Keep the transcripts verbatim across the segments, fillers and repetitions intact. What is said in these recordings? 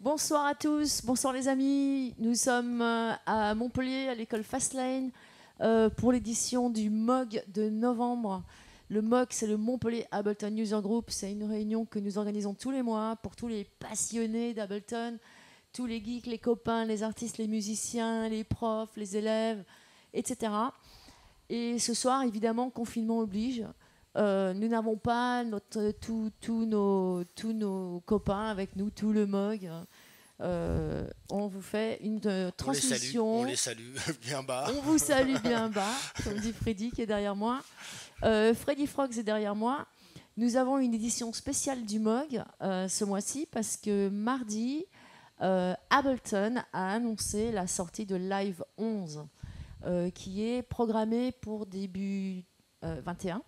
Bonsoir à tous, bonsoir les amis. Nous sommes euh, à Montpellier, à l'école Fastlane, euh, pour l'édition du M O G de novembre. Le M O G, c'est le Montpellier Ableton User Group. C'est une réunion que nous organisons tous les mois pour tous les passionnés d'Ableton, tous les geeks, les copains, les artistes, les musiciens, les profs, les élèves, et cetera. Et ce soir, évidemment, confinement oblige. Euh, nous n'avons pas tous nos, tous nos copains avec nous, tout le M O G. Euh, on vous fait une euh, transmission. On les salue, on les salue bien bas. On vous salue bien bas, comme dit Freddy qui est derrière moi. Euh, Freddy Frogs est derrière moi. Nous avons une édition spéciale du M O G euh, ce mois-ci parce que mardi, euh, Ableton a annoncé la sortie de Live onze euh, qui est programmée pour début euh, vingt et un.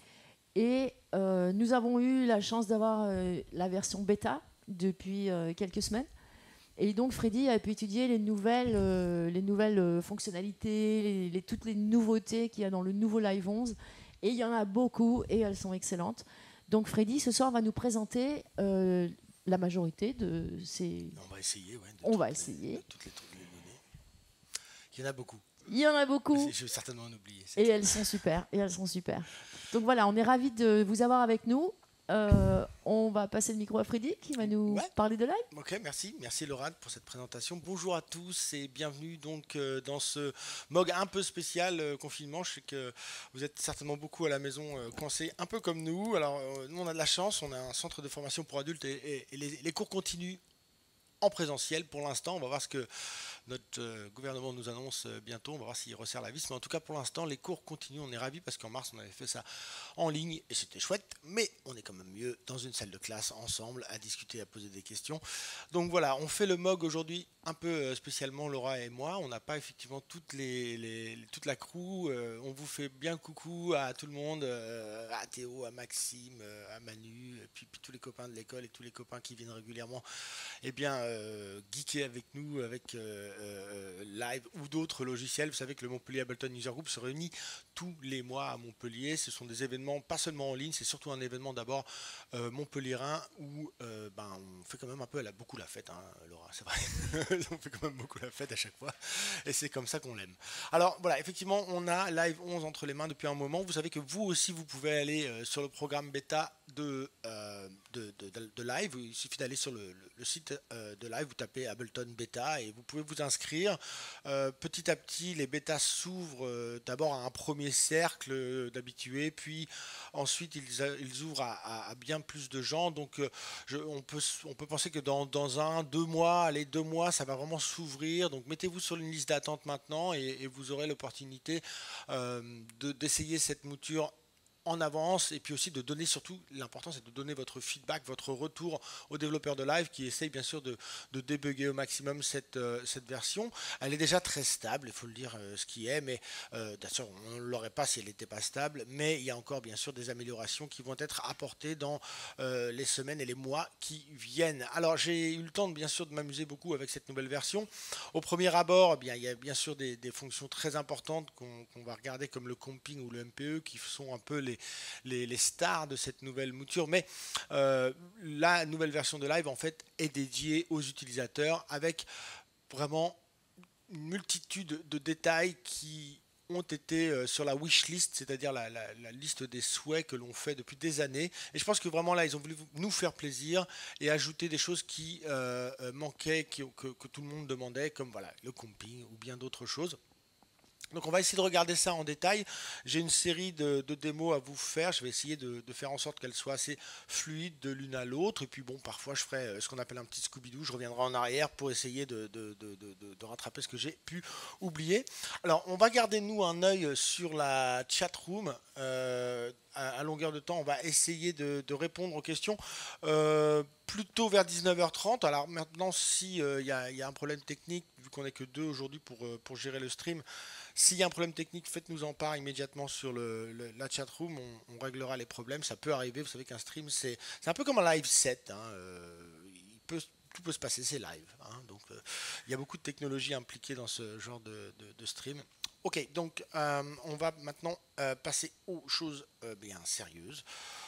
Et euh, nous avons eu la chance d'avoir euh, la version bêta depuis euh, quelques semaines. Et donc Freddy a pu étudier les nouvelles, euh, les nouvelles euh, fonctionnalités, les, les, toutes les nouveautés qu'il y a dans le nouveau Live onze. Et il y en a beaucoup et elles sont excellentes. Donc Freddy, ce soir, va nous présenter euh, la majorité de ces... On va essayer, ouais, de On va les, essayer. de toutes les, toutes les données. Il y en a beaucoup. Il y en a beaucoup. Je vais certainement en oublier. Et clair. elles sont super. Et elles sont super. Donc voilà, on est ravis de vous avoir avec nous. Euh, on va passer le micro à Freddy qui va nous ouais. parler de live. Ok, merci, merci Laurent pour cette présentation. Bonjour à tous et bienvenue donc euh, dans ce M O G un peu spécial euh, confinement. Je sais que vous êtes certainement beaucoup à la maison euh, coincés, un peu comme nous. Alors euh, nous on a de la chance, on a un centre de formation pour adultes et, et, et les, les cours continuent en présentiel pour l'instant. On va voir ce que notre euh, gouvernement nous annonce euh, bientôt, on va voir s'il resserre la vis, mais en tout cas pour l'instant les cours continuent, on est ravis parce qu'en mars on avait fait ça en ligne et c'était chouette, mais on est quand même mieux dans une salle de classe ensemble à discuter, à poser des questions. Donc voilà, on fait le M O G aujourd'hui un peu euh, spécialement Laura et moi, on n'a pas effectivement toutes les, les, toute la crew, euh, on vous fait bien coucou à tout le monde, euh, à Théo, à Maxime, euh, à Manu, et puis, puis tous les copains de l'école et tous les copains qui viennent régulièrement eh bien, euh, geeker avec nous, avec euh, euh, Live ou d'autres logiciels. Vous savez que le Montpellier Ableton User Group se réunit tous les mois à Montpellier. Ce sont des événements pas seulement en ligne, c'est surtout un événement d'abord euh, montpelliérain où euh, ben, on fait quand même un peu elle a beaucoup la fête, hein, Laura, c'est vrai. On fait quand même beaucoup la fête à chaque fois et c'est comme ça qu'on l'aime. Alors voilà, effectivement, on a Live onze entre les mains depuis un moment. Vous savez que vous aussi, vous pouvez aller euh, sur le programme bêta de, euh, de, de, de, de Live. Il suffit d'aller sur le, le, le site euh, de Live, vous tapez Ableton Beta et vous pouvez vous inscrire. Euh, petit à petit, les bêtas s'ouvrent euh, d'abord à un premier cercle d'habitués, puis ensuite ils, ils ouvrent à, à, à bien plus de gens. Donc euh, je, on, peut, on peut penser que dans, dans un, deux mois, allez, deux mois, ça va vraiment s'ouvrir. Donc mettez-vous sur une liste d'attente maintenant et, et vous aurez l'opportunité euh, de, d'essayer cette mouture en avance et puis aussi de donner surtout l'important c'est de donner votre feedback, votre retour aux développeurs de Live qui essayent bien sûr de, de débugger au maximum cette, euh, cette version. Elle est déjà très stable, il faut le dire euh, ce qui est, mais euh, d'ailleurs on ne l'aurait pas si elle n'était pas stable, mais il y a encore bien sûr des améliorations qui vont être apportées dans euh, les semaines et les mois qui viennent. Alors j'ai eu le temps de, bien sûr de m'amuser beaucoup avec cette nouvelle version. Au premier abord, eh bien, il y a bien sûr des, des fonctions très importantes qu'on qu'on va regarder comme le comping ou le M P E qui sont un peu les Les, les stars de cette nouvelle mouture, mais euh, la nouvelle version de Live en fait est dédiée aux utilisateurs avec vraiment une multitude de détails qui ont été euh, sur la wishlist, c'est-à-dire la, la, la liste des souhaits que l'on fait depuis des années. Et je pense que vraiment là, ils ont voulu nous faire plaisir et ajouter des choses qui euh, manquaient, qui, que, que tout le monde demandait, comme voilà, le comping ou bien d'autres choses. Donc on va essayer de regarder ça en détail. J'ai une série de, de démos à vous faire. Je vais essayer de, de faire en sorte qu'elles soient assez fluides de l'une à l'autre. Et puis bon, parfois je ferai ce qu'on appelle un petit Scooby-Doo. Je reviendrai en arrière pour essayer de, de, de, de, de rattraper ce que j'ai pu oublier. Alors on va garder nous un œil sur la chat room. Euh, à, à longueur de temps, on va essayer de, de répondre aux questions. Euh, plutôt vers dix-neuf heures trente. Alors maintenant, si il euh, y, y a un problème technique, vu qu'on n'est que deux aujourd'hui pour, euh, pour gérer le stream, s'il y a un problème technique, faites-nous en part immédiatement sur le, le, la chatroom, on, on réglera les problèmes, ça peut arriver, vous savez qu'un stream c'est un peu comme un live set, hein, euh, il peut, tout peut se passer, c'est live, hein, donc euh, il y a beaucoup de technologies impliquées dans ce genre de, de, de stream. Ok, donc euh, on va maintenant euh, passer aux choses euh, bien sérieuses.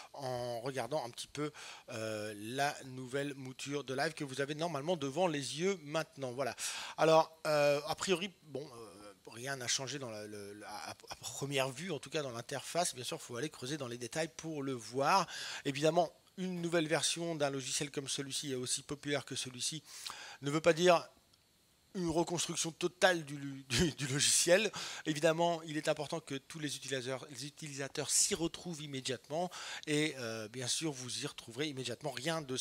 en regardant un petit peu euh, la nouvelle mouture de live que vous avez normalement devant les yeux maintenant. Voilà. Alors, euh, a priori, bon, euh, rien n'a changé dans la, le, la, à, à première vue, en tout cas dans l'interface. Bien sûr, il faut aller creuser dans les détails pour le voir. Évidemment, une nouvelle version d'un logiciel comme celui-ci, et aussi populaire que celui-ci, ne veut pas dire une reconstruction totale du, du, du logiciel. Évidemment, il est important que tous les utilisateurs, les utilisateurs s'y retrouvent immédiatement et euh, bien sûr, vous y retrouverez immédiatement. Rien de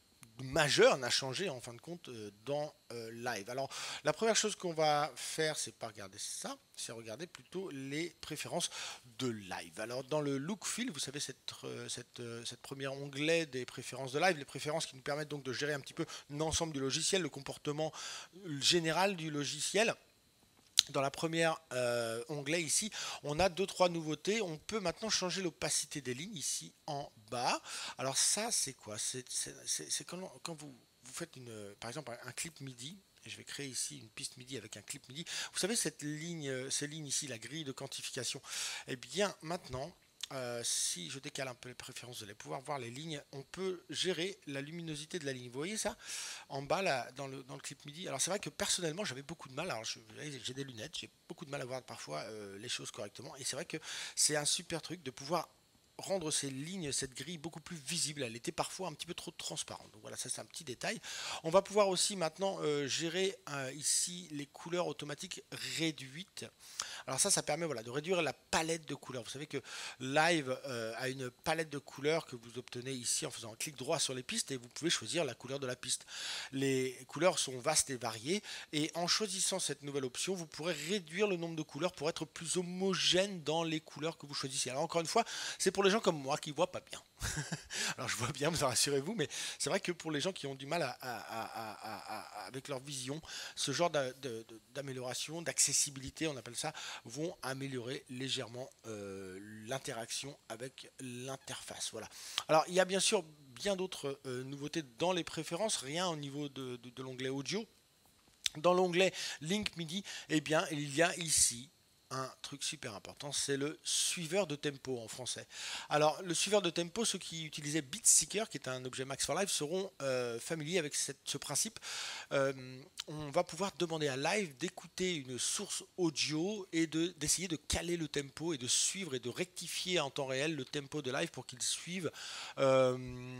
majeur n'a changé en fin de compte euh, dans euh, live. Alors la première chose qu'on va faire, c'est pas regarder ça, c'est regarder plutôt les préférences de live. Alors dans le look feel, vous savez cette, euh, cette, euh, cette première onglet des préférences de live, les préférences qui nous permettent donc de gérer un petit peu l'ensemble du logiciel, le comportement général du logiciel. Dans la première euh, onglet ici, on a deux trois nouveautés. On peut maintenant changer l'opacité des lignes ici en bas. Alors ça, c'est quoi? C'est quand, quand vous, vous faites une, par exemple un clip MIDI. Et je vais créer ici une piste MIDI avec un clip MIDI. Vous savez cette ligne, ces lignes ici, la grille de quantification. Eh bien maintenant, Euh, si je décale un peu les préférences, vous allez pouvoir voir les lignes. On peut gérer la luminosité de la ligne. Vous voyez ça en bas là, dans, le, dans le clip MIDI. Alors c'est vrai que personnellement j'avais beaucoup de mal. Alors j'ai des lunettes, j'ai beaucoup de mal à voir parfois euh, les choses correctement. Et c'est vrai que c'est un super truc de pouvoir rendre ces lignes, cette grille beaucoup plus visible. Elle était parfois un petit peu trop transparente. Donc voilà, ça c'est un petit détail. On va pouvoir aussi maintenant euh, gérer euh, ici les couleurs automatiques réduites. Alors ça, ça permet voilà, de réduire la palette de couleurs. Vous savez que Live euh, a une palette de couleurs que vous obtenez ici en faisant un clic droit sur les pistes et vous pouvez choisir la couleur de la piste. Les couleurs sont vastes et variées et en choisissant cette nouvelle option, vous pourrez réduire le nombre de couleurs pour être plus homogène dans les couleurs que vous choisissez. Alors encore une fois, c'est pour les gens comme moi qui ne voient pas bien. Alors je vois bien, vous rassurez-vous, mais c'est vrai que pour les gens qui ont du mal à, à, à, à, à, avec leur vision, ce genre d'amélioration, d'accessibilité, on appelle ça, vont améliorer légèrement euh, l'interaction avec l'interface. Voilà. Alors il y a bien sûr bien d'autres euh, nouveautés dans les préférences, rien au niveau de, de, de l'onglet audio. Dans l'onglet Link MIDI, eh bien il y a ici un truc super important, c'est le suiveur de tempo en français. Alors le suiveur de tempo, ceux qui utilisaient BeatSeeker, qui est un objet Max for Live, seront euh, familiers avec cette, ce principe. Euh, on va pouvoir demander à Live d'écouter une source audio et d'essayer de, de caler le tempo et de suivre et de rectifier en temps réel le tempo de Live pour qu'il suive euh,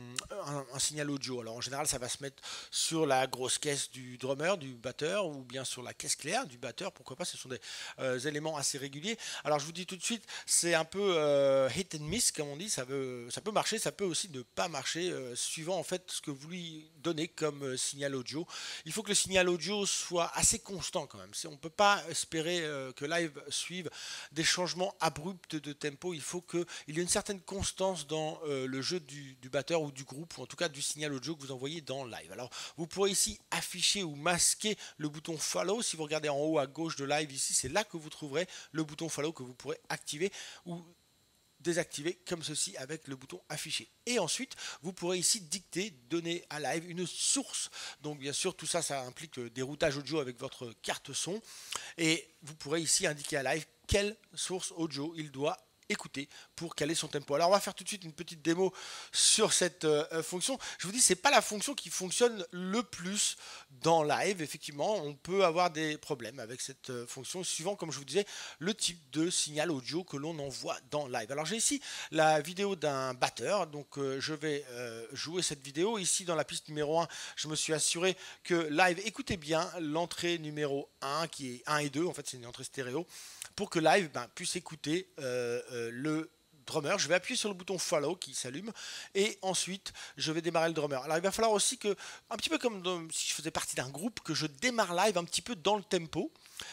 un, un signal audio. Alors en général, ça va se mettre sur la grosse caisse du drummer, du batteur, ou bien sur la caisse claire du batteur, pourquoi pas, ce sont des euh, éléments assez régulier. Alors je vous dis tout de suite, c'est un peu euh, hit and miss comme on dit, ça, veut, ça peut marcher, ça peut aussi ne pas marcher euh, suivant en fait ce que vous lui donnez comme euh, signal audio. Il faut que le signal audio soit assez constant quand même. On ne peut pas espérer euh, que Live suive des changements abrupts de tempo. Il faut qu'il y ait une certaine constance dans euh, le jeu du, du batteur ou du groupe, ou en tout cas du signal audio que vous envoyez dans Live. Alors vous pourrez ici afficher ou masquer le bouton follow. Si vous regardez en haut à gauche de Live ici, c'est là que vous trouverez le bouton follow que vous pourrez activer ou désactiver comme ceci avec le bouton afficher. Et ensuite, vous pourrez ici dicter, donner à Live une source. Donc bien sûr, tout ça, ça implique des routages audio avec votre carte son. Et vous pourrez ici indiquer à Live quelle source audio il doit écouter pour caler son tempo. Alors on va faire tout de suite une petite démo sur cette euh, fonction. Je vous dis, c'est pas la fonction qui fonctionne le plus dans Live. Effectivement, on peut avoir des problèmes avec cette euh, fonction suivant, comme je vous disais, le type de signal audio que l'on envoie dans Live. Alors j'ai ici la vidéo d'un batteur, donc euh, je vais euh, jouer cette vidéo. Ici dans la piste numéro un, je me suis assuré que Live écoutait bien l'entrée numéro un, qui est un et deux, en fait c'est une entrée stéréo, pour que Live ben, puisse écouter euh, euh, le drummer. Je vais appuyer sur le bouton follow qui s'allume et ensuite je vais démarrer le drummer. Alors il va falloir aussi que, un petit peu comme dans, si je faisais partie d'un groupe, que je démarre Live un petit peu dans le tempo.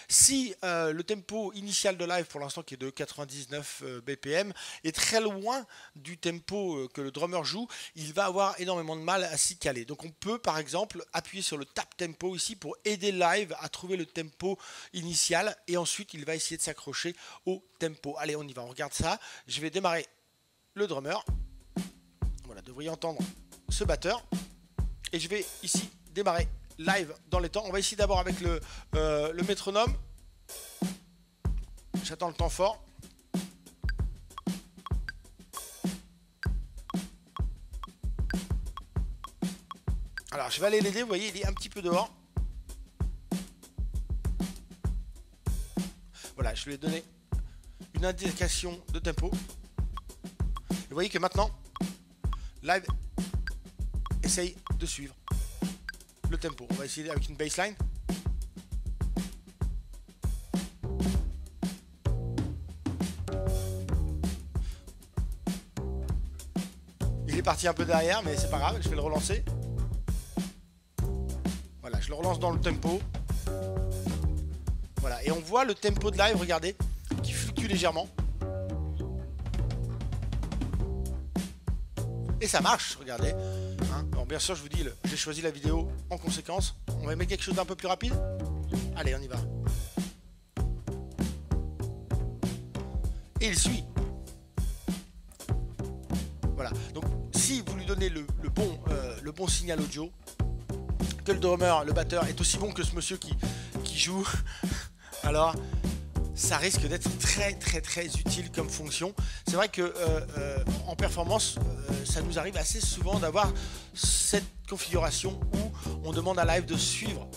Si euh, le tempo initial de Live pour l'instant qui est de quatre-vingt-dix-neuf euh, B P M est très loin du tempo euh, que le drummer joue, il va avoir énormément de mal à s'y caler. Donc on peut par exemple appuyer sur le tap tempo ici pour aider Live à trouver le tempo initial et ensuite il va essayer de s'accrocher au tempo. Allez, on y va, on regarde ça. Je vais démarrer le drummer. Voilà, vous devriez entendre ce batteur et je vais ici démarrer Live dans les temps. On va ici d'abord avec le, euh, le métronome. J'attends le temps fort. Alors je vais aller l'aider, vous voyez, il est un petit peu dehors. Voilà, je lui ai donné une indication de tempo. Et vous voyez que maintenant, Live essaye de suivre le tempo. On va essayer avec une baseline. Il est parti un peu derrière, mais c'est pas grave, je vais le relancer. Voilà, je le relance dans le tempo. Voilà, et on voit le tempo de live, regardez, qui fluctue légèrement. Et ça marche, regardez. Hein, bon, bien sûr, je vous dis, j'ai choisi la vidéo en conséquence. On va mettre quelque chose d'un peu plus rapide. Allez, on y va. Et il suit. Voilà, donc si vous lui donnez le, le, bon, euh, le bon signal audio, que le drummer, le batteur est aussi bon que ce monsieur qui, qui joue, alors ça risque d'être très très très utile comme fonction. C'est vrai que euh, euh, en performance, euh, ça nous arrive assez souvent d'avoir cette configuration où on demande à Live de suivre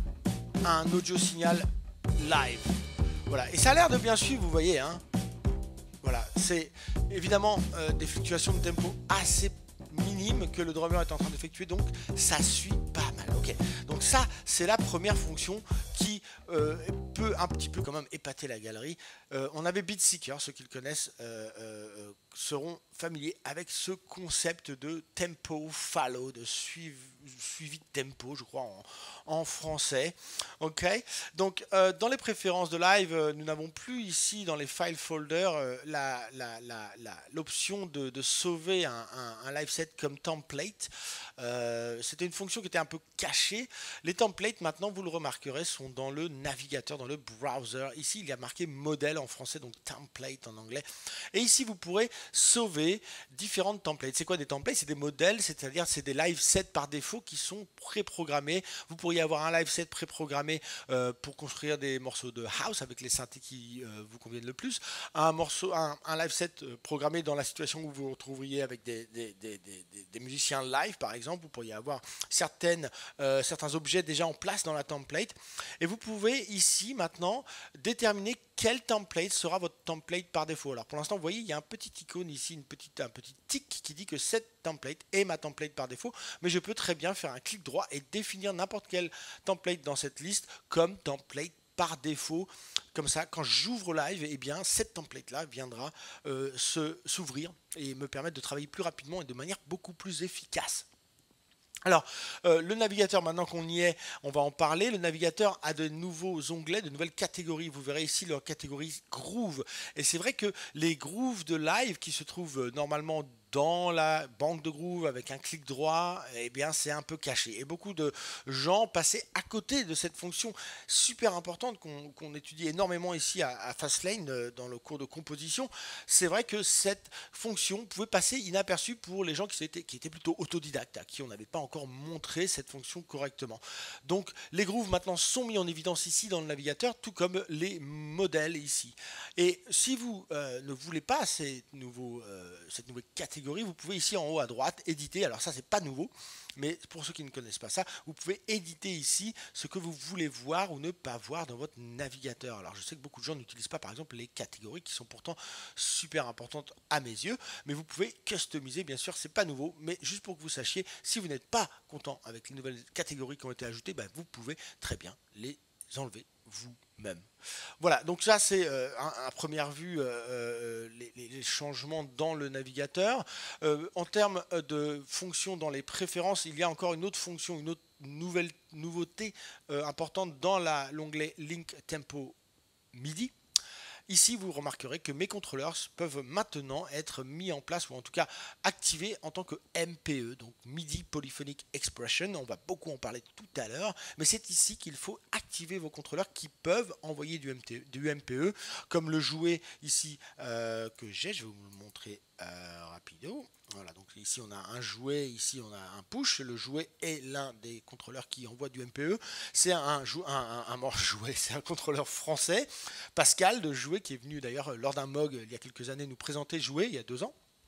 un audio signal live. Voilà, et ça a l'air de bien suivre, vous voyez, hein. Voilà, c'est évidemment euh, des fluctuations de tempo assez minimes que le drummer est en train d'effectuer, donc ça suit pas mal. Ok, donc ça c'est la première fonction qui euh, peut un petit peu quand même épater la galerie. Euh, on avait Beatseeker, ceux qui le connaissent euh, euh, seront familiers avec ce concept de tempo follow, de suivi, suivi de tempo, je crois en, en français. Ok, donc euh, dans les préférences de live, euh, nous n'avons plus ici dans les file folders euh, la, la, la, la, l'option de, de sauver un, un, un live set comme template. Euh, c'était une fonction qui était un peu cachée. Les templates maintenant, vous le remarquerez, sont dans le navigateur, dans le browser. Ici il y a marqué modèle en français, donc template en anglais, et ici vous pourrez sauver différentes templates. C'est quoi des templates? C'est des modèles, c'est-à-dire c'est des live sets par défaut qui sont préprogrammés. Vous pourriez avoir un live set préprogrammé euh, pour construire des morceaux de house avec les synthés qui euh, vous conviennent le plus, un morceau, un, un live set programmé dans la situation où vous vous retrouveriez avec des, des, des, des, des musiciens live par exemple. Vous pourriez avoir certaines, euh, certains objets déjà en place dans la template, et vous pouvez ici maintenant déterminer quel template sera votre template par défaut. Alors pour l'instant, vous voyez, il y a un petit icône ici, une petite, un petit tic qui dit que cette template est ma template par défaut, mais je peux très bien faire un clic droit et définir n'importe quel template dans cette liste comme template par défaut. Comme ça, quand j'ouvre live, eh bien cette template là viendra euh, se s'ouvrir et me permettre de travailler plus rapidement et de manière beaucoup plus efficace. Alors, euh, le navigateur, maintenant qu'on y est, on va en parler. Le navigateur a de nouveaux onglets, de nouvelles catégories. Vous verrez ici leur catégorie groove. Et c'est vrai que les grooves de live qui se trouvent normalement dans la banque de groove avec un clic droit, eh bien c'est un peu caché. Et beaucoup de gens passaient à côté de cette fonction super importante qu'on qu'on étudie énormément ici à, à Fastlane euh, dans le cours de composition. C'est vrai que cette fonction pouvait passer inaperçue pour les gens qui étaient, qui étaient plutôt autodidactes, à qui on n'avait pas encore montré cette fonction correctement. Donc les grooves maintenant sont mis en évidence ici dans le navigateur, tout comme les modèles ici. Et si vous euh, ne voulez pas ces nouveaux, euh, cette nouvelle catégorie, vous pouvez ici en haut à droite éditer. Alors ça c'est pas nouveau, mais pour ceux qui ne connaissent pas ça, vous pouvez éditer ici ce que vous voulez voir ou ne pas voir dans votre navigateur. Alors je sais que beaucoup de gens n'utilisent pas par exemple les catégories qui sont pourtant super importantes à mes yeux, mais vous pouvez customiser, bien sûr, c'est pas nouveau, mais juste pour que vous sachiez, si vous n'êtes pas content avec les nouvelles catégories qui ont été ajoutées, ben, vous pouvez très bien les enlever vous-même. Voilà, donc ça c'est euh, à première vue euh, euh, les, les changements dans le navigateur. Euh, en termes de fonctions dans les préférences, il y a encore une autre fonction, une autre nouvelle nouveauté euh, importante dans l'onglet Link Tempo MIDI. Ici, vous remarquerez que mes contrôleurs peuvent maintenant être mis en place, ou en tout cas activés en tant que M P E, donc MIDI Polyphonic Expression. On va beaucoup en parler tout à l'heure, mais c'est ici qu'il faut activer vos contrôleurs qui peuvent envoyer du, M T, du M P E, comme le jouet ici euh, que j'ai. Je vais vous le montrer euh, rapido. Voilà, donc ici on a un jouet, ici on a un push. Le jouet est l'un des contrôleurs qui envoie du M P E. C'est un, un, un, un, un jouet, c'est un contrôleur français, Pascal de Jouet, qui est venu d'ailleurs lors d'un M O G il y a quelques années nous présenter Jouet, il y a deux ans.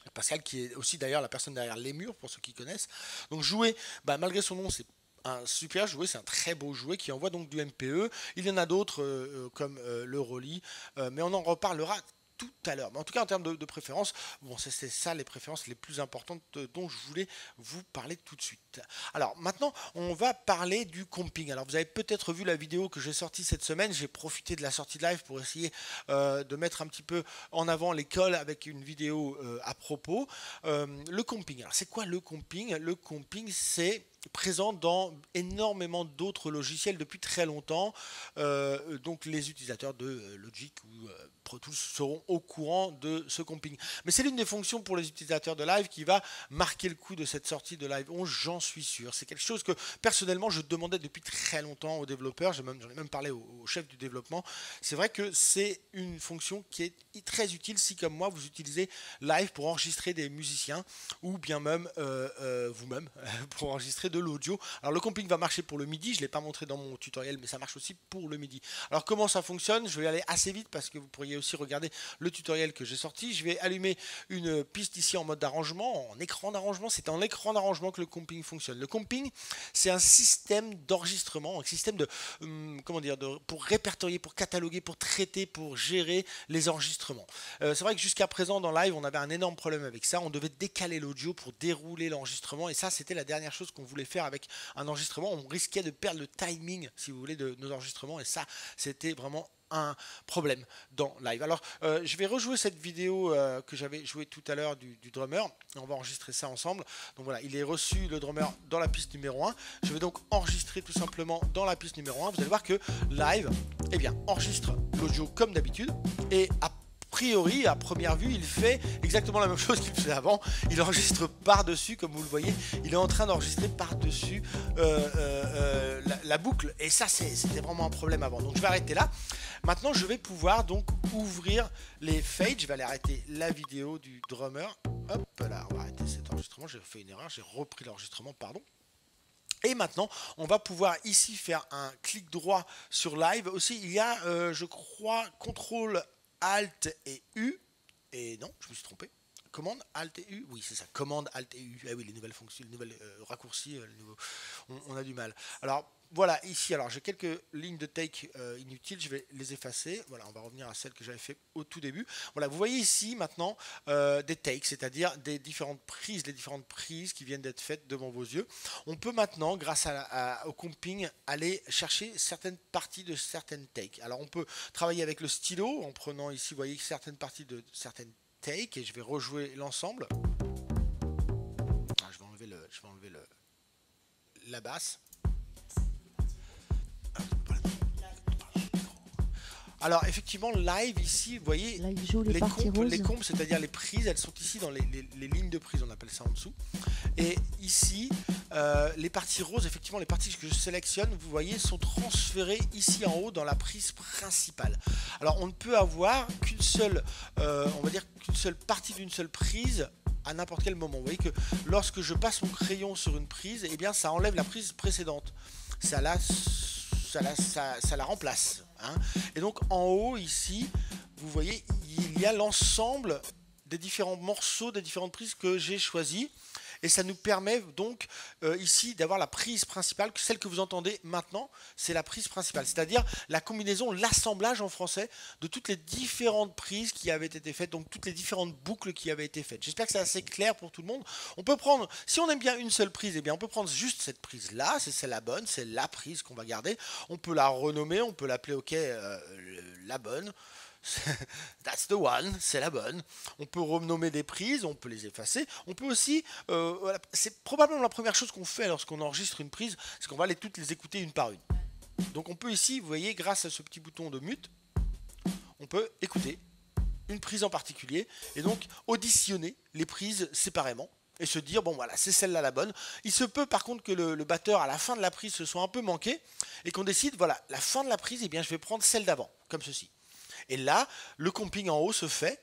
Pascal qui est aussi d'ailleurs la personne derrière les murs pour ceux qui connaissent. Donc jouer, bah, malgré son nom, c'est un super jouet, c'est un très beau jouet qui envoie donc du M P E. Il y en a d'autres euh, comme euh, le Rolly, euh, mais on en reparlera tout à l'heure. Mais en tout cas, en termes de, de préférence, bon, c'est ça les préférences les plus importantes dont je voulais vous parler tout de suite. Alors maintenant, on va parler du comping. Alors vous avez peut-être vu la vidéo que j'ai sortie cette semaine. J'ai profité de la sortie de live pour essayer euh, de mettre un petit peu en avant l'école avec une vidéo euh, à propos. Euh, le comping. Alors c'est quoi le comping? Le comping, c'est présent dans énormément d'autres logiciels depuis très longtemps. Euh, donc les utilisateurs de euh, Logic ou euh, Pro Tools seront au courant de ce comping. Mais c'est l'une des fonctions pour les utilisateurs de live qui va marquer le coup de cette sortie de live onze, j'en suis sûr. C'est quelque chose que personnellement je demandais depuis très longtemps aux développeurs, j'en ai même parlé au, au chef du développement. C'est vrai que c'est une fonction qui est très utile si comme moi vous utilisez live pour enregistrer des musiciens ou bien même euh, euh, vous-même pour enregistrer de l'audio. Alors le comping va marcher pour le MIDI, je ne l'ai pas montré dans mon tutoriel mais ça marche aussi pour le MIDI. Alors comment ça fonctionne? Je vais aller assez vite parce que vous pourriez aussi regarder le tutoriel que j'ai sorti. Je vais allumer une piste ici en mode d'arrangement, en écran d'arrangement. C'est en écran d'arrangement que le comping fonctionne. Le comping, c'est un système d'enregistrement, un système de hum, comment dire, de, pour répertorier, pour cataloguer, pour traiter, pour gérer les enregistrements. Euh, c'est vrai que jusqu'à présent dans live, on avait un énorme problème avec ça. On devait décaler l'audio pour dérouler l'enregistrement et ça, c'était la dernière chose qu'on voulait faire avec un enregistrement. On risquait de perdre le timing, si vous voulez, de nos enregistrements et ça, c'était vraiment un problème dans live. Alors euh, je vais rejouer cette vidéo euh, que j'avais joué tout à l'heure du, du drummer. On va enregistrer ça ensemble. Donc voilà, il est reçu le drummer dans la piste numéro un. Je vais donc enregistrer tout simplement dans la piste numéro un. Vous allez voir que live, eh bien, enregistre l'audio comme d'habitude et à A priori, à première vue, il fait exactement la même chose qu'il faisait avant. Il enregistre par-dessus, comme vous le voyez. Il est en train d'enregistrer par-dessus euh, euh, euh, la, la boucle. Et ça, c'était vraiment un problème avant. Donc, je vais arrêter là. Maintenant, je vais pouvoir donc ouvrir les fades. Je vais aller arrêter la vidéo du drummer. Hop là, on va arrêter cet enregistrement. J'ai fait une erreur. J'ai repris l'enregistrement, pardon. Et maintenant, on va pouvoir ici faire un clic droit sur live. Aussi, il y a, euh, je crois, contrôle Alt et U, et non, je me suis trompé. Commande Alt et U, oui c'est ça, commande Alt et U. Ah oui, les nouvelles fonctions, les nouvelles euh, raccourcis, euh, les nouveaux, on, on a du mal. Alors voilà, ici, alors j'ai quelques lignes de take euh, inutiles, je vais les effacer. Voilà, on va revenir à celles que j'avais fait au tout début. Voilà, vous voyez ici maintenant euh, des takes, c'est-à-dire des différentes prises, les différentes prises qui viennent d'être faites devant vos yeux. On peut maintenant, grâce à, à, au comping, aller chercher certaines parties de certaines takes. Alors on peut travailler avec le stylo en prenant ici, vous voyez, certaines parties de certaines takes, et je vais rejouer l'ensemble. Ah, je vais enlever le, je vais enlever le, la basse. Alors effectivement, live ici, vous voyez, là, il joue les, les compes, les compes, c'est-à-dire les prises, elles sont ici dans les, les, les lignes de prise, on appelle ça en dessous. Et ici, euh, les parties roses, effectivement, les parties que je sélectionne, vous voyez, sont transférées ici en haut dans la prise principale. Alors on ne peut avoir qu'une seule, euh, on va dire qu'une seule partie d'une seule prise à n'importe quel moment. Vous voyez que lorsque je passe mon crayon sur une prise, eh bien ça enlève la prise précédente. Ça la, ça la, ça, ça la remplace. Hein. Et donc en haut ici, vous voyez, il y a l'ensemble des différents morceaux, des différentes prises que j'ai choisies. Et ça nous permet donc euh, ici d'avoir la prise principale, celle que vous entendez maintenant, c'est la prise principale. C'est-à-dire la combinaison, l'assemblage en français de toutes les différentes prises qui avaient été faites, donc toutes les différentes boucles qui avaient été faites. J'espère que c'est assez clair pour tout le monde. On peut prendre, si on aime bien une seule prise, eh bien on peut prendre juste cette prise-là, c'est la bonne, c'est la prise qu'on va garder. On peut la renommer, on peut l'appeler ok, euh, la bonne. That's the one, c'est la bonne. On peut renommer des prises, on peut les effacer. On peut aussi, euh, voilà, c'est probablement la première chose qu'on fait lorsqu'on enregistre une prise, c'est qu'on va les toutes les écouter une par une. Donc on peut ici, vous voyez, grâce à ce petit bouton de mute, on peut écouter une prise en particulier et donc auditionner les prises séparément et se dire, bon voilà, c'est celle-là la bonne. Il se peut par contre que le, le batteur à la fin de la prise se soit un peu manqué et qu'on décide, voilà, la fin de la prise, eh bien je vais prendre celle d'avant, comme ceci. Et là, le comping en haut se fait,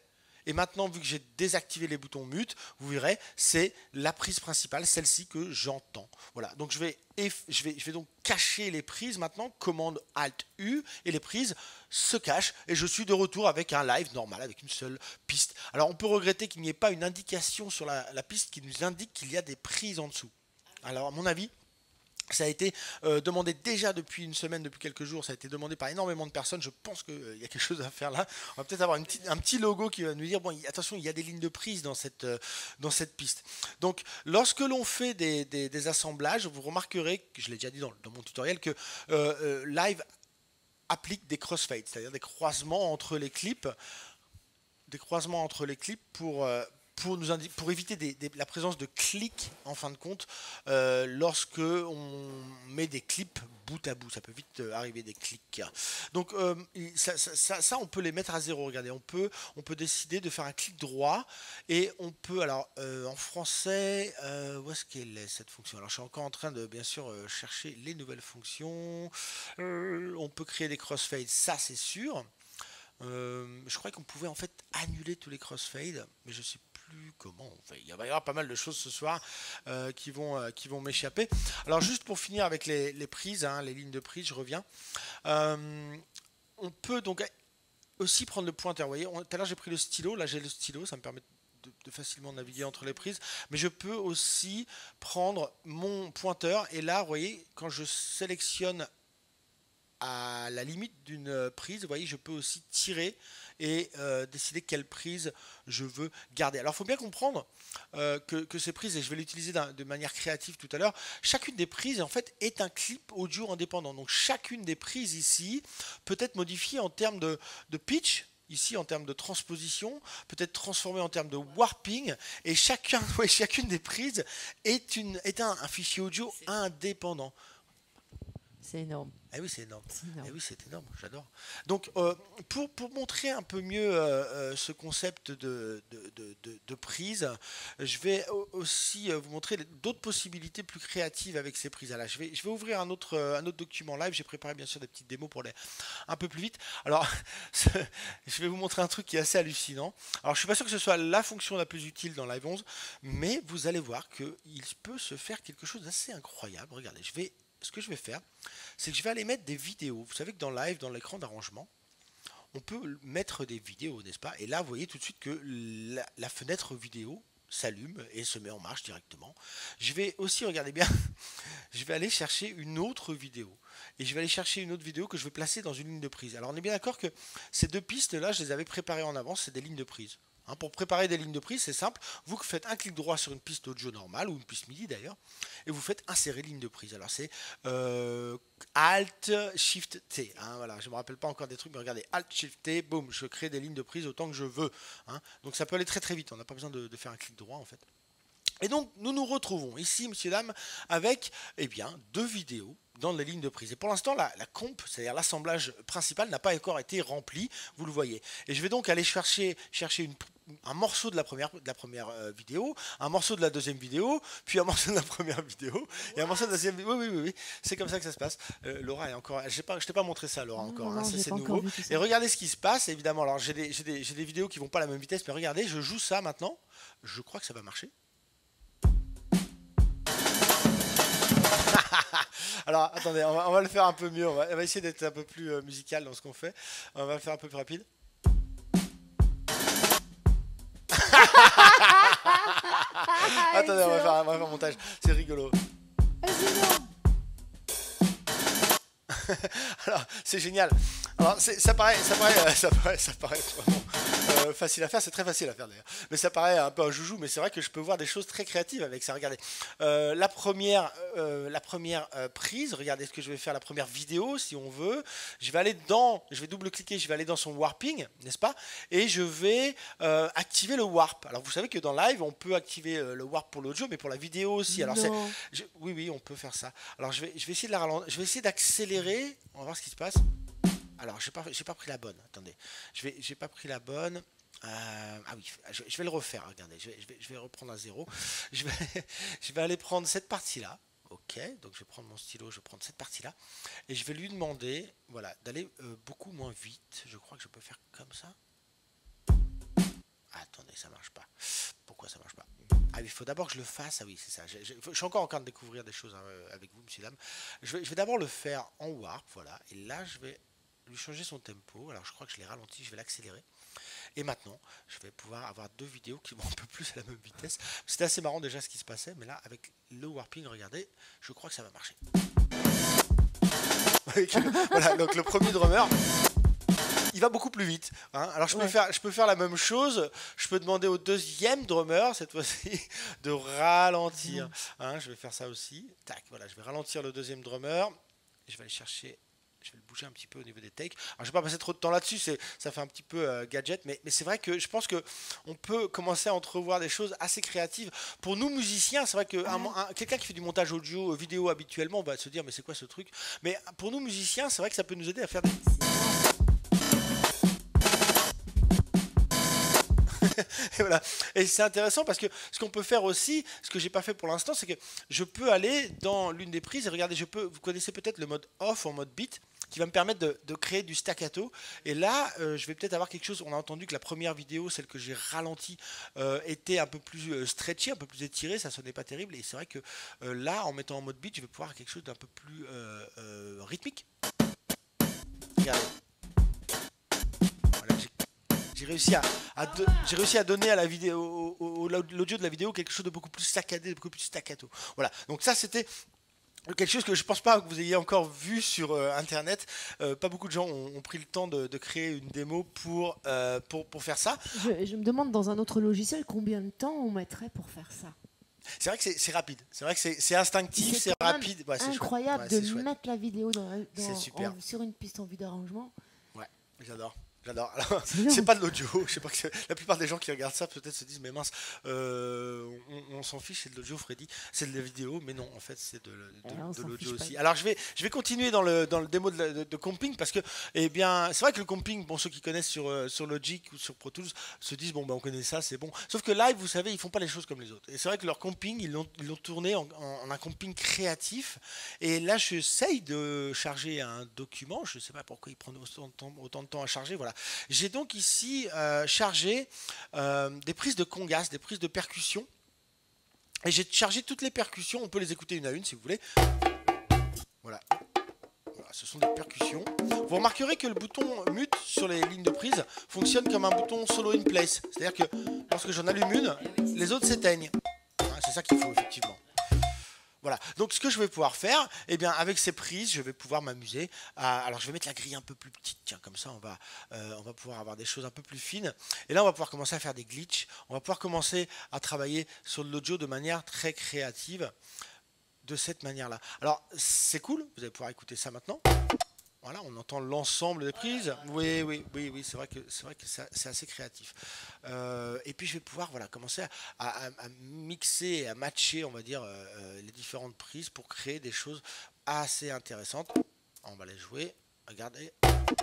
Et maintenant, vu que j'ai désactivé les boutons mute, vous verrez, c'est la prise principale, celle-ci que j'entends. Voilà, donc je vais, je, vais, je vais donc cacher les prises maintenant, commande Alt U, et les prises se cachent, et je suis de retour avec un live normal, avec une seule piste. Alors on peut regretter qu'il n'y ait pas une indication sur la, la piste qui nous indique qu'il y a des prises en dessous. Alors à mon avis, ça a été euh, demandé déjà depuis une semaine, depuis quelques jours, ça a été demandé par énormément de personnes. Je pense qu'il euh, y a quelque chose à faire là. On va peut-être avoir une petite, un petit logo qui va nous dire, bon, attention, il y a des lignes de prise dans cette, euh, dans cette piste. Donc, lorsque l'on fait des, des, des assemblages, vous remarquerez, je l'ai déjà dit dans, dans mon tutoriel, que euh, euh, Live applique des crossfades, c'est-à-dire des croisements entre les clips, des croisements entre les clips pour... Euh, Pour, nous pour éviter des, des, la présence de clics en fin de compte euh, lorsque on met des clips bout à bout, ça peut vite euh, arriver des clics. Donc euh, ça, ça, ça on peut les mettre à zéro. Regardez, on peut, on peut décider de faire un clic droit et on peut, alors euh, en français, euh, où est-ce qu'elle est cette fonction? Alors je suis encore en train de bien sûr euh, chercher les nouvelles fonctions. Euh, on peut créer des crossfades, ça c'est sûr. Euh, je crois qu'on pouvait en fait annuler tous les crossfades, mais je sais plus comment on fait. Il va y avoir pas mal de choses ce soir euh, qui vont, euh, qui vont m'échapper. Alors juste pour finir avec les, les prises, hein, les lignes de prise, je reviens. Euh, on peut donc aussi prendre le pointeur. Vous voyez, tout à l'heure j'ai pris le stylo, là j'ai le stylo, ça me permet de, de facilement naviguer entre les prises. Mais je peux aussi prendre mon pointeur et là, vous voyez, quand je sélectionne à la limite d'une prise, vous voyez, je peux aussi tirer et euh, décider quelle prise je veux garder. Alors, il faut bien comprendre euh, que, que ces prises, et je vais l'utiliser de manière créative tout à l'heure, chacune des prises, en fait, est un clip audio indépendant. Donc, chacune des prises ici peut être modifiée en termes de, de pitch, ici en termes de transposition, peut-être transformée en termes de warping, et chacun, ouais, chacune des prises est, une, est un, un fichier audio indépendant. C'est énorme. Eh oui, c'est énorme. énorme. Eh oui, c'est énorme, j'adore. Donc, euh, pour, pour montrer un peu mieux euh, ce concept de, de, de, de, de prise, je vais aussi vous montrer d'autres possibilités plus créatives avec ces prises-là. Je vais, je vais ouvrir un autre, un autre document live. J'ai préparé bien sûr des petites démos pour les un peu plus vite. Alors, je vais vous montrer un truc qui est assez hallucinant. Alors, je suis pas sûr que ce soit la fonction la plus utile dans Live onze, mais vous allez voir qu'il peut se faire quelque chose d'assez incroyable. Regardez, je vais ce que je vais faire, c'est que je vais aller mettre des vidéos. Vous savez que dans Live, dans l'écran d'arrangement, on peut mettre des vidéos, n'est-ce pas? Et là, vous voyez tout de suite que la, la fenêtre vidéo s'allume et se met en marche directement. Je vais aussi, regardez bien, je vais aller chercher une autre vidéo. Et je vais aller chercher une autre vidéo que je vais placer dans une ligne de prise. Alors, on est bien d'accord que ces deux pistes-là, je les avais préparées en avance, c'est des lignes de prise. Hein, pour préparer des lignes de prise, c'est simple. Vous faites un clic droit sur une piste audio normale, ou une piste MIDI d'ailleurs, et vous faites insérer ligne de prise. Alors c'est euh, Alt, Shift, T. Hein, voilà, je ne me rappelle pas encore des trucs, mais regardez, Alt, Shift, T, boum, je crée des lignes de prise autant que je veux. Hein. Donc ça peut aller très très vite, on n'a pas besoin de, de faire un clic droit en fait. Et donc nous nous retrouvons ici, messieurs, dames, avec eh bien, deux vidéos dans les lignes de prise. Et pour l'instant, la, la comp, c'est-à-dire l'assemblage principal, n'a pas encore été rempli, vous le voyez. Et je vais donc aller chercher, chercher une, un morceau de la première, de la première euh, vidéo, un morceau de la deuxième vidéo, puis un morceau de la première vidéo, et un morceau de la deuxième vidéo. Oui, oui, oui, oui. C'est comme ça que ça se passe. Euh, Laura est encore... Je ne t'ai pas montré ça, Laura, encore. Non, hein, non, c'est nouveau. Et regardez ce qui se passe, évidemment. Alors, j'ai des, des, des vidéos qui ne vont pas à la même vitesse, mais regardez, je joue ça maintenant. Je crois que ça va marcher. Alors, attendez, on va, on va le faire un peu mieux. On va, on va essayer d'être un peu plus euh, musical dans ce qu'on fait. On va le faire un peu plus rapide. Attendez, on va, faire, on va faire un montage. C'est rigolo. Alors, c'est génial. Alors, ça paraît, ça paraît, ça paraît, ça paraît vraiment euh, facile à faire. C'est très facile à faire d'ailleurs. Mais ça paraît un peu un joujou. Mais c'est vrai que je peux voir des choses très créatives avec ça. Regardez, euh, la première, euh, la première euh, prise. Regardez ce que je vais faire. La première vidéo, si on veut. Je vais aller dans, je vais double-cliquer. Je vais aller dans son warping, n'est-ce pas? Et je vais euh, activer le warp. Alors, vous savez que dans Live, on peut activer euh, le warp pour l'audio, mais pour la vidéo aussi. Alors, c'est, oui, oui, on peut faire ça. Alors, je vais, je vais essayer de la ralentir. Je vais essayer d'accélérer. On va voir ce qui se passe. Alors, j'ai pas, j'ai pas pris la bonne. Attendez, je vais, j'ai pas pris la bonne. Euh, ah oui, je, je vais le refaire. Regardez, je vais, je vais, je vais reprendre à zéro. Je vais, je vais aller prendre cette partie-là. Ok, donc je vais prendre mon stylo, je vais prendre cette partie-là, et je vais lui demander, voilà, d'aller euh, beaucoup moins vite. Je crois que je peux faire comme ça. Attendez, ça marche pas. Pourquoi ça marche pas? Ah, il faut d'abord que je le fasse. Ah oui, c'est ça. Je, je, je suis encore en train de découvrir des choses hein, avec vous, monsieur Dame. Je vais, je vais d'abord le faire en warp, voilà. Et là, je vais lui changer son tempo. Alors, je crois que je l'ai ralenti, je vais l'accélérer. Et maintenant, je vais pouvoir avoir deux vidéos qui vont un peu plus à la même vitesse. C'était assez marrant déjà ce qui se passait, mais là, avec le warping, regardez, je crois que ça va marcher. Voilà, donc le premier drummer, il va beaucoup plus vite. Hein. Alors je peux, ouais. faire, je peux faire la même chose, je peux demander au deuxième drummer, cette fois-ci, de ralentir. Hein, je vais faire ça aussi. Tac, voilà, je vais ralentir le deuxième drummer. Je vais aller chercher... Je vais le bouger un petit peu au niveau des takes. Alors, je ne vais pas passer trop de temps là-dessus, ça fait un petit peu euh, gadget, mais, mais c'est vrai que je pense qu'on peut commencer à entrevoir des choses assez créatives. Pour nous, musiciens, c'est vrai que un, quelqu'un qui fait du montage audio, vidéo habituellement, va se dire, mais c'est quoi ce truc? Mais pour nous, musiciens, c'est vrai que ça peut nous aider à faire des... Et voilà. Et c'est intéressant parce que ce qu'on peut faire aussi, ce que j'ai pas fait pour l'instant, c'est que je peux aller dans l'une des prises et regardez, je peux, vous connaissez peut-être le mode off en mode beat, qui va me permettre de, de créer du staccato. Et là, euh, je vais peut-être avoir quelque chose. On a entendu que la première vidéo, celle que j'ai ralentie, euh, était un peu plus euh, stretchy, un peu plus étirée. Ça sonnait pas terrible. Et c'est vrai que euh, là, en mettant en mode beat, je vais pouvoir avoir quelque chose d'un peu plus euh, euh, rythmique. Regardez. Voilà, j'ai réussi à, à de, j'ai réussi à donner à la vidéo, au, au, l'audio de la vidéo quelque chose de beaucoup plus saccadé, beaucoup plus staccato. Voilà. Donc ça, c'était quelque chose que je pense pas que vous ayez encore vu sur euh, internet. Euh, pas beaucoup de gens ont, ont pris le temps de, de créer une démo pour, euh, pour, pour faire ça. Je, je me demande dans un autre logiciel combien de temps on mettrait pour faire ça. C'est vrai que c'est rapide, c'est vrai que c'est instinctif, c'est rapide. Ouais, incroyable ouais, de chouette. Mettre la vidéo dans, dans, en, sur une piste en vue d'arrangement. Ouais, j'adore. J'adore. C'est pas de l'audio. Je sais pas que la plupart des gens qui regardent ça peut-être se disent mais mince, euh, on, on s'en fiche, c'est de l'audio, Freddy, c'est de la vidéo, mais non, en fait c'est de, de, de l'audio aussi. Alors je vais, je vais continuer dans le dans le démo de, la, de, de comping parce que eh bien c'est vrai que le comping, bon ceux qui connaissent sur euh, sur Logic ou sur Pro Tools se disent bon ben on connaît ça, c'est bon. Sauf que live, vous savez, ils font pas les choses comme les autres. Et c'est vrai que leur comping, ils l'ont ils l'ont tourné en, en, en un comping créatif. Et là j'essaye de charger un document. Je sais pas pourquoi il prend autant de temps, autant de temps à charger. Voilà. J'ai donc ici euh, chargé euh, des prises de congas, des prises de percussion. Et j'ai chargé toutes les percussions. On peut les écouter une à une si vous voulez. Voilà. Voilà, ce sont des percussions. Vous remarquerez que le bouton mute sur les lignes de prise fonctionne comme un bouton solo in place. C'est-à-dire que lorsque j'en allume une, les autres s'éteignent. Hein, c'est ça qu'il faut effectivement. Voilà, donc ce que je vais pouvoir faire, eh bien, avec ces prises, je vais pouvoir m'amuser. Alors, je vais mettre la grille un peu plus petite, tiens, comme ça, on va, euh, on va pouvoir avoir des choses un peu plus fines. Et là, on va pouvoir commencer à faire des glitches. On va pouvoir commencer à travailler sur l'audio de manière très créative, de cette manière-là. Alors, c'est cool, vous allez pouvoir écouter ça maintenant. Voilà, on entend l'ensemble des prises. Oui, oui, oui, oui, c'est vrai que c'est vrai que c'est assez créatif. Euh, et puis je vais pouvoir voilà commencer à, à, à mixer, à matcher, on va dire, euh, les différentes prises pour créer des choses assez intéressantes. On va les jouer. Regardez.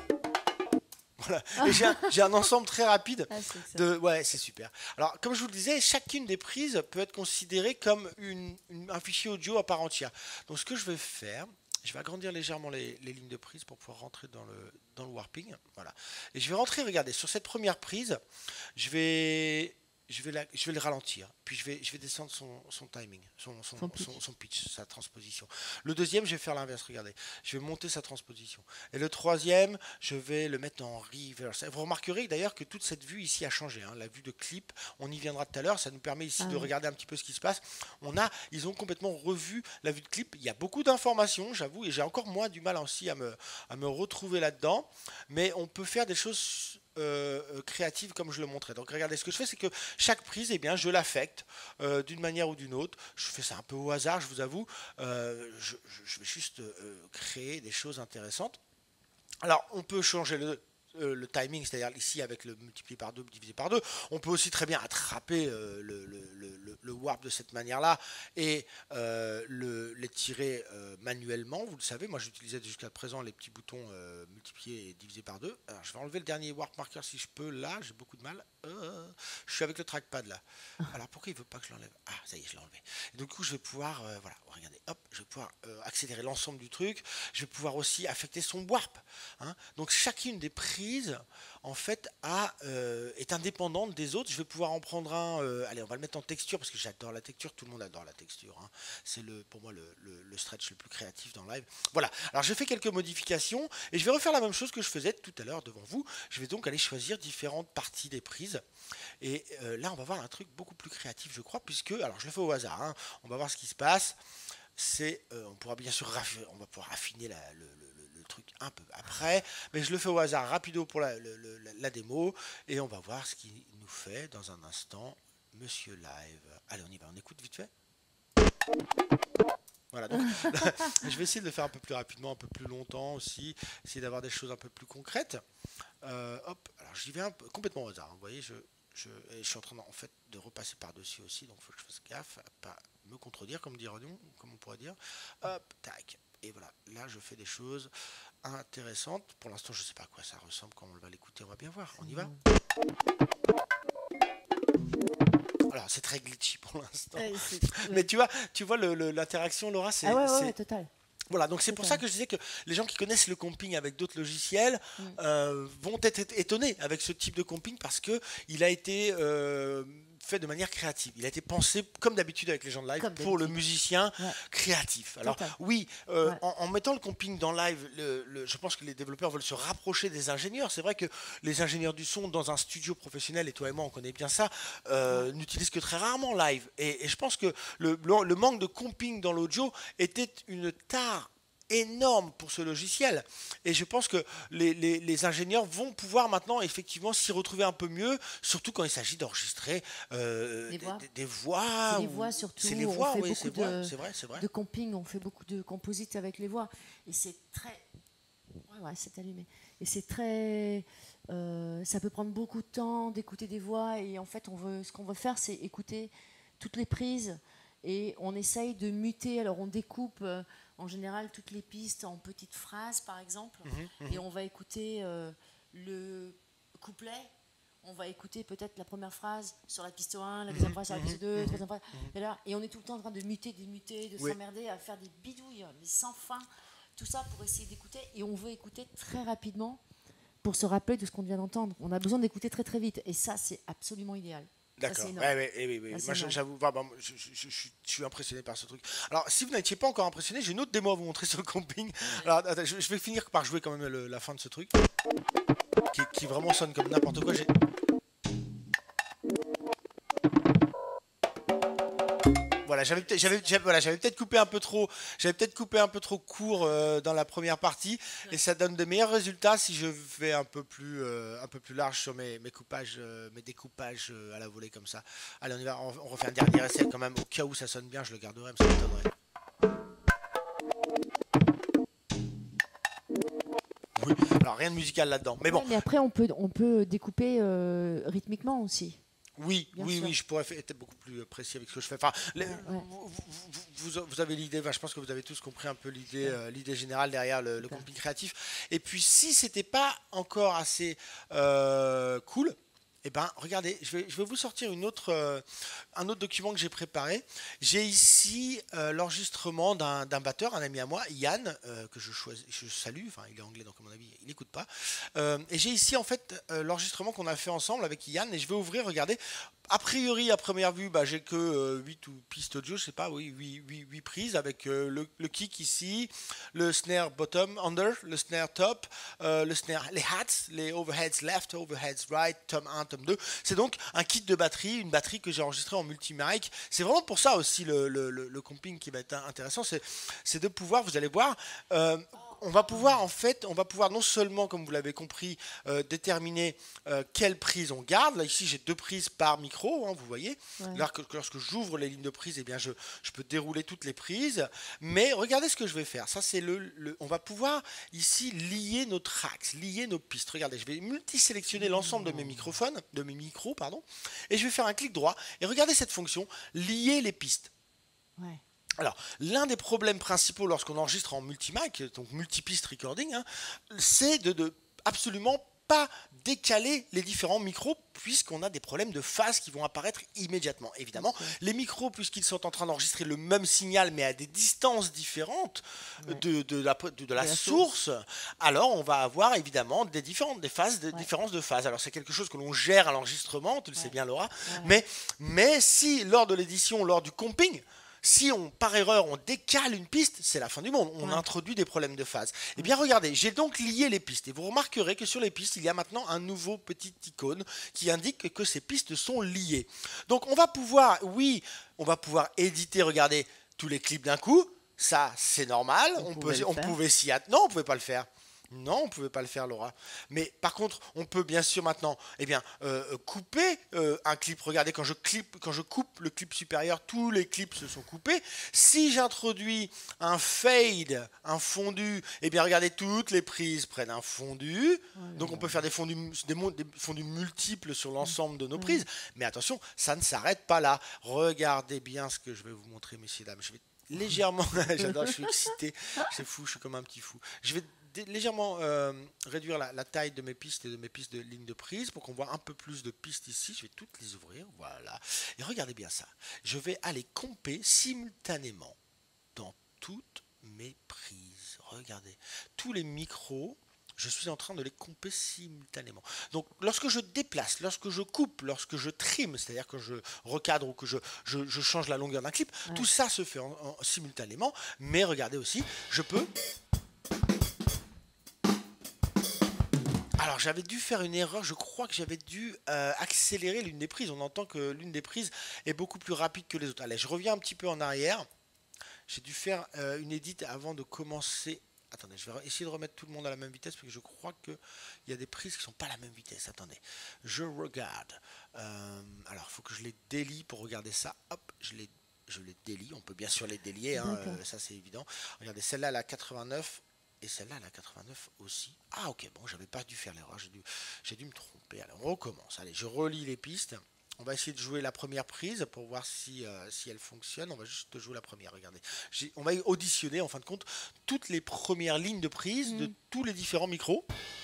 Voilà. Et j'ai un, j'ai un ensemble très rapide ah, de. Ouais, c'est super. Alors, comme je vous le disais, chacune des prises peut être considérée comme une, une, un fichier audio à part entière. Donc, ce que je vais faire. Je vais agrandir légèrement les, les lignes de prise pour pouvoir rentrer dans le, dans le warping. Voilà. Et je vais rentrer, regardez, sur cette première prise, je vais, je vais, la, je vais le ralentir. Puis je vais, je vais descendre son, son timing, son, son, son, pitch. Son, son pitch, sa transposition. Le deuxième, je vais faire l'inverse, regardez. Je vais monter sa transposition. Et le troisième, je vais le mettre en reverse. Et vous remarquerez d'ailleurs que toute cette vue ici a changé. Hein. La vue de clip, on y viendra tout à l'heure. Ça nous permet ici ah, de oui. regarder un petit peu ce qui se passe. On a, ils ont complètement revu la vue de clip. Il y a beaucoup d'informations, j'avoue, et j'ai encore moins du mal aussi à me, à me retrouver là-dedans. Mais on peut faire des choses Euh, créative comme je le montrais. Donc regardez, ce que je fais, c'est que chaque prise, eh bien, je l'affecte euh, d'une manière ou d'une autre. Je fais ça un peu au hasard, je vous avoue. Euh, je, je vais juste euh, créer des choses intéressantes. Alors, on peut changer le, euh, le timing, c'est-à-dire ici avec le multiplié par deux, divisé par deux. On peut aussi très bien attraper euh, le, le, le, le warp de cette manière-là et euh, le, les tirer euh, manuellement. Vous le savez, moi j'utilisais jusqu'à présent les petits boutons euh, multipliés et divisés par deux. Alors je vais enlever le dernier warp marker si je peux. Là, j'ai beaucoup de mal. Euh, je suis avec le trackpad là. Alors pourquoi il veut pas que je l'enlève? Ah, ça y est, je l'ai enlevé. Et du coup, je vais pouvoir, euh, voilà, regardez, hop, je vais pouvoir euh, accélérer l'ensemble du truc. Je vais pouvoir aussi affecter son warp. Hein. Donc chacune des prises, en fait, a, euh, est indépendante des autres. Je vais pouvoir en prendre un. Euh, allez, on va le mettre en texture parce que j'adore la texture. Tout le monde adore la texture. Hein. C'est le, pour moi le, le, le stretch le plus créatif dans le live. Voilà. Alors j'ai fait quelques modifications et je vais refaire la même chose que je faisais tout à l'heure devant vous. Je vais donc aller choisir différentes parties des prises. Et euh, là, on va voir un truc beaucoup plus créatif, je crois, puisque, alors je le fais au hasard. Hein. On va voir ce qui se passe. C'est, euh, on pourra bien sûr, raff- on va pouvoir affiner la, le, le, le truc un peu après, mais je le fais au hasard, rapido pour la, le, le, la démo, et on va voir ce qu'il nous fait dans un instant, Monsieur Live. Allez, on y va, on écoute vite fait. Voilà, donc je vais essayer de le faire un peu plus rapidement, un peu plus longtemps aussi, essayer d'avoir des choses un peu plus concrètes. Euh, hop, alors j'y vais un peu, complètement au hasard, hein, vous voyez, je, je, je suis en train en fait de repasser par-dessus aussi, donc il faut que je fasse gaffe à pas me contredire, comme dirions, comme on pourrait dire. Hop, tac, et voilà, là je fais des choses intéressantes. Pour l'instant, je sais pas à quoi ça ressemble, quand on va l'écouter, on va bien voir, on y va. Alors c'est très glitchy pour l'instant, ouais, mais tu vois, tu vois le, le, l'interaction, Laura, c'est... Ah ouais, ouais, ouais, total. Voilà, donc c'est pour ça que je disais que les gens qui connaissent le comping avec d'autres logiciels mm. euh, vont être étonnés avec ce type de comping parce que il a été euh, fait de manière créative. Il a été pensé comme d'habitude avec les gens de live comme pour le musicien ouais. créatif. Alors Total. oui, euh, ouais. en, en mettant le comping dans live, le, le, je pense que les développeurs veulent se rapprocher des ingénieurs. C'est vrai que les ingénieurs du son dans un studio professionnel, et toi et moi on connaît bien ça, euh, ouais. n'utilisent que très rarement live. Et, et je pense que le, le manque de comping dans l'audio était une tare énorme pour ce logiciel et je pense que les, les, les ingénieurs vont pouvoir maintenant effectivement s'y retrouver un peu mieux, surtout quand il s'agit d'enregistrer euh, des, des, des voix. C'est les voix surtout. C'est les voix, oui, c'est vrai, c'est vrai, c'est vrai. De comping, on fait beaucoup de composites avec les voix et c'est très... Ouais, ouais, c'est allumé. Et c'est très... Euh, ça peut prendre beaucoup de temps d'écouter des voix et en fait, on veut, ce qu'on veut faire, c'est écouter toutes les prises et on essaye de muter. Alors, on découpe... Euh, en général, toutes les pistes en petites phrases, par exemple, mmh, mmh. et on va écouter euh, le couplet, on va écouter peut-être la première phrase sur la piste un, la deuxième mmh, phrase sur la piste deux, mmh, la troisième phrase, mmh. et, là, et on est tout le temps en train de muter, de muter, de oui. s'emmerder, à faire des bidouilles, mais sans fin, tout ça pour essayer d'écouter, et on veut écouter très rapidement pour se rappeler de ce qu'on vient d'entendre. On a besoin d'écouter très très vite, et ça, c'est absolument idéal. D'accord. Ouais, ouais, ouais, ouais. Moi, j'avoue, bah, je, je, je, je, je suis impressionné par ce truc. Alors, si vous n'étiez pas encore impressionné, j'ai une autre démo à vous montrer sur le comping. Alors, attends, je, je vais finir par jouer quand même le, la fin de ce truc, qui, qui vraiment sonne comme n'importe quoi. J'ai... Voilà, j'avais peut-être, j'avais, j'avais, voilà, j'avais peut-être coupé un peu trop, j'avais peut-être coupé un peu trop court euh, dans la première partie, et ça donne de meilleurs résultats si je fais un peu plus, euh, un peu plus large sur mes, mes coupages, euh, mes découpages euh, à la volée comme ça. Allez, on y va, on, on refait un dernier essai quand même, au cas où ça sonne bien, je le garderai, mais ça m'étonnerait. Oui, alors rien de musical là-dedans, mais bon. Ouais, mais après, on peut, on peut découper euh, rythmiquement aussi. Oui, Bien oui, sûr. oui, je pourrais être beaucoup plus précis avec ce que je fais. Enfin, les, ouais, ouais. Vous, vous, vous avez l'idée, enfin, je pense que vous avez tous compris un peu l'idée, ouais. euh, l'idée générale derrière le, le comping créatif. Et puis, si c'était pas encore assez euh, cool, eh ben, regardez, je vais, je vais vous sortir une autre, euh, un autre document que j'ai préparé. J'ai ici euh, l'enregistrement d'un, d'un batteur, un ami à moi, Yann, euh, que je, choisis, je salue. Enfin, il est anglais, donc à mon avis, il n'écoute pas. Euh, et j'ai ici en fait euh, l'enregistrement qu'on a fait ensemble avec Yann. Et je vais ouvrir, regardez. A priori, à première vue, bah, j'ai que euh, huit ou pistes audio, je sais pas, oui, huit, huit, huit prises avec euh, le, le kick ici, le snare bottom, under, le snare top, euh, le snare, les hats, les overheads left, overheads right, tom un, tom deux. C'est donc un kit de batterie, une batterie que j'ai enregistrée en multi-mic. C'est vraiment pour ça aussi le, le, le, le comping qui va être intéressant, c'est, c'est de pouvoir, vous allez voir... Euh, on va pouvoir en fait, on va pouvoir non seulement, comme vous l'avez compris, euh, déterminer euh, quelle prise on garde. Là ici, j'ai deux prises par micro, hein, vous voyez. Ouais. Lorsque, lorsque j'ouvre les lignes de prise, eh bien, je, je peux dérouler toutes les prises. Mais regardez ce que je vais faire. Ça, c'est le, le, on va pouvoir ici lier nos tracks, lier nos pistes. Regardez, je vais multisélectionner l'ensemble de mes microphones, de mes micros, pardon, et je vais faire un clic droit. Et regardez cette fonction, lier les pistes. Ouais. Alors, l'un des problèmes principaux lorsqu'on enregistre en multimac, donc multipiste recording, hein, c'est de, de absolument pas décaler les différents micros puisqu'on a des problèmes de phase qui vont apparaître immédiatement. Évidemment, okay. Les micros, puisqu'ils sont en train d'enregistrer le même signal mais à des distances différentes ouais. de, de la, de, de la, la source, source, alors on va avoir évidemment des, différentes, des phases, des ouais. différences de phase. Alors c'est quelque chose que l'on gère à l'enregistrement, tu le ouais. sais bien Laura, ouais. mais, mais si lors de l'édition, lors du comping, si on, par erreur, on décale une piste, c'est la fin du monde. On ouais. introduit des problèmes de phase. Ouais. Eh bien, regardez, j'ai donc lié les pistes. Et vous remarquerez que sur les pistes, il y a maintenant un nouveau petit icône qui indique que ces pistes sont liées. Donc, on va pouvoir, oui, on va pouvoir éditer, regardez, tous les clips d'un coup. Ça, c'est normal. On, on, peut, on pouvait s'y attendre. Non, on ne pouvait pas le faire. Non, on ne pouvait pas le faire, Laura. Mais par contre, on peut bien sûr maintenant eh bien, euh, couper euh, un clip. Regardez, quand je, clip, quand je coupe le clip supérieur, tous les clips se sont coupés. Si j'introduis un fade, un fondu, eh bien, regardez, toutes les prises prennent un fondu. Oh là Donc, on peut faire des fondus, des, des fondus multiples sur l'ensemble de nos mmh. prises. Mais attention, ça ne s'arrête pas là. Regardez bien ce que je vais vous montrer, messieurs, dames. Je vais légèrement... J'adore, je suis excité. C'est fou, je suis comme un petit fou. Je vais légèrement euh, réduire la, la taille de mes pistes et de mes pistes de ligne de prise pour qu'on voit un peu plus de pistes ici. Je vais toutes les ouvrir, voilà. Et regardez bien ça. Je vais aller comper simultanément dans toutes mes prises. Regardez, tous les micros, je suis en train de les comper simultanément. Donc, lorsque je déplace, lorsque je coupe, lorsque je trim, c'est-à-dire que je recadre ou que je, je, je change la longueur d'un clip, ouais. tout ça se fait en, en, simultanément. Mais regardez aussi, je peux... Alors, j'avais dû faire une erreur, je crois que j'avais dû euh, accélérer l'une des prises. On entend que l'une des prises est beaucoup plus rapide que les autres. Allez, je reviens un petit peu en arrière. J'ai dû faire euh, une edit avant de commencer. Attendez, je vais essayer de remettre tout le monde à la même vitesse parce que je crois qu'il y a des prises qui ne sont pas à la même vitesse. Attendez, je regarde. Euh, alors, il faut que je les délie pour regarder ça. Hop, je les, je les délie. On peut bien sûr les délier, hein, euh, ça c'est évident. Regardez, celle-là, elle a quatre-vingt-neuf. Et celle-là, elle a quatre-vingt-neuf aussi. Ah, ok, bon, j'avais pas dû faire l'erreur. J'ai dû, j'ai dû me tromper. Alors, on recommence. Allez, je relis les pistes. On va essayer de jouer la première prise pour voir si, euh, si elle fonctionne. On va juste jouer la première, regardez. J'ai, on va auditionner, en fin de compte, toutes les premières lignes de prise mmh. de tous les différents micros.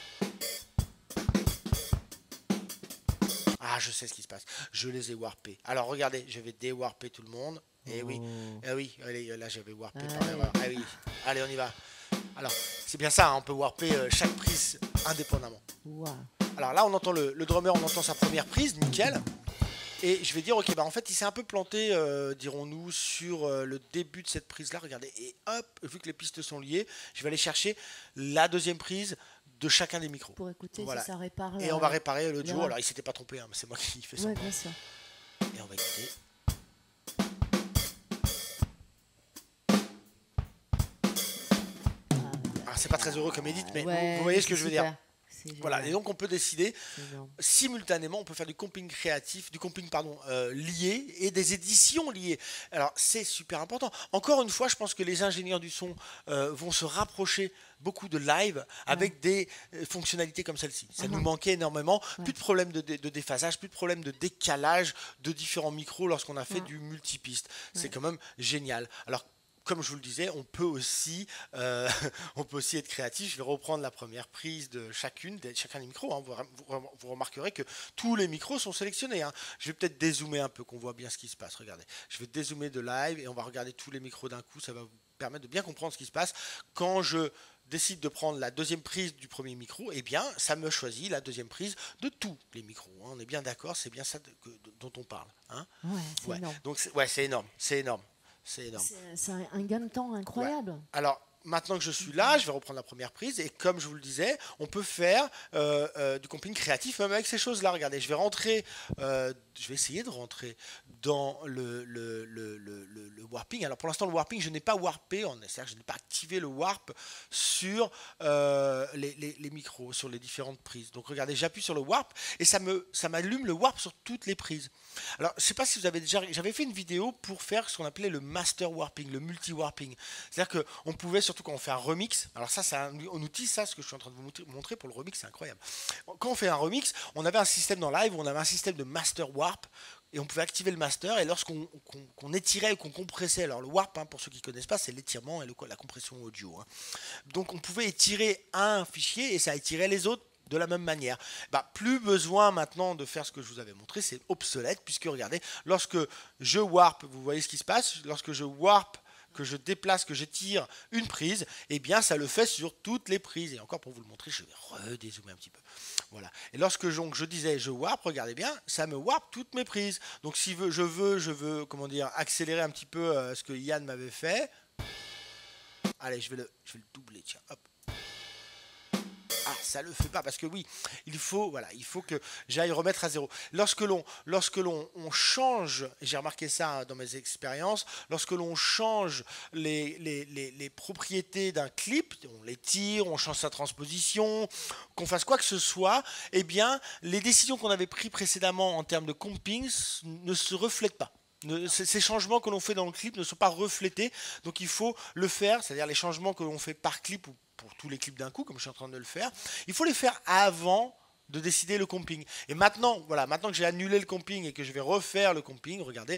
Ah, je sais ce qui se passe. Je les ai warpés. Alors, regardez, je vais déwarper tout le monde. Et oh. oui, eh oui, allez, là, j'avais warpé ah, par erreur. Ah oui, allez, on y va. Alors, c'est bien ça, hein, on peut warper euh, chaque prise indépendamment. Wow. Alors là, on entend le, le drummer, on entend sa première prise, nickel. Et je vais dire, ok, bah en fait, il s'est un peu planté, euh, dirons-nous, sur euh, le début de cette prise-là. Regardez, et hop, vu que les pistes sont liées, je vais aller chercher la deuxième prise de chacun des micros. Pour écouter voilà. si ça répare. Et on va réparer le duo. Alors, il s'était pas trompé, hein, mais c'est moi qui fais ça. Ouais, bien sûr. Et on va écouter. C'est pas très heureux comme edit, mais ouais, vous, vous voyez ce que je veux super. dire. Voilà, et donc on peut décider simultanément, on peut faire du comping créatif, du comping pardon euh, lié et des éditions liées. Alors c'est super important. Encore une fois, je pense que les ingénieurs du son euh, vont se rapprocher beaucoup de live avec ouais. des euh, fonctionnalités comme celle-ci. Ça uh-huh. nous manquait énormément. Ouais. Plus de problèmes de, de, de déphasage, plus de problèmes de décalage de différents micros lorsqu'on a fait ouais. du multipiste. Ouais. C'est quand même génial. Alors comme je vous le disais, on peut aussi, euh, on peut aussi être créatif. Je vais reprendre la première prise de chacune, de chacun des micros. Hein. Vous, vous, vous remarquerez que tous les micros sont sélectionnés. Hein. Je vais peut-être dézoomer un peu, qu'on voit bien ce qui se passe. Regardez, je vais dézoomer de live et on va regarder tous les micros d'un coup. Ça va vous permettre de bien comprendre ce qui se passe. Quand je décide de prendre la deuxième prise du premier micro, eh bien, ça me choisit la deuxième prise de tous les micros. Hein. On est bien d'accord, c'est bien ça de, de, de, dont on parle. Hein. Ouais, c'est ouais. énorme. Donc, c'est, ouais, c'est énorme, c'est énorme. C'est énorme. C'est, c'est un gain de temps incroyable. Ouais. Alors, maintenant que je suis là, je vais reprendre la première prise et comme je vous le disais, on peut faire euh, euh, du comping créatif même avec ces choses-là. Regardez, je vais rentrer, euh, je vais essayer de rentrer dans le, le, le, le, le, le warping. Alors pour l'instant, le warping, je n'ai pas warpé, c'est-à-dire que je n'ai pas activé le warp sur euh, les, les, les micros, sur les différentes prises. Donc regardez, j'appuie sur le warp et ça me, ça m'allume le warp sur toutes les prises. Alors je ne sais pas si vous avez déjà, j'avais fait une vidéo pour faire ce qu'on appelait le master warping, le multi-warping. C'est-à-dire qu'on pouvait, surtout quand on fait un remix, alors ça c'est un, un outil, ça ce que je suis en train de vous montrer pour le remix, c'est incroyable. Quand on fait un remix, on avait un système dans live où on avait un système de master warp et on pouvait activer le master et lorsqu'on qu'on, qu'on étirait ou qu'on compressait, alors le warp, hein, pour ceux qui ne connaissent pas, c'est l'étirement et le, la compression audio. Hein. Donc on pouvait étirer un fichier et ça étirait les autres de la même manière. Bah, plus besoin maintenant de faire ce que je vous avais montré, c'est obsolète, puisque regardez, lorsque je warp, vous voyez ce qui se passe, lorsque je warp, que je déplace, que j'étire une prise, eh bien ça le fait sur toutes les prises. Et encore pour vous le montrer, je vais redézoomer un petit peu. Voilà. Et lorsque je, donc, je disais je warp, regardez bien, ça me warp toutes mes prises. Donc si je veux, je veux, comment dire, accélérer un petit peu euh, ce que Yann m'avait fait. Allez, je vais le, je vais le doubler, tiens, hop. Ah, ça le fait pas parce que oui, il faut, voilà, il faut que j'aille remettre à zéro. Lorsque l'on, lorsque l'on on change, j'ai remarqué ça dans mes expériences, lorsque l'on change les, les, les, les propriétés d'un clip, on les tire, on change sa transposition, qu'on fasse quoi que ce soit, eh bien, les décisions qu'on avait prises précédemment en termes de comping ne se reflètent pas. Ces changements que l'on fait dans le clip ne sont pas reflétés, donc il faut le faire, c'est-à-dire les changements que l'on fait par clip ou pour tous les clips d'un coup, comme je suis en train de le faire, il faut les faire avant de décider le comping. Et maintenant, voilà, maintenant que j'ai annulé le comping et que je vais refaire le comping, regardez.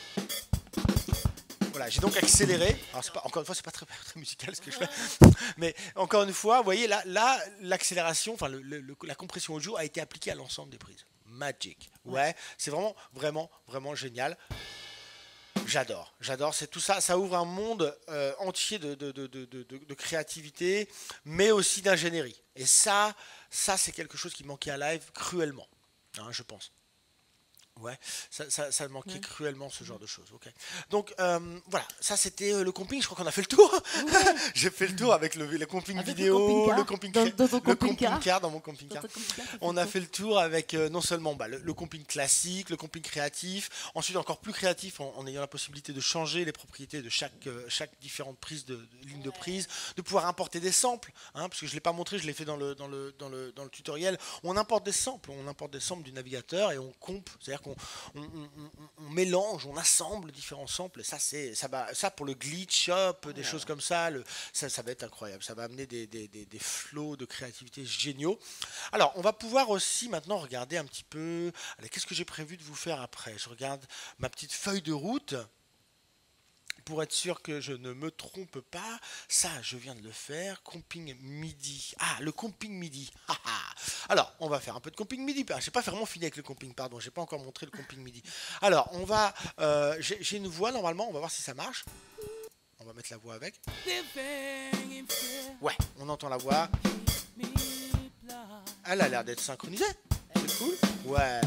Voilà, j'ai donc accéléré. Alors c'est pas, encore une fois, c'est pas très, très musical ce que je fais, mais encore une fois, vous voyez là, là, l'accélération, enfin le, le, la compression audio a été appliquée à l'ensemble des prises. Magic. Ouais, c'est vraiment, vraiment, vraiment génial. J'adore, j'adore, c'est tout ça, ça ouvre un monde euh, entier de, de, de, de, de, de créativité, mais aussi d'ingénierie. Et ça, ça c'est quelque chose qui manquait à live cruellement, hein, je pense. Ouais, ça, ça, ça manquait ouais. cruellement ce genre de choses. Okay. Donc euh, voilà, ça c'était euh, le comping. Je crois qu'on a fait le tour. Ouais. J'ai fait le tour avec le, le comping avec vidéo, le comping car, le comping, dans, dans le comping car. car dans mon comping car. car On a fait le tour avec euh, non seulement bah, le, le comping classique, le comping créatif, ensuite encore plus créatif en, en ayant la possibilité de changer les propriétés de chaque, euh, chaque différente prise de, de ligne de prise, de pouvoir importer des samples, hein, parce que je l'ai pas montré, je l'ai fait dans le, dans, le, dans, le, dans le tutoriel. On importe des samples, on importe des samples du navigateur et on comp, c'est-à-dire qu'on On, on, on, on mélange, on assemble différents samples. Ça, c'est, ça, va, ça pour le glitch up, des ouais. choses comme ça, le, ça, ça va être incroyable. Ça va amener des, des, des, des flots de créativité géniaux. Alors, on va pouvoir aussi maintenant regarder un petit peu. Allez, qu'est-ce que j'ai prévu de vous faire après? Je regarde ma petite feuille de route. Pour être sûr que je ne me trompe pas, ça, je viens de le faire. Comping midi. Ah, le comping midi. Alors, on va faire un peu de comping midi. Je n'ai pas vraiment fini avec le comping, pardon. Je n'ai pas encore montré le comping midi. Alors, on va. Euh, j'ai une voix normalement. On va voir si ça marche. On va mettre la voix avec. Ouais, on entend la voix. Elle a l'air d'être synchronisée. C'est cool. Ouais.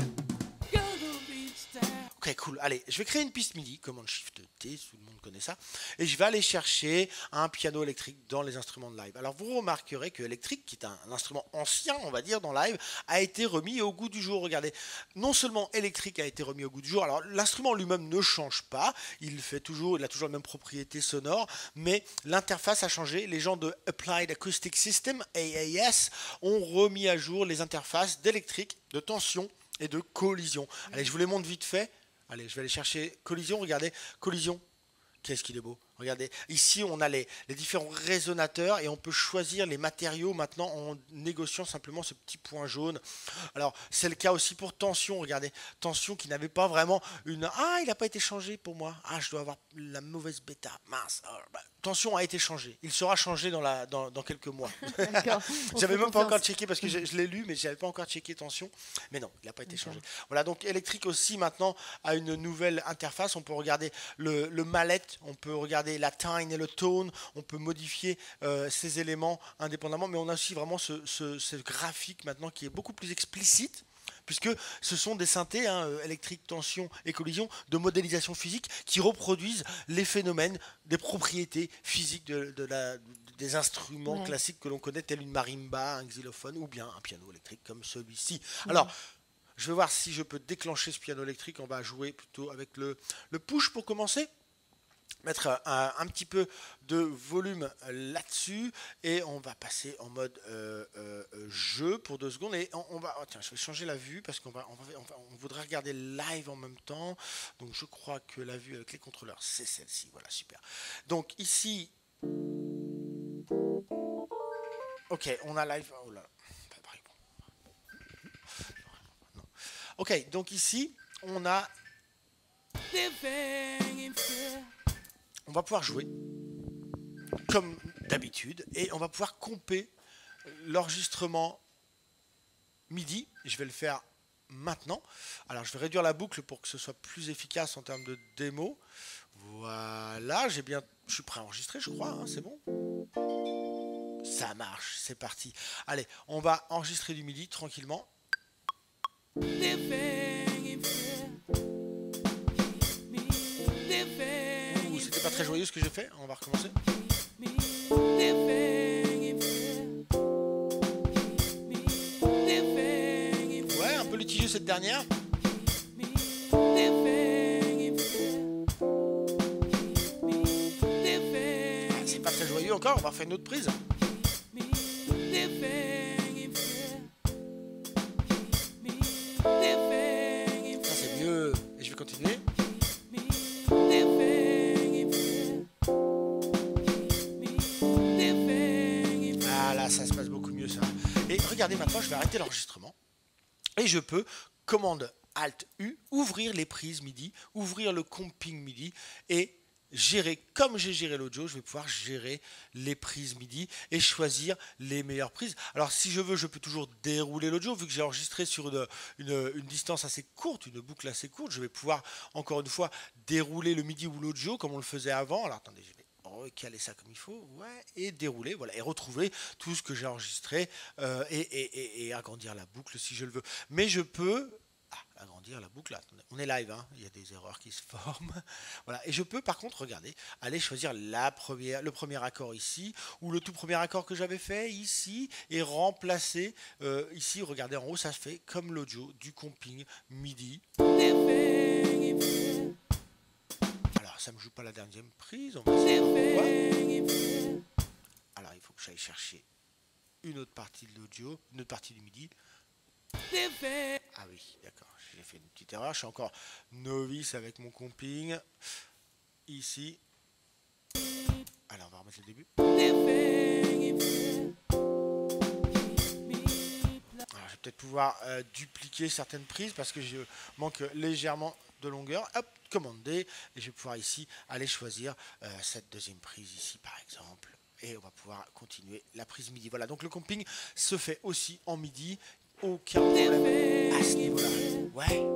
Ok, cool. Allez, je vais créer une piste MIDI, commande Shift T, tout le monde connaît ça, et je vais aller chercher un piano électrique dans les instruments de live. Alors vous remarquerez que électrique, qui est un, un instrument ancien, on va dire, dans live, a été remis au goût du jour. Regardez, non seulement électrique a été remis au goût du jour, alors l'instrument lui-même ne change pas, il fait toujours, il a toujours la même propriété sonore, mais l'interface a changé. Les gens de Applied Acoustic System, A A S, ont remis à jour les interfaces d'électrique, de tension et de collision. Allez, je vous les montre vite fait. Allez, je vais aller chercher collision, regardez, collision, qu'est-ce qu'il est beau. Regardez, ici on a les, les différents résonateurs et on peut choisir les matériaux maintenant en négociant simplement ce petit point jaune. Alors c'est le cas aussi pour tension, regardez, tension qui n'avait pas vraiment une... Ah, il n'a pas été changé pour moi. Ah, je dois avoir la mauvaise bêta, mince. Alors, bah, tension a été changé, il sera changé dans, la, dans, dans quelques mois. J'avais même pas encore checké parce que je, je l'ai lu mais je n'avais pas encore checké tension. Mais non, il n'a pas été changé. Voilà, donc électrique aussi maintenant a une nouvelle interface. On peut regarder le, le mallette, on peut regarder la time et le tone, on peut modifier euh, ces éléments indépendamment, mais on a aussi vraiment ce, ce, ce graphique maintenant qui est beaucoup plus explicite, puisque ce sont des synthés hein, électriques, tension et collision de modélisation physique qui reproduisent les phénomènes, des propriétés physiques de, de la, des instruments ouais. classiques que l'on connaît, tels une marimba, un xylophone ou bien un piano électrique comme celui-ci. Ouais. Alors, je vais voir si je peux déclencher ce piano électrique. On va jouer plutôt avec le, le push pour commencer. Mettre un, un petit peu de volume là-dessus et on va passer en mode euh, euh, jeu pour deux secondes et on, on va oh tiens je vais changer la vue parce qu'on va on, va, on, va, on voudrait regarder live en même temps, donc je crois que la vue avec les contrôleurs c'est celle-ci, voilà, super. Donc ici ok, on a live, oh là là. Ok, donc ici on a on va pouvoir jouer comme d'habitude et on va pouvoir comper l'enregistrement MIDI. Je vais le faire maintenant. Alors je vais réduire la boucle pour que ce soit plus efficace en termes de démo. Voilà, j'ai bien, je suis prêt à enregistrer, je crois, hein, c'est bon. Ça marche, c'est parti. Allez, on va enregistrer du MIDI tranquillement. Pas très joyeux ce que j'ai fait, on va recommencer. Ouais, un peu litigieux cette dernière. Ah, c'est pas très joyeux encore, on va faire une autre prise. Ça c'est mieux, et je vais continuer. Ça se passe beaucoup mieux ça. Et regardez maintenant, je vais arrêter l'enregistrement et je peux commande Alt U, ouvrir les prises MIDI, ouvrir le comping MIDI et gérer, comme j'ai géré l'audio, je vais pouvoir gérer les prises MIDI et choisir les meilleures prises. Alors si je veux, je peux toujours dérouler l'audio, vu que j'ai enregistré sur une, une, une distance assez courte, une boucle assez courte, je vais pouvoir encore une fois dérouler le MIDI ou l'audio comme on le faisait avant. Alors attendez, je vais recaler ça comme il faut, ouais, et dérouler, voilà, et retrouver tout ce que j'ai enregistré euh, et, et, et, et agrandir la boucle si je le veux. Mais je peux ah, agrandir la boucle, attendez, on est live, hein, il y a des erreurs qui se forment, voilà, et je peux par contre, regardez, aller choisir la première, le premier accord ici, ou le tout premier accord que j'avais fait ici, et remplacer euh, ici, regardez en haut, ça fait comme l'audio du comping MIDI. Ça me joue pas la dernière prise. On va alors il faut que j'aille chercher une autre partie de l'audio, une autre partie du MIDI. Ah oui, d'accord, j'ai fait une petite erreur. Je suis encore novice avec mon comping. Ici. Alors on va remettre le début. Alors, je vais peut-être pouvoir euh, dupliquer certaines prises parce que je manque légèrement de longueur. Hop, commande D, et je vais pouvoir ici aller choisir euh, cette deuxième prise ici par exemple, et on va pouvoir continuer la prise MIDI. Voilà, donc le comping se fait aussi en MIDI, aucun problème à ce niveau-là. Ouais.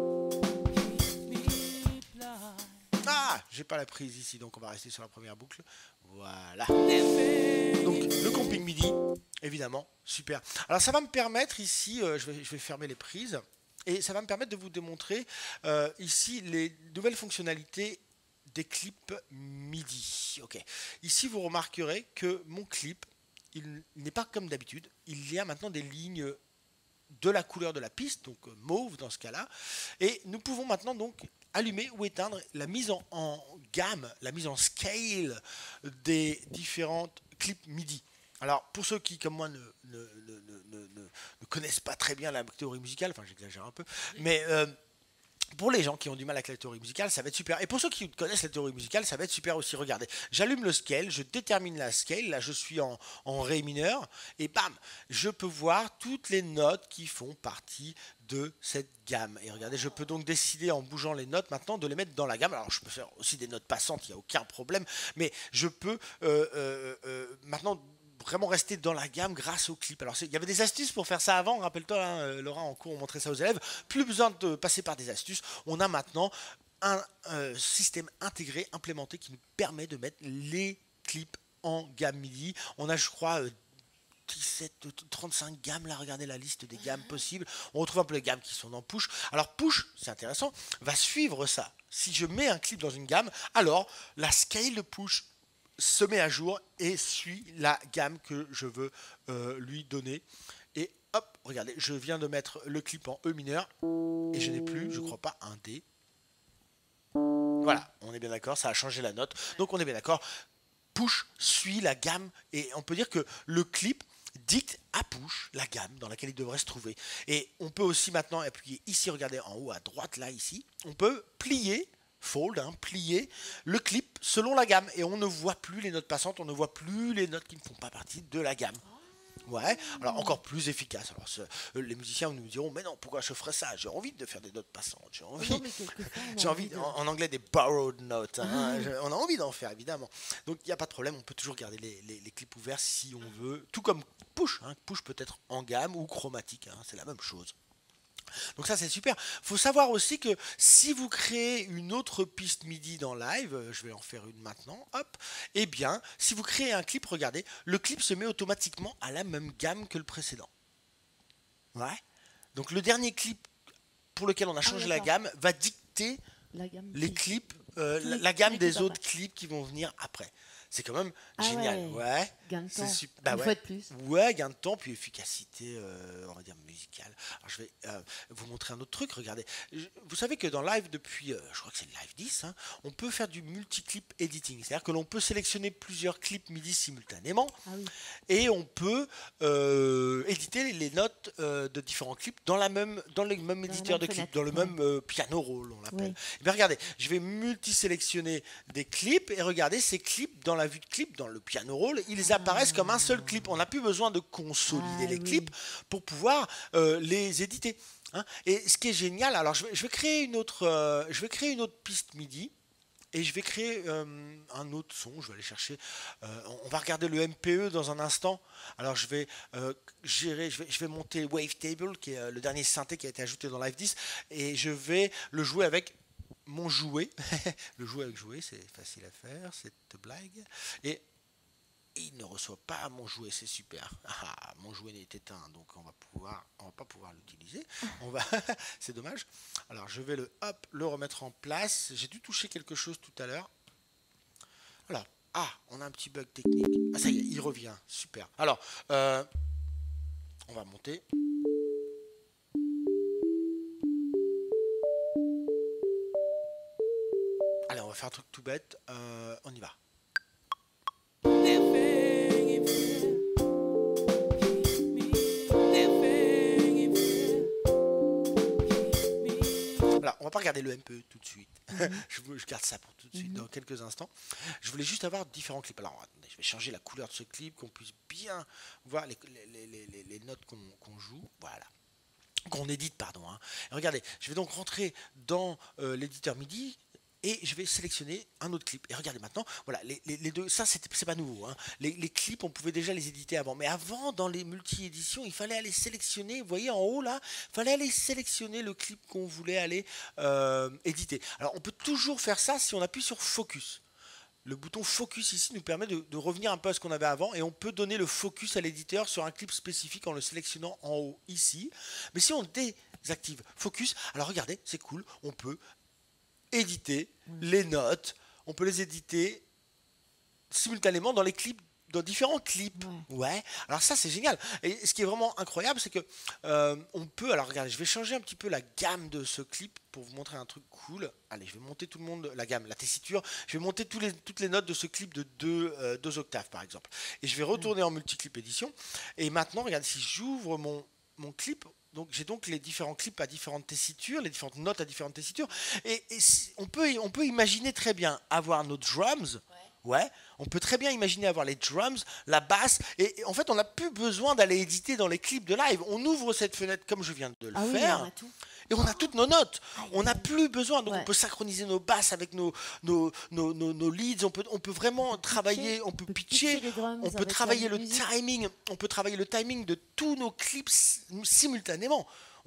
Ah, j'ai pas la prise ici, donc on va rester sur la première boucle. Voilà. Donc le comping MIDI, évidemment, super. Alors ça va me permettre ici, euh, je vais, je vais fermer les prises. Et ça va me permettre de vous démontrer euh, ici les nouvelles fonctionnalités des clips MIDI. Ok. Ici, vous remarquerez que mon clip, il n'est pas comme d'habitude. Il y a maintenant des lignes de la couleur de la piste, donc mauve dans ce cas-là. Et nous pouvons maintenant donc allumer ou éteindre la mise en, en gamme, la mise en scale des différentes clips MIDI. Alors, pour ceux qui, comme moi, ne, ne, ne, ne, ne, ne connaissent pas très bien la théorie musicale, enfin j'exagère un peu, mais euh, pour les gens qui ont du mal avec la théorie musicale, ça va être super. Et pour ceux qui connaissent la théorie musicale, ça va être super aussi. Regardez, j'allume le scale, je détermine la scale, là je suis en, en ré mineur, et bam, je peux voir toutes les notes qui font partie de cette gamme. Et regardez, je peux donc décider en bougeant les notes maintenant de les mettre dans la gamme. Alors je peux faire aussi des notes passantes, il n'y a aucun problème, mais je peux euh, euh, euh, maintenant vraiment rester dans la gamme grâce au clip. Alors il y avait des astuces pour faire ça avant, rappelle-toi, hein, Laura en cours on montrait ça aux élèves, plus besoin de passer par des astuces, on a maintenant un euh, système intégré, implémenté qui nous permet de mettre les clips en gamme MIDI. On a je crois euh, dix-sept, trente-cinq gammes, là, regardez la liste des gammes possibles. On retrouve un peu les gammes qui sont dans Push. Alors Push, c'est intéressant, va suivre ça. Si je mets un clip dans une gamme, alors la scale de Push se met à jour et suit la gamme que je veux euh, lui donner. Et hop, regardez, je viens de mettre le clip en E mineur et je n'ai plus, je crois pas, un D. Voilà, on est bien d'accord, ça a changé la note. Donc on est bien d'accord, Push suit la gamme et on peut dire que le clip dicte à Push la gamme dans laquelle il devrait se trouver. Et on peut aussi maintenant appuyer ici, regardez en haut à droite, là, ici, on peut plier fold, hein, plier le clip selon la gamme et on ne voit plus les notes passantes, on ne voit plus les notes qui ne font pas partie de la gamme. Ouais, alors encore plus efficace. Alors ce, les musiciens nous diront mais non, pourquoi je ferais ça? J'ai envie de faire des notes passantes, j'ai envie, non, j'ai envie, de... en, en anglais des borrowed notes, hein, je, on a envie d'en faire évidemment. Donc il n'y a pas de problème, on peut toujours garder les, les, les clips ouverts si on veut, tout comme Push, hein, Push peut être en gamme ou chromatique, hein, c'est la même chose. Donc ça c'est super. Il faut savoir aussi que si vous créez une autre piste MIDI dans Live, je vais en faire une maintenant, hop, et eh bien si vous créez un clip, regardez, le clip se met automatiquement à la même gamme que le précédent. Ouais. Donc le dernier clip pour lequel on a changé ah, la gamme va dicter la gamme les clips, euh, la, la gamme des autres clips qui vont venir après. C'est quand même ah génial, ouais. ouais. Gain de temps. Super. Bah Une ouais. fois de plus. Ouais, gain de temps puis efficacité, euh, on va dire musicale. Alors je vais euh, vous montrer un autre truc. Regardez, je, vous savez que dans Live depuis, euh, je crois que c'est le Live dix, hein, on peut faire du multi-clip editing, c'est-à-dire que l'on peut sélectionner plusieurs clips MIDI simultanément ah oui. et on peut euh, éditer les notes euh, de différents clips dans la même, dans le même dans éditeur de clips, dans le ouais. même euh, piano roll, on l'appelle. Ouais. Et bien regardez, je vais multi-sélectionner des clips et regardez ces clips dans la vue de clip, dans le piano roll, ils apparaissent comme un seul clip. On n'a plus besoin de consolider ah, les oui. clips pour pouvoir euh, les éditer. Hein. Et ce qui est génial, alors je vais, je vais créer une autre, euh, je vais créer une autre piste MIDI et je vais créer euh, un autre son. Je vais aller chercher. Euh, on va regarder le M P E dans un instant. Alors je vais euh, gérer, je vais, je vais monter Wavetable, qui est le dernier synthé qui a été ajouté dans Live dix, et je vais le jouer avec mon jouet. Le jouer avec jouet, c'est facile à faire, cette blague. Et il ne reçoit pas mon jouet, c'est super. Ah, mon jouet est éteint, donc on va pouvoir, on va pas pouvoir l'utiliser. On va, c'est dommage. Alors je vais le, hop, le remettre en place. J'ai dû toucher quelque chose tout à l'heure. Alors, ah, on a un petit bug technique. Ah ça y est, il revient, super. Alors, euh, on va monter. Allez, on va faire un truc tout bête. Euh, on y va. Voilà, on va pas regarder le M P E tout de suite. Mm-hmm. je, je garde ça pour tout de suite, mm-hmm. dans quelques instants. Je voulais juste avoir différents clips. Alors, attendez, je vais changer la couleur de ce clip, qu'on puisse bien voir les, les, les, les, les notes qu'on qu'on joue. Voilà. Qu'on édite, pardon. Hein. Et regardez, je vais donc rentrer dans euh, l'éditeur MIDI. Et je vais sélectionner un autre clip. Et regardez maintenant, voilà, les, les, les deux, ça c'est pas nouveau. Hein. Les, les clips, on pouvait déjà les éditer avant. Mais avant, dans les multi-éditions, il fallait aller sélectionner, vous voyez en haut là, il fallait aller sélectionner le clip qu'on voulait aller euh, éditer. Alors on peut toujours faire ça si on appuie sur Focus. Le bouton Focus ici nous permet de, de revenir un peu à ce qu'on avait avant. Et on peut donner le focus à l'éditeur sur un clip spécifique en le sélectionnant en haut ici. Mais si on désactive Focus, alors regardez, c'est cool, on peut éditer mmh. les notes, on peut les éditer simultanément dans les clips, dans différents clips. Mmh. Ouais. Alors ça c'est génial. Et ce qui est vraiment incroyable, c'est que euh, on peut. Alors regardez, je vais changer un petit peu la gamme de ce clip pour vous montrer un truc cool. Allez, je vais monter tout le monde la gamme, la tessiture. Je vais monter tous les, toutes les notes de ce clip de deux, euh, deux octaves par exemple. Et je vais retourner mmh. en multiclip édition. Et maintenant, regardez, si j'ouvre mon mon clip. Donc j'ai donc les différents clips à différentes tessitures, les différentes notes à différentes tessitures. Et, et si, on, peut, on peut imaginer très bien avoir nos drums. Ouais. ouais. On peut très bien imaginer avoir les drums, la basse. Et, et en fait, on n'a plus besoin d'aller éditer dans les clips de live. On ouvre cette fenêtre comme je viens de le ah faire. Oui, on a tout. Et on a toutes nos notes. On n'a plus besoin. Donc ouais. on peut synchroniser nos basses avec nos, nos, nos, nos, nos leads. On peut, on peut vraiment on peut travailler. Pitcher. On peut pitcher. On peut travailler le timing. On peut travailler le timing de tous nos clips simultanément.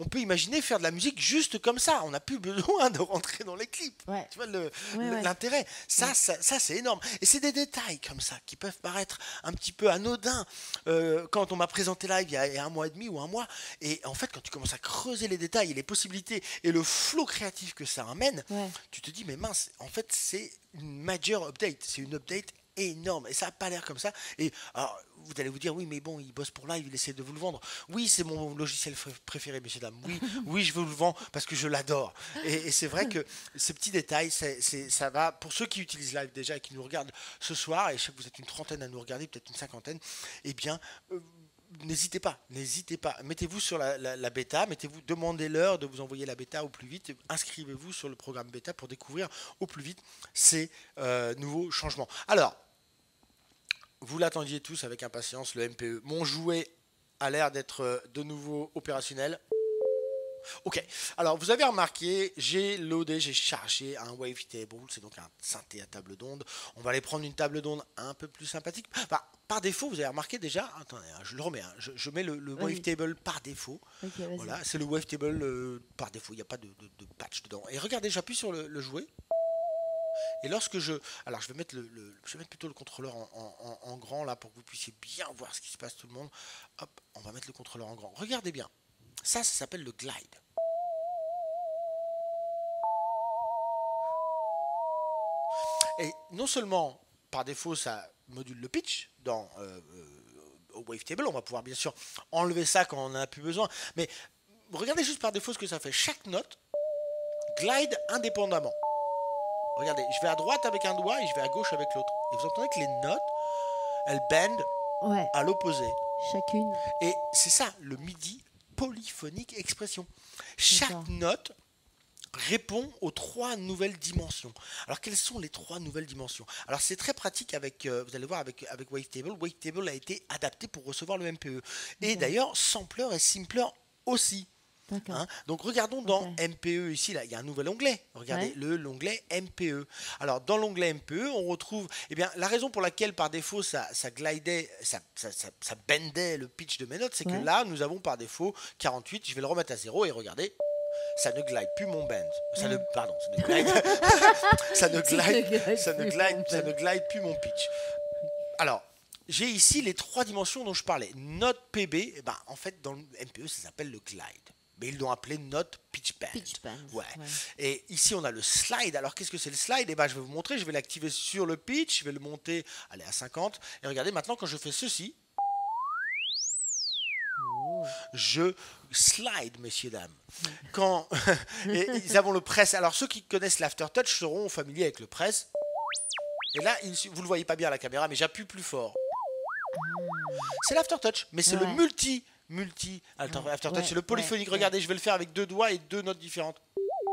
on peut imaginer faire de la musique juste comme ça. On n'a plus besoin de rentrer dans les clips. Ouais. Tu vois le, Ouais, ouais. l'intérêt. Ça, Ouais. ça, ça, c'est énorme. Et c'est des détails comme ça qui peuvent paraître un petit peu anodins. Euh, quand on m'a présenté live il y, a, il y a un mois et demi ou un mois, et en fait, quand tu commences à creuser les détails et les possibilités et le flow créatif que ça amène, Ouais. tu te dis, mais mince, en fait, c'est une major update. C'est une update énorme et ça n'a pas l'air comme ça. Et alors, vous allez vous dire, oui, mais bon, il bosse pour live, il essaie de vous le vendre. Oui, c'est mon logiciel fr- préféré, messieurs, dames. Oui, oui, je veux le vendre parce que je l'adore. Et, et c'est vrai que ces petits détails, c'est, c'est- ça va, pour ceux qui utilisent live déjà et qui nous regardent ce soir, et je sais que vous êtes une trentaine à nous regarder, peut-être une cinquantaine, eh bien, euh, n'hésitez pas, n'hésitez pas. Mettez-vous sur la, la- la bêta, mettez-vous, demandez-leur de vous envoyer la bêta au plus vite. Inscrivez-vous sur le programme bêta pour découvrir au plus vite ces euh, nouveaux changements. Alors, vous l'attendiez tous avec impatience, le M P E. Mon jouet a l'air d'être euh, de nouveau opérationnel. Ok, alors vous avez remarqué, j'ai loadé, j'ai chargé un Wavetable, c'est donc un synthé à table d'onde. On va aller prendre une table d'onde un peu plus sympathique. Enfin, par défaut, vous avez remarqué déjà, attendez, hein, je le remets, hein, je, je mets le, le Vas-y. Wavetable par défaut. Ok, vas-y. Voilà, c'est le Wavetable euh, par défaut, il n'y a pas de, de- de patch dedans. Et regardez, j'appuie sur le, le jouet. Et lorsque je... Alors je vais mettre, le, le- je vais mettre plutôt le contrôleur en, en- en- en grand là pour que vous puissiez bien voir ce qui se passe tout le monde. Hop, on va mettre le contrôleur en grand. Regardez bien. Ça, ça s'appelle le glide. Et non seulement, par défaut, ça module le pitch dans euh, euh, au Wavetable. On va pouvoir bien sûr enlever ça quand on n'en a plus besoin. Mais regardez juste par défaut ce que ça fait. Chaque note glide indépendamment. Regardez, je vais à droite avec un doigt et je vais à gauche avec l'autre. Et vous entendez que les notes, elles bendent Ouais. à l'opposé. Chacune. Et c'est ça, le MIDI polyphonique expression. Chaque D'accord. note répond aux trois nouvelles dimensions. Alors quelles sont les trois nouvelles dimensions? Alors c'est très pratique avec, euh, vous allez voir avec, avec Wavetable. Wavetable a été adapté pour recevoir le M P E. Et Ok. d'ailleurs, Sampler et Simpler aussi. D'accord. Hein. Donc regardons dans Ok. M P E ici, là, il y a un nouvel onglet. Regardez Ouais. le l'onglet M P E. Alors dans l'onglet M P E, on retrouve, eh bien, la raison pour laquelle par défaut ça, ça glidait, ça, ça, ça, ça bendait le pitch de mes notes, c'est Ouais. que là nous avons par défaut quarante-huit. Je vais le remettre à zéro et regardez, ça ne glide plus mon bend. Ça ne, Ouais. pardon, ça ne glide, ça ne Ça ne glide, glide ça ne plus glide, mon ça bend. ne glide plus mon pitch. Alors, j'ai ici les trois dimensions dont je parlais. Note P B, eh ben, en fait, dans le M P E, ça s'appelle le glide. Mais ils l'ont appelé Note Pitch Bend. Pitch bend. Ouais. Ouais. Et ici, on a le slide. Alors, qu'est-ce que c'est le slide? Eh ben, je vais vous montrer. Je vais l'activer sur le pitch. Je vais le monter, allez, à cinquante. Et regardez, maintenant, quand je fais ceci, Oh. je slide, messieurs, dames. Quand et ils avons le press. Alors, ceux qui connaissent l'aftertouch seront familiers avec le press. Et là, il- vous le voyez pas bien à la caméra, mais j'appuie plus fort. C'est l'aftertouch, mais c'est le Ouais. multi, multi alter- Ouais, aftertouch, ouais, c'est le polyphonique. ouais, Regardez, je vais le faire avec deux doigts et deux notes différentes.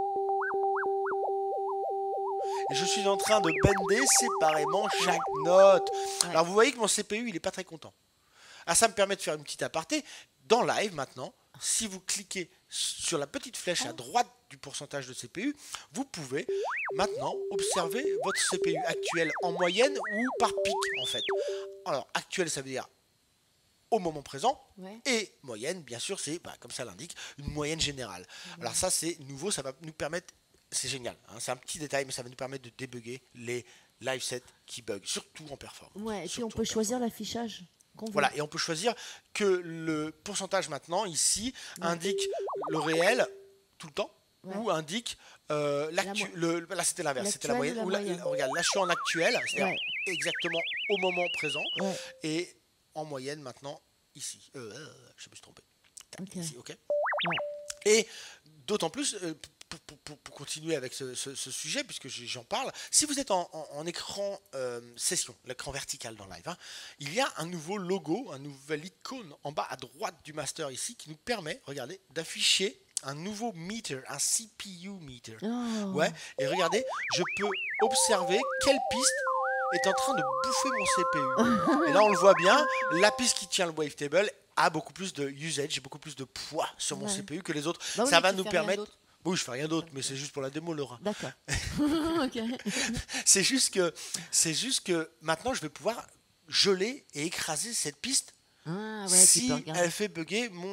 Et je suis en train de bender séparément chaque note. Ouais. Alors vous voyez que mon C P U, il est pas très content. Ah, ça me permet de faire une petite aparté. Dans live maintenant, si vous cliquez sur la petite flèche à droite du pourcentage de C P U, vous pouvez maintenant observer votre C P U actuel en moyenne ou par pic en fait. Alors actuel, ça veut dire au moment présent, Ouais. et moyenne, bien sûr, c'est, bah, comme ça l'indique, une moyenne générale. Alors ça, c'est nouveau, ça va nous permettre, c'est génial, hein, c'est un petit détail, mais ça va nous permettre de débugger les live sets qui bug, surtout en performance. Ouais, et puis Surtout on peut en choisir l'affichage qu'on veut. Voilà, et on peut choisir que le pourcentage maintenant, ici, Ouais. indique le réel tout le temps, Ouais. ou indique euh, l'actu. mo- le- Là, c'était l'inverse, c'était la L'actuel moyenne. ou Ou la la- moyenne. regarde, là, je suis en actuel, c'est-à-dire Ouais. exactement au moment présent, Ouais. et en moyenne maintenant, ici. Euh, euh, je me suis trompé. Tac, Ok. ici, ok. Ouais. Et d'autant plus, euh, pour, pour- pour- pour continuer avec ce, ce- ce sujet, puisque j- j'en parle, si vous êtes en, en- en écran euh, session, l'écran vertical dans live, hein, il y a un nouveau logo, un nouvel icône en bas à droite du master ici qui nous permet, regardez, d'afficher un nouveau meter, un C P U meter. Oh. Ouais, et regardez, je peux observer quelle piste est en train de bouffer mon C P U. Et là, on le voit bien, la piste qui tient le Wavetable a beaucoup plus de usage, beaucoup plus de poids sur mon Ouais. C P U que les autres. Bah oui, Ça mais va tu nous fais rien permettre... d'autre. Oui, je fais rien d'autre, mais c'est juste pour la démo, Laura. D'accord. Ok. C'est juste que, c'est juste que maintenant, je vais pouvoir geler et écraser cette piste Ah ouais, tu si peux regarder. elle fait bugger mon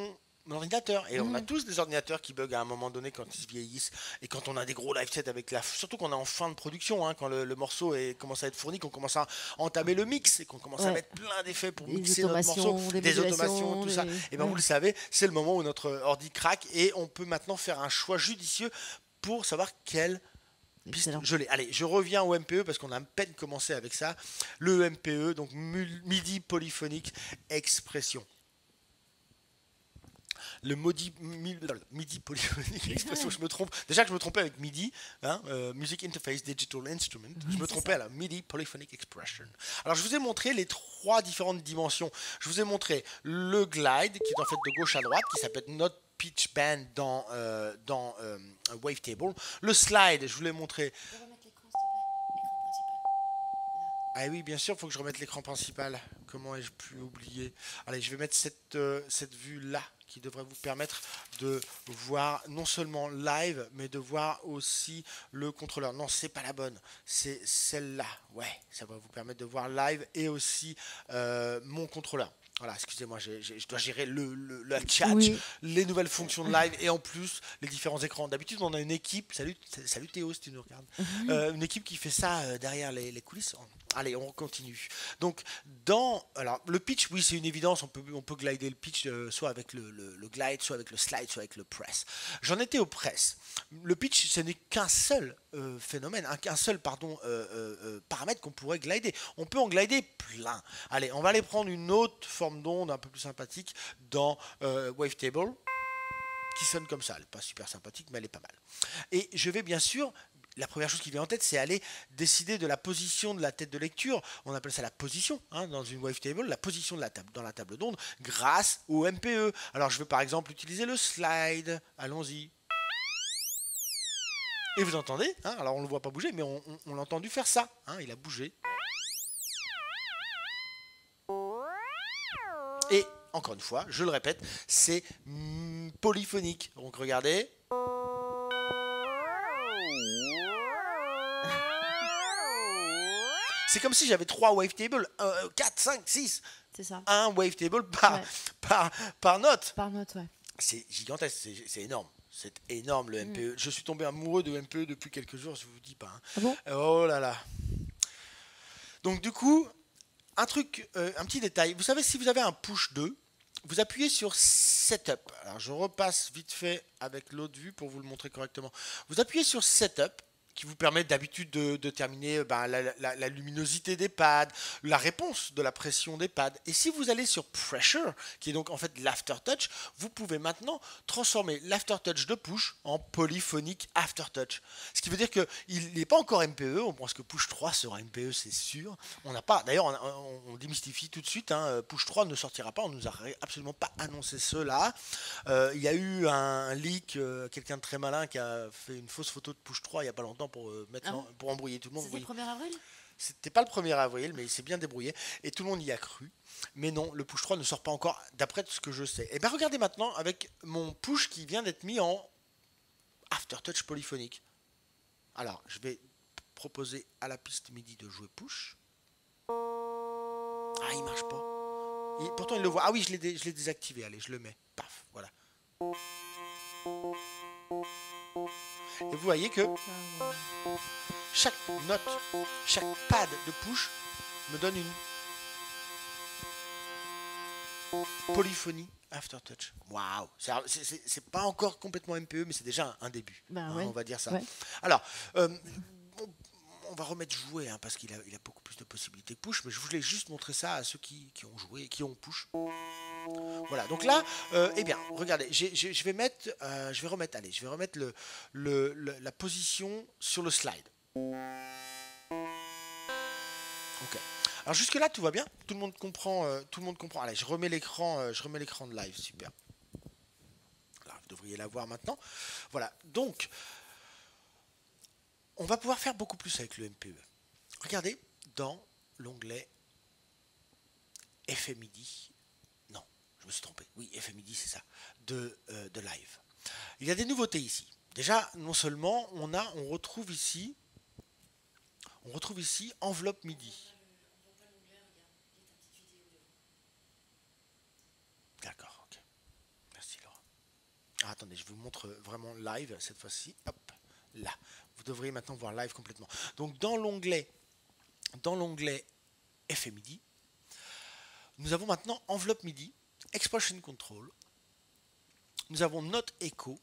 mon ordinateur. Et mmh. on a Mhm. tous des ordinateurs qui bug à un moment donné quand ils se vieillissent. Et quand on a des gros live sets avec la... Surtout qu'on est en fin de production, hein, quand le, le morceau est, commence à être fourni, qu'on commence à entamer le mix et qu'on commence Ouais. à mettre plein d'effets pour Des mixer notre automations, morceau, des des automations, modulations, tout des- ça. Et bien ouais. vous le savez, c'est le moment où notre ordi craque et on peut maintenant faire un choix judicieux pour savoir quelle piste Excellent. je l'ai. Allez, je reviens au M P E parce qu'on a à peine commencé avec ça. Le M P E, donc mul- MIDI Polyphonic Expression. Le modi, mi- MIDI Polyphonic Expression, je me trompe. Déjà que je me trompais avec MIDI, hein, euh, Music Interface Digital Instrument, je me c'est trompais ça. à la MIDI Polyphonic Expression. Alors je vous ai montré les trois différentes dimensions. Je vous ai montré le glide, qui est en fait de gauche à droite, qui s'appelle Note Pitch Band dans, euh, dans euh, Wavetable. Le slide, je vous l'ai montré. Ah oui, bien sûr, il faut que je remette l'écran principal. Comment ai-je pu oublier? Allez, je vais mettre cette, euh, cette vue-là qui devrait vous permettre de voir non seulement live, mais de voir aussi le contrôleur. Non, c'est pas la bonne, c'est celle-là. Ouais, ça va vous permettre de voir live et aussi euh, mon contrôleur. Voilà, excusez-moi, j'ai- j'ai- je dois gérer le, le, le chat, Oui. les nouvelles fonctions de live et en plus les différents écrans. D'habitude, on a une équipe, salut, salut Théo si tu nous regardes, euh, une équipe qui fait ça euh, derrière les, les coulisses. Allez, on continue. Donc, dans. Alors, le pitch, oui, c'est une évidence. On peut, on peut glider le pitch euh, soit avec le, le, le glide, soit avec le slide, soit avec le press. J'en étais au press. Le pitch, ce n'est qu'un seul euh, phénomène, un, qu'un seul pardon, euh, euh, euh, paramètre qu'on pourrait glider. On peut en glider plein. Allez, on va aller prendre une autre forme d'onde un peu plus sympathique dans euh, Wavetable, qui sonne comme ça. Elle n'est pas super sympathique, mais elle est pas mal. Et je vais bien sûr. La première chose qui vient en tête, c'est aller décider de la position de la tête de lecture. On appelle ça la position hein, dans une wavetable, la position de la table, dans la table d'onde grâce au M P E. Alors je vais par exemple utiliser le slide. Allons-y. Et vous entendez hein, alors on ne le voit pas bouger, mais on, on, on l'a entendu faire ça. Hein, il a bougé. Et encore une fois, je le répète, c'est mm, polyphonique. Donc regardez. C'est comme si j'avais trois wavetables, euh, quatre, cinq, six. C'est ça. Un wavetable par, Ouais. par, par note. Par note, ouais. C'est gigantesque, c'est c'est énorme. C'est énorme le M P E. Mm. Je suis tombé amoureux de M P E depuis quelques jours, je vous dis pas. Hein. Ah bon? Oh là là. Donc du coup, un truc, euh, un petit détail. Vous savez, si vous avez un push deux, vous appuyez sur Setup. Alors je repasse vite fait avec l'autre vue pour vous le montrer correctement. Vous appuyez sur Setup, qui vous permet d'habitude de, de terminer ben, la, la, la luminosité des pads, la réponse de la pression des pads. Et si vous allez sur Pressure, qui est donc en fait l'aftertouch, vous pouvez maintenant transformer l'aftertouch de push en polyphonique aftertouch. Ce qui veut dire qu'il n'est pas encore M P E, on pense que push trois sera M P E, c'est sûr. On n'a pas, d'ailleurs, on, on, on démystifie tout de suite, hein, push trois ne sortira pas, on ne nous a absolument pas annoncé cela. Euh, il y a eu un leak, euh, quelqu'un de très malin qui a fait une fausse photo de push trois il n'y a pas longtemps pour, euh, mettre Ah en, pour embrouiller tout le monde. C'était le Oui. premier avril? C'était pas le premier avril, mais il s'est bien débrouillé et tout le monde y a cru. Mais non, le push trois ne sort pas encore, d'après ce que je sais. Et bien regardez maintenant avec mon push qui vient d'être mis en aftertouch polyphonique. Alors, je vais proposer à la piste MIDI de jouer push. Ah, il marche pas. Et pourtant, il le voit. Ah oui, je l'ai dé désactivé. Allez, je le mets. Paf, voilà. Et vous voyez que chaque note, chaque pad de push me donne une polyphonie aftertouch. Waouh, c'est pas encore complètement M P E, mais c'est déjà un, un début. Bah, hein, ouais. on va dire ça. Ouais. Alors, euh, on, on va remettre jouer hein, parce qu'il a, il a beaucoup plus de possibilités que push, mais je voulais juste montrer ça à ceux qui, qui ont joué et qui ont push. Voilà, donc là, euh, eh bien, regardez, je vais mettre, euh, je vais remettre, allez, je vais remettre le, le, le, la position sur le slide. Ok. Alors jusque là, tout va bien, tout le monde comprend, euh, tout le monde comprend. Allez, je remets l'écran, euh, je remets l'écran de live, super. Là, vous devriez la voir maintenant. Voilà, donc, on va pouvoir faire beaucoup plus avec le M P E. Regardez dans l'onglet Effet MIDI. Je me suis trompé, oui, Effet MIDI, c'est ça, de, euh, de live. Il y a des nouveautés ici. Déjà, non seulement, on a, on retrouve ici, on retrouve ici enveloppe MIDI. D'accord, ok. Merci Laura. attendez, je vous montre vraiment live cette fois-ci. Hop, là. Vous devriez maintenant voir live complètement. Donc dans l'onglet, dans l'onglet effet MIDI, nous avons maintenant enveloppe MIDI, expression control. Nous avons note echo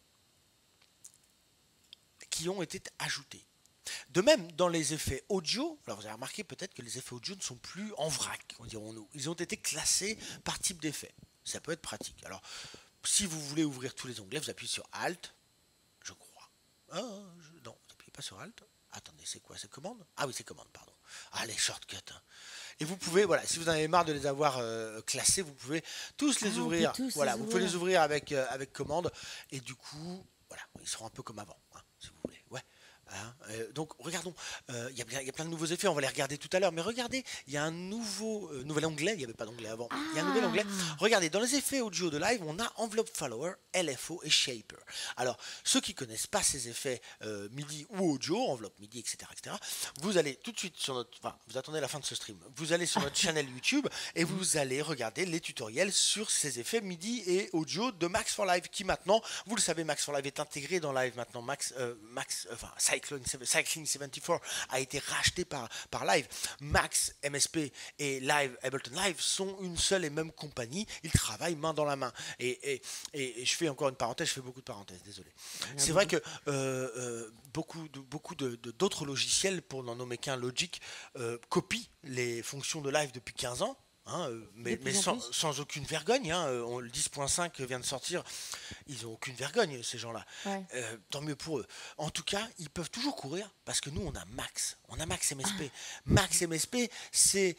qui ont été ajoutés. De même, dans les effets audio, alors vous avez remarqué peut-être que les effets audio ne sont plus en vrac, dirons-nous. Ils ont été classés par type d'effet. Ça peut être pratique. Alors, si vous voulez ouvrir tous les onglets, vous appuyez sur Alt, je crois. Ah, je, non, vous n'appuyez pas sur Alt. Attendez, c'est quoi? C'est commande? Ah oui, c'est commande, pardon. Ah, les shortcuts. Hein. Et vous pouvez, voilà, si vous en avez marre de les avoir euh, classés, vous pouvez tous les ah, ouvrir. Tous voilà, les vous ouvrir. pouvez les ouvrir avec, euh, avec commande. Et du coup, voilà, ils seront un peu comme avant, hein, si vous voulez. Ouais. Hein, euh, donc regardons, euh, il y, y a plein de nouveaux effets, on va les regarder tout à l'heure, mais regardez, il y a un nouveau euh, nouvel onglet, il n'y avait pas d'onglet avant, il ah. y a un nouvel onglet. Regardez, dans les effets audio de live, on a envelope follower, L F O et shaper. Alors, ceux qui ne connaissent pas ces effets euh, MIDI ou audio, enveloppe MIDI, et cetera, et cetera, vous allez tout de suite sur notre, enfin, vous attendez la fin de ce stream, vous allez sur notre channel YouTube et vous allez regarder les tutoriels sur ces effets MIDI et audio de Max for Live, qui maintenant, vous le savez, Max for Live est intégré dans Live maintenant, Max, euh, Max, enfin, Cycling soixante-quatre a été racheté par, par Live. Max M S P et Live Ableton Live sont une seule et même compagnie. Ils travaillent main dans la main. Et, et, et, et je fais encore une parenthèse, je fais beaucoup de parenthèses, désolé. C'est vrai que euh, euh, beaucoup de, beaucoup de, de, d'autres logiciels, pour n'en nommer qu'un, Logic, euh, copient les fonctions de Live depuis quinze ans. Hein, euh, mais mais sans, sans aucune vergogne, hein, on, le dix point cinq vient de sortir, ils n'ont aucune vergogne ces gens-là. Ouais. Euh, tant mieux pour eux. En tout cas, ils peuvent toujours courir parce que nous on a Max, on a Max M S P. Ah. Max M S P, c'est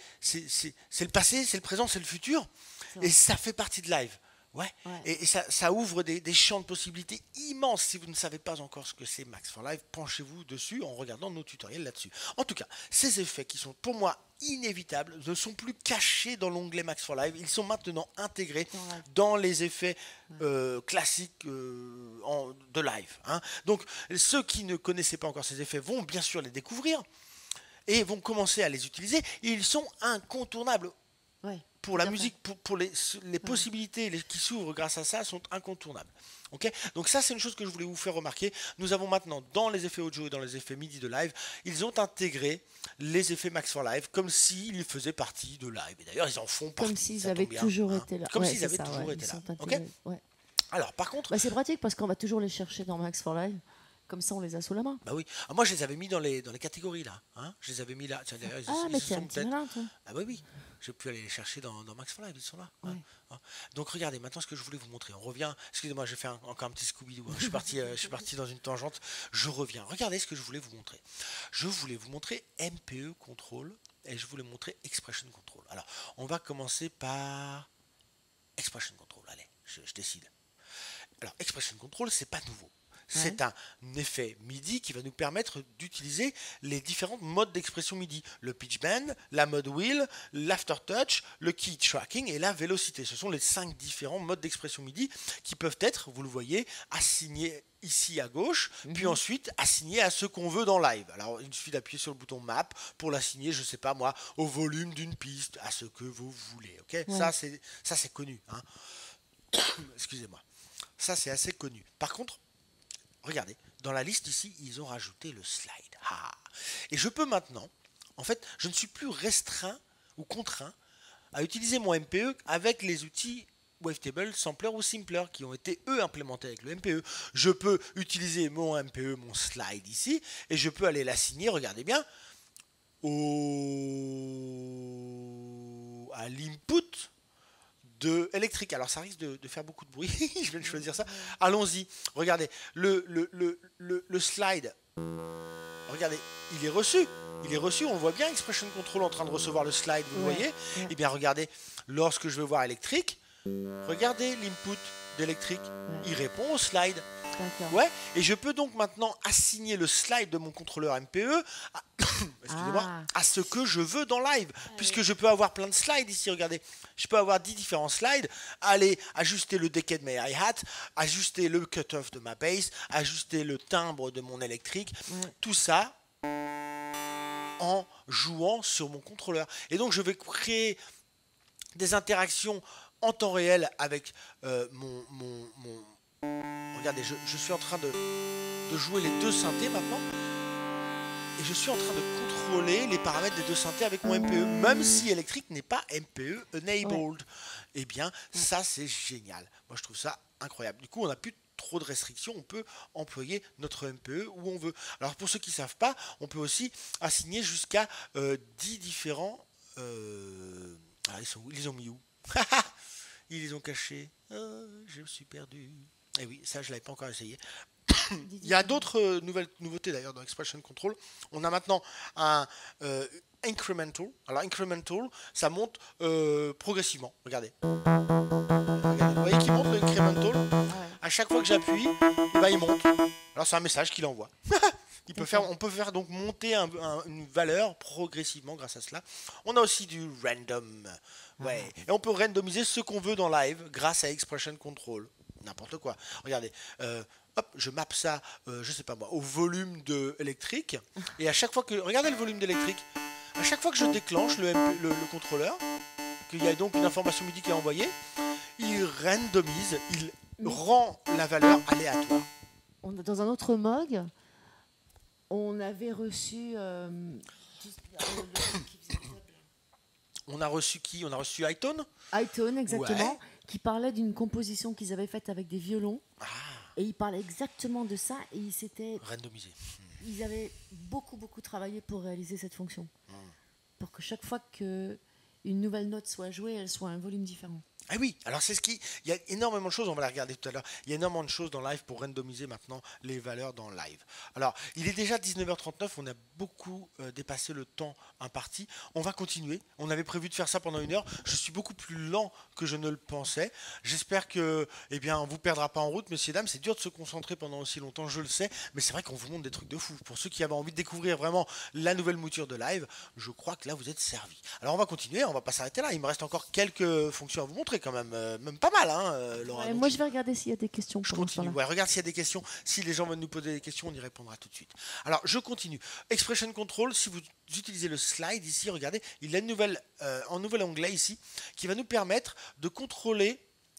le passé, c'est le présent, c'est le futur, et ça fait partie de Live. Ouais. ouais. Et, et ça, ça ouvre des, des champs de possibilités immenses. Si vous ne savez pas encore ce que c'est Max for Live, penchez-vous dessus en regardant nos tutoriels là-dessus. En tout cas, ces effets qui sont pour moi inévitables ne sont plus cachés dans l'onglet Max for Live. Ils sont maintenant intégrés ouais. dans les effets euh, classiques euh, en, de live. Hein. Donc, ceux qui ne connaissaient pas encore ces effets vont bien sûr les découvrir et vont commencer à les utiliser. Et ils sont incontournables. Ouais. Pour la musique, pour, pour les, les possibilités les, qui s'ouvrent grâce à ça sont incontournables. Okay, donc ça, c'est une chose que je voulais vous faire remarquer. Nous avons maintenant, dans les effets audio et dans les effets MIDI de live, ils ont intégré les effets Max for Live comme s'ils faisaient partie de live. Et d'ailleurs, ils en font partie. Comme s'ils avaient toujours hein, été là. Comme ouais, s'ils avaient ça, toujours ouais, été là. Okay ouais. Alors, par contre... Bah, c'est pratique parce qu'on va toujours les chercher dans Max for Live. Comme ça, on les a sous la main. Bah oui. Ah, moi, je les avais mis dans les, dans les catégories, là. Hein, je les avais mis là. Tiens, ils, ah, ils mais tiens, sont malin, toi. Ah oui, oui. J'ai pu aller les chercher dans, dans Max for Live, ils sont là. Ouais. Hein. Donc, regardez, maintenant, ce que je voulais vous montrer. On revient... Excusez-moi, j'ai fait un, encore un petit Scooby-Doo. Hein. Je, suis parti, euh, je suis parti dans une tangente. Je reviens. Regardez ce que je voulais vous montrer. Je voulais vous montrer M P E Control et je voulais montrer Expression Control. Alors, on va commencer par Expression Control. Allez, je, je décide. Alors, Expression Control, c'est pas nouveau. C'est ouais. un effet MIDI qui va nous permettre d'utiliser les différents modes d'expression MIDI. Le pitch bend, la mode wheel, l'aftertouch, le key tracking et la vélocité. Ce sont les cinq différents modes d'expression MIDI qui peuvent être, vous le voyez, assignés ici à gauche, mmh. puis ensuite assignés à ce qu'on veut dans live. Alors il suffit d'appuyer sur le bouton map pour l'assigner, je ne sais pas moi, au volume d'une piste, à ce que vous voulez. Okay ouais. Ça c'est ça c'est connu. Hein. Excusez-moi. Ça c'est assez connu. Par contre, regardez, dans la liste ici, ils ont rajouté le slide. Ah. Et je peux maintenant, en fait, je ne suis plus restreint ou contraint à utiliser mon M P E avec les outils Wavetable, Sampler ou Simpler qui ont été, eux, implémentés avec le M P E. Je peux utiliser mon M P E, mon slide ici, et je peux aller l'assigner, regardez bien, au... à l'input de électrique. Alors ça risque de, de faire beaucoup de bruit, je viens de choisir ça. Allons-y, regardez, le, le, le, le, le slide, regardez, il est reçu. Il est reçu, on voit bien Expression Control en train de recevoir le slide, vous ouais, voyez ouais. Et bien regardez, lorsque je veux voir électrique, regardez l'input d'électrique, ouais. il répond au slide. Ouais, et je peux donc maintenant assigner le slide de mon contrôleur M P E à, excusez-moi, ah. à ce que je veux dans live, ouais. puisque je peux avoir plein de slides ici, regardez. Je peux avoir dix différents slides, aller ajuster le decay de mes hi-hat, ajuster le cut-off de ma bass, ajuster le timbre de mon électrique, ouais. tout ça en jouant sur mon contrôleur. Et donc je vais créer des interactions en temps réel avec euh, mon, mon, mon, Regardez, je, je suis en train de, de jouer les deux synthés maintenant. Et je suis en train de contrôler les paramètres des deux synthés avec mon M P E, même si électrique n'est pas M P E enabled. Ouais. Eh bien, ça c'est génial. Moi je trouve ça incroyable. Du coup, on n'a plus trop de restrictions, on peut employer notre M P E où on veut. Alors pour ceux qui ne savent pas, on peut aussi assigner jusqu'à euh, dix différents... Euh... Ah, ils, sont où? Ils les ont mis où? Ils les ont cachés. Oh, je suis perdu. Et oui, ça je ne l'avais pas encore essayé. Il y a d'autres euh, nouvelles nouveautés d'ailleurs dans Expression Control. On a maintenant un euh, incremental. Alors incremental, ça monte euh, progressivement. Regardez. Regardez. Vous voyez qu'il monte le incremental. À chaque fois que j'appuie, eh ben, il monte. Alors c'est un message qu'il envoie. Il peut faire, on peut faire donc monter un, un, une valeur progressivement grâce à cela. On a aussi du random. Ouais. Et on peut randomiser ce qu'on veut dans live grâce à Expression Control. N'importe quoi. Regardez. Euh, Hop, je mappe ça, euh, je sais pas moi, au volume de électrique. Et à chaque fois que... Regardez le volume d'électrique. À chaque fois que je déclenche le, M P, le, le contrôleur, qu'il y a donc une information MIDI qui est envoyée, il randomise, il Mais rend la valeur aléatoire. On, dans un autre mog, on avait reçu... Euh, on a reçu qui? On a reçu iTone iTone, exactement. Ouais. Qui parlait d'une composition qu'ils avaient faite avec des violons. Ah. Et ils parlaient exactement de ça. Et ils s'étaient randomisé. Ils avaient beaucoup, beaucoup travaillé pour réaliser cette fonction. Mmh. Pour que chaque fois qu'une nouvelle note soit jouée, elle soit à un volume différent. Ah oui, alors c'est ce qui... Il y a énormément de choses, on va la regarder tout à l'heure. Il y a énormément de choses dans live pour randomiser maintenant les valeurs dans live. Alors, il est déjà dix-neuf heures trente-neuf, on a beaucoup euh, dépassé le temps imparti. On va continuer. On avait prévu de faire ça pendant une heure. Je suis beaucoup plus lent que je ne le pensais. J'espère que, eh bien, on ne vous perdra pas en route, messieurs, dames. C'est dur de se concentrer pendant aussi longtemps, je le sais. Mais c'est vrai qu'on vous montre des trucs de fou. Pour ceux qui avaient envie de découvrir vraiment la nouvelle mouture de live, je crois que là, vous êtes servis. Alors, on va continuer. On ne va pas s'arrêter là. Il me reste encore quelques fonctions à vous montrer. Quand même, euh, même pas mal, hein, euh, Laura. Ouais, moi, je vais regarder s'il y a des questions. Je continue. Ouais, regarde s'il y a des questions. Si les gens veulent nous poser des questions, on y répondra tout de suite. Alors, je continue. Expression Control, si vous utilisez le slide ici, regardez, il a une nouvelle, euh, en nouvel onglet ici, qui va nous permettre de contrôler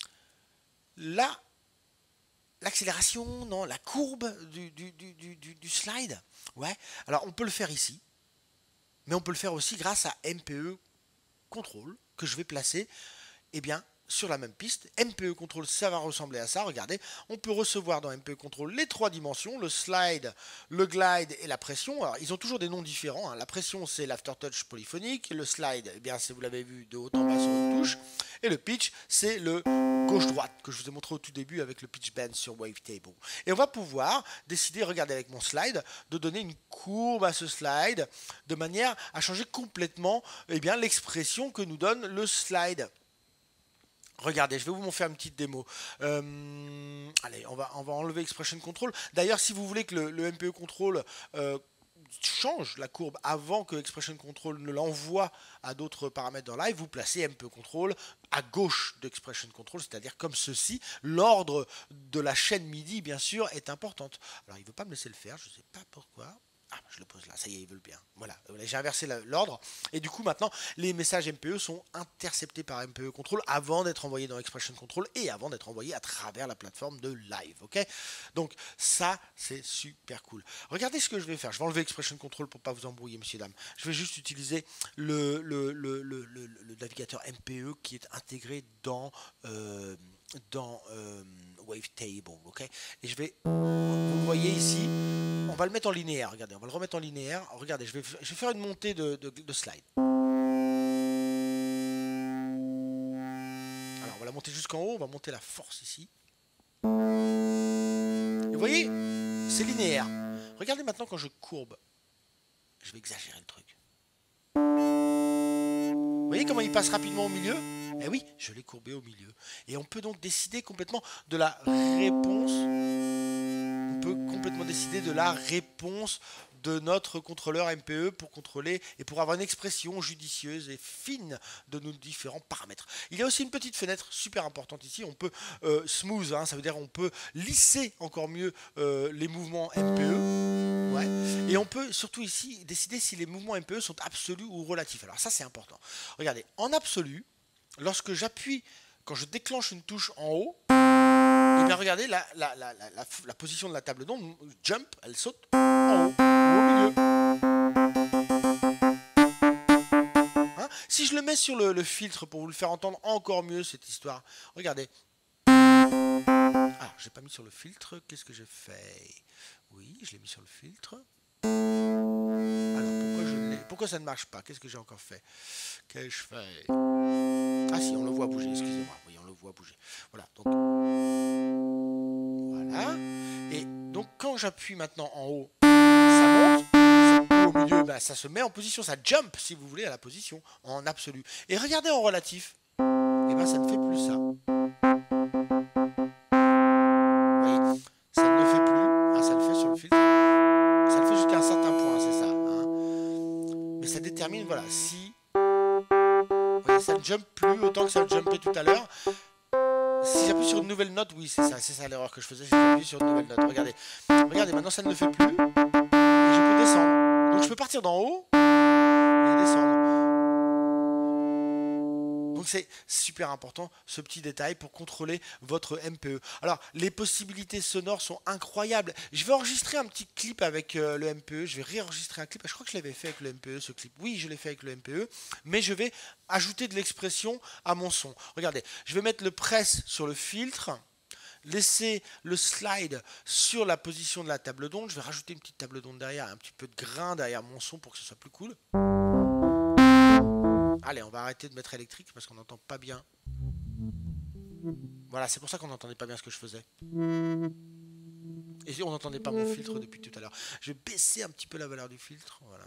la l'accélération, non, la courbe du, du, du, du, du slide. Ouais. Alors, on peut le faire ici, mais on peut le faire aussi grâce à M P E Control, que je vais placer, eh bien, sur la même piste. M P E Control, ça va ressembler à ça. Regardez, on peut recevoir dans M P E Control les trois dimensions, le slide, le glide et la pression. Alors, ils ont toujours des noms différents, hein. La pression, c'est l'aftertouch polyphonique. Le slide, eh bien, vous l'avez vu de haut en bas sur une touche. Et le pitch, c'est le gauche-droite que je vous ai montré au tout début avec le pitch bend sur Wavetable. Et on va pouvoir décider, regardez avec mon slide, de donner une courbe à ce slide de manière à changer complètement, eh bien, l'expression que nous donne le slide. Regardez, je vais vous faire une petite démo. Euh, allez, on va, on va enlever Expression Control. D'ailleurs, si vous voulez que le, le M P E Control euh, change la courbe avant que Expression Control ne l'envoie à d'autres paramètres dans live, vous placez M P E Control à gauche d'Expression Control, c'est-à-dire comme ceci. L'ordre de la chaîne MIDI, bien sûr, est importante. Alors, il ne veut pas me laisser le faire, je ne sais pas pourquoi. Ah, je le pose là, ça y est, ils veulent bien. Voilà, j'ai inversé l'ordre. Et du coup, maintenant, les messages M P E sont interceptés par M P E Control avant d'être envoyés dans Expression Control et avant d'être envoyés à travers la plateforme de live. Ok, donc, ça, c'est super cool. Regardez ce que je vais faire. Je vais enlever Expression Control pour ne pas vous embrouiller, messieurs, dames. Je vais juste utiliser le, le, le, le, le, le navigateur M P E qui est intégré dans... Euh, dans euh, Wavetable, ok. Et je vais, vous voyez ici, on va le mettre en linéaire. Regardez, on va le remettre en linéaire. Regardez, je vais, je vais faire une montée de, de, de slide. Alors, on va la monter jusqu'en haut. On va monter la force ici. Et vous voyez, c'est linéaire. Regardez maintenant quand je courbe. Je vais exagérer le truc. Vous voyez comment il passe rapidement au milieu? Eh oui, je l'ai courbé au milieu. Et on peut donc décider complètement de la réponse. On peut complètement décider de la réponse de notre contrôleur M P E pour contrôler et pour avoir une expression judicieuse et fine de nos différents paramètres. Il y a aussi une petite fenêtre super importante ici. On peut euh, smooth, hein, ça veut dire on peut lisser encore mieux euh, les mouvements M P E. Ouais. Et on peut surtout ici décider si les mouvements M P E sont absolus ou relatifs. Alors ça c'est important. Regardez, en absolu, lorsque j'appuie, quand je déclenche une touche en haut, Et bien regardez, la, la, la, la, la, la position de la table d'onde, jump, elle saute en haut, ou au milieu. Hein, si je le mets sur le, le filtre pour vous le faire entendre encore mieux cette histoire, regardez. Ah, j'ai pas mis sur le filtre, qu'est-ce que j'ai fait? Oui, je l'ai mis sur le filtre. Alors pourquoi je l'ai? Pourquoi ça ne marche pas? Qu'est-ce que j'ai encore fait? Qu'ai-je fait? Ah si, on le voit bouger, excusez-moi. Oui, on le voit bouger. Voilà, donc voilà. Et donc quand j'appuie maintenant en haut, ça monte. Ça, au milieu, ben, ça se met en position, ça jump si vous voulez à la position en absolu. Et regardez en relatif, et ben ça ne fait plus ça. Vous voyez, ça ne le fait plus. Ah, ça le fait sur le filtre. Ça le fait jusqu'à un certain point, c'est ça. Hein. Mais ça détermine, voilà, si vous voyez, ça ne jump plus autant que ça le jumpait tout à l'heure. Si j'appuie sur une nouvelle note, oui, c'est ça, c'est ça l'erreur que je faisais, c'est d'appuyer sur une nouvelle note. Regardez, regardez, maintenant ça ne le fait plus. Et je peux descendre. Donc je peux partir d'en haut et descendre. Donc c'est super important ce petit détail pour contrôler votre M P E. Alors les possibilités sonores sont incroyables. Je vais enregistrer un petit clip avec euh, le M P E. Je vais réenregistrer un clip. Je crois que je l'avais fait avec le M P E ce clip. Oui, je l'ai fait avec le M P E. Mais je vais ajouter de l'expression à mon son. Regardez, je vais mettre le press sur le filtre. Laisser le slide sur la position de la table d'onde. Je vais rajouter une petite table d'onde derrière, un petit peu de grain derrière mon son pour que ce soit plus cool. Allez, on va arrêter de mettre électrique parce qu'on n'entend pas bien. Voilà, c'est pour ça qu'on n'entendait pas bien ce que je faisais. Et on n'entendait pas mon filtre depuis tout à l'heure. Je vais baisser un petit peu la valeur du filtre. Voilà.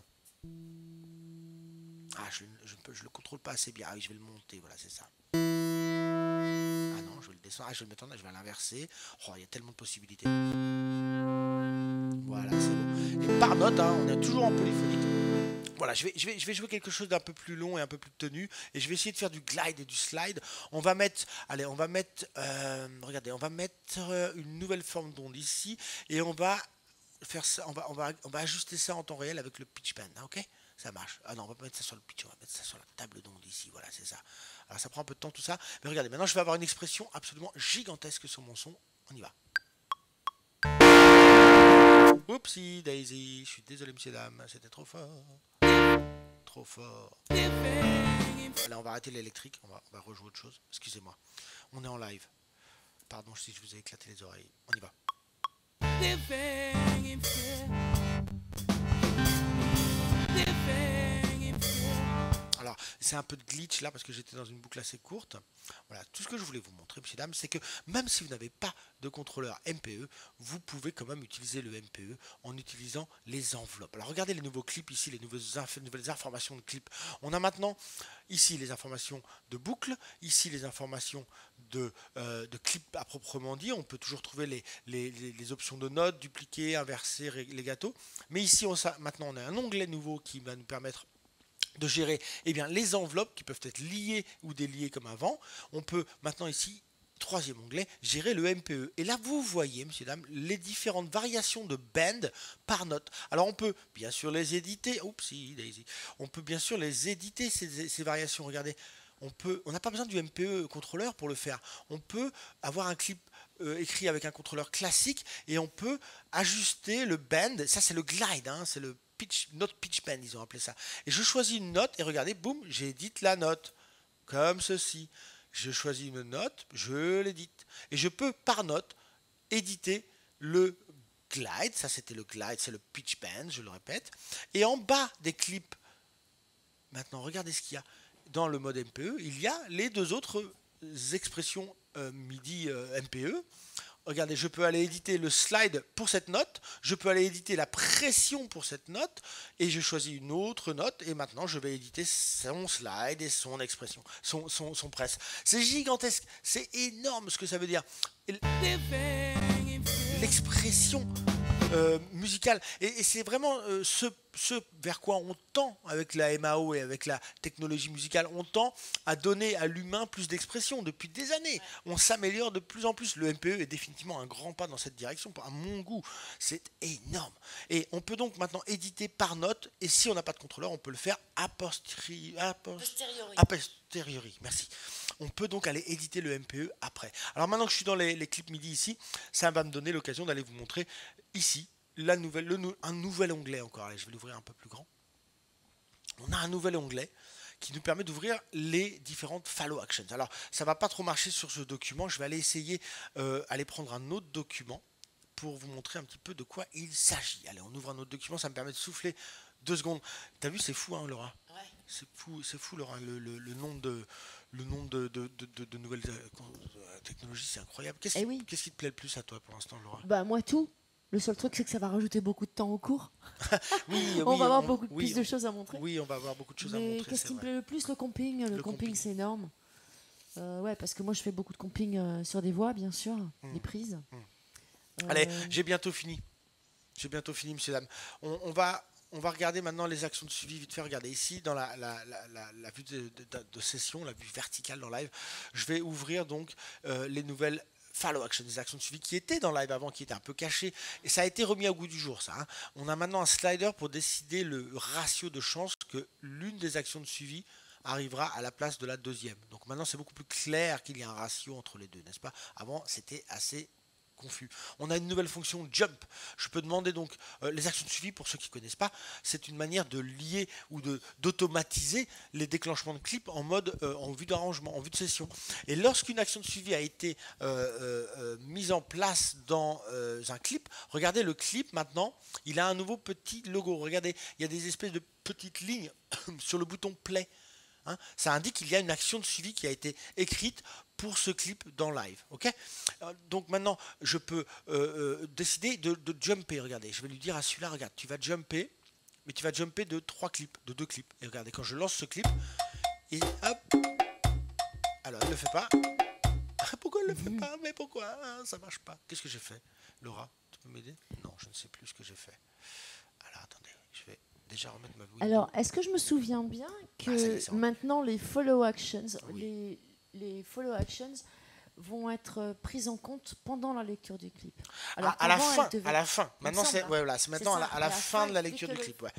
Ah, je ne le contrôle pas assez bien. Ah oui, je vais le monter. Voilà, c'est ça. Ah non, je vais le descendre. Ah, je vais le mettre en là, je vais l'inverser. Oh, il y a tellement de possibilités. Voilà, c'est bon. Et par note, hein, on est toujours en polyphonique. Voilà, je vais, je, vais, je vais jouer quelque chose d'un peu plus long et un peu plus tenu. Et je vais essayer de faire du glide et du slide. On va mettre, allez, on va mettre, euh, regardez, on va mettre une nouvelle forme d'onde ici. Et on va faire ça, on va, on va, on va ajuster ça en temps réel avec le pitch bend, hein, ok? Ça marche. Ah non, on va pas mettre ça sur le pitch, on va mettre ça sur la table d'onde ici. Voilà, c'est ça. Alors ça prend un peu de temps tout ça. Mais regardez, maintenant je vais avoir une expression absolument gigantesque sur mon son. On y va. Oupsie Daisy, je suis désolé messieurs dames, c'était trop fort. Trop fort. Là on va arrêter l'électrique, on va, on va rejouer autre chose. Excusez-moi, on est en live. Pardon si je vous ai éclaté les oreilles. On y va. Alors, c'est un peu de glitch là parce que j'étais dans une boucle assez courte. Voilà, tout ce que je voulais vous montrer, messieurs dames, c'est que même si vous n'avez pas de contrôleur M P E, vous pouvez quand même utiliser le M P E en utilisant les enveloppes. Alors, regardez les nouveaux clips ici, les inf nouvelles informations de clips. On a maintenant ici les informations de boucle, ici les informations de, euh, de clips à proprement dit. On peut toujours trouver les, les, les, les options de notes, dupliquer, inverser, les gâteaux. Mais ici, on, ça, maintenant, on a un onglet nouveau qui va nous permettre de gérer eh bien, les enveloppes qui peuvent être liées ou déliées comme avant. On peut maintenant ici, troisième onglet, gérer le M P E. Et là, vous voyez, messieurs, dames, les différentes variations de band par note. Alors, on peut bien sûr les éditer. Oupsie, Daisy. On peut bien sûr les éditer, ces, ces variations. Regardez, on peut, on n'a pas besoin du M P E contrôleur pour le faire. On peut avoir un clip euh, écrit avec un contrôleur classique et on peut ajuster le band. Ça, c'est le glide, hein, c'est le pitch, note pitch bend, ils ont appelé ça. Et je choisis une note et regardez, boum, j'édite la note. Comme ceci. Je choisis une note, je l'édite. Et je peux, par note, éditer le glide. Ça, c'était le glide, c'est le pitch bend, je le répète. Et en bas des clips, maintenant, regardez ce qu'il y a. Dans le mode M P E, il y a les deux autres expressions euh, MIDI euh, M P E. Regardez, je peux aller éditer le slide pour cette note, je peux aller éditer la pression pour cette note, et je choisis une autre note, et maintenant je vais éditer son slide et son expression, son, son, son press. C'est gigantesque, c'est énorme ce que ça veut dire. L'expression euh, musicale, et, et c'est vraiment euh, ce, ce vers quoi on tend avec la M A O et avec la technologie musicale, on tend à donner à l'humain plus d'expression depuis des années. On s'améliore de plus en plus. Le M P E est définitivement un grand pas dans cette direction, à mon goût. C'est énorme. Et on peut donc maintenant éditer par note, et si on n'a pas de contrôleur, on peut le faire a posteriori. A posteriori. A posteriori, merci. on peut donc aller éditer le M P E après. Alors maintenant que je suis dans les, les clips MIDI ici, ça va me donner l'occasion d'aller vous montrer ici la nouvelle, le, un nouvel onglet encore. Allez, je vais l'ouvrir un peu plus grand. On a un nouvel onglet qui nous permet d'ouvrir les différentes follow actions. Alors, ça va pas trop marcher sur ce document. Je vais aller essayer, euh, aller prendre un autre document pour vous montrer un petit peu de quoi il s'agit. Allez, on ouvre un autre document. Ça me permet de souffler deux secondes. T'as vu, c'est fou, hein, Laura? Ouais. C'est fou, c'est fou, Laura. Le, le, le nombre de, le nombre de, de, de, de, de nouvelles euh, technologies, c'est incroyable. Qu'est-ce Eh qui, oui. qu'est-ce qui te plaît le plus à toi pour l'instant, Laura? Bah moi tout. Le seul truc, c'est que ça va rajouter beaucoup de temps au cours. Oui, on oui, va avoir on, beaucoup oui, plus de choses à montrer. Oui, on va avoir beaucoup de choses Mais à montrer. qu'est-ce qui me plaît le plus? Le comping. Le, le comping, comping. c'est énorme. Euh, ouais, parce que moi, je fais beaucoup de comping euh, sur des voix, bien sûr, mmh. des prises. Mmh. Euh... Allez, j'ai bientôt fini. J'ai bientôt fini, messieurs, dames. On, on, va, on va regarder maintenant les actions de suivi vite fait. Regardez ici, dans la, la, la, la, la vue de, de, de session, la vue verticale dans live, je vais ouvrir donc euh, les nouvelles follow actions, des actions de suivi qui étaient dans live avant, qui étaient un peu cachées, et ça a été remis au goût du jour, ça. Hein. On a maintenant un slider pour décider le ratio de chance que l'une des actions de suivi arrivera à la place de la deuxième. Donc maintenant, c'est beaucoup plus clair qu'il y a un ratio entre les deux, n'est-ce pas? Avant, c'était assez confus. On a une nouvelle fonction jump. Je peux demander donc euh, les actions de suivi, pour ceux qui ne connaissent pas, c'est une manière de lier ou de d'automatiser les déclenchements de clips en mode euh, en vue d'arrangement, en vue de session. Et lorsqu'une action de suivi a été euh, euh, mise en place dans euh, un clip, regardez le clip maintenant, il a un nouveau petit logo. Regardez, il y a des espèces de petites lignes sur le bouton play. Hein, ça indique qu'il y a une action de suivi qui a été écrite pour ce clip dans live. Okay, donc maintenant, je peux euh, euh, décider de, de jumper. Regardez, je vais lui dire à celui-là, regarde, tu vas jumper, mais tu vas jumper de trois clips, de deux clips. Et regardez, quand je lance ce clip, et hop, alors il ne le fait pas. Pourquoi il ne le fait pas? Mais pourquoi? Ça marche pas. Qu'est-ce que j'ai fait? Laura, tu peux m'aider? Non, je ne sais plus ce que j'ai fait. Alors attendez, je vais déjà remettre ma vidéo. Alors, est-ce que je me souviens bien que ah, est, maintenant les follow actions, oui. les, les follow actions vont être prises en compte pendant la lecture du clip? Alors, à, à la fin, à la fin. Maintenant, c'est ouais, voilà, maintenant ça, à la, à la, à la fin, fin de la lecture du le... clip. Ouais.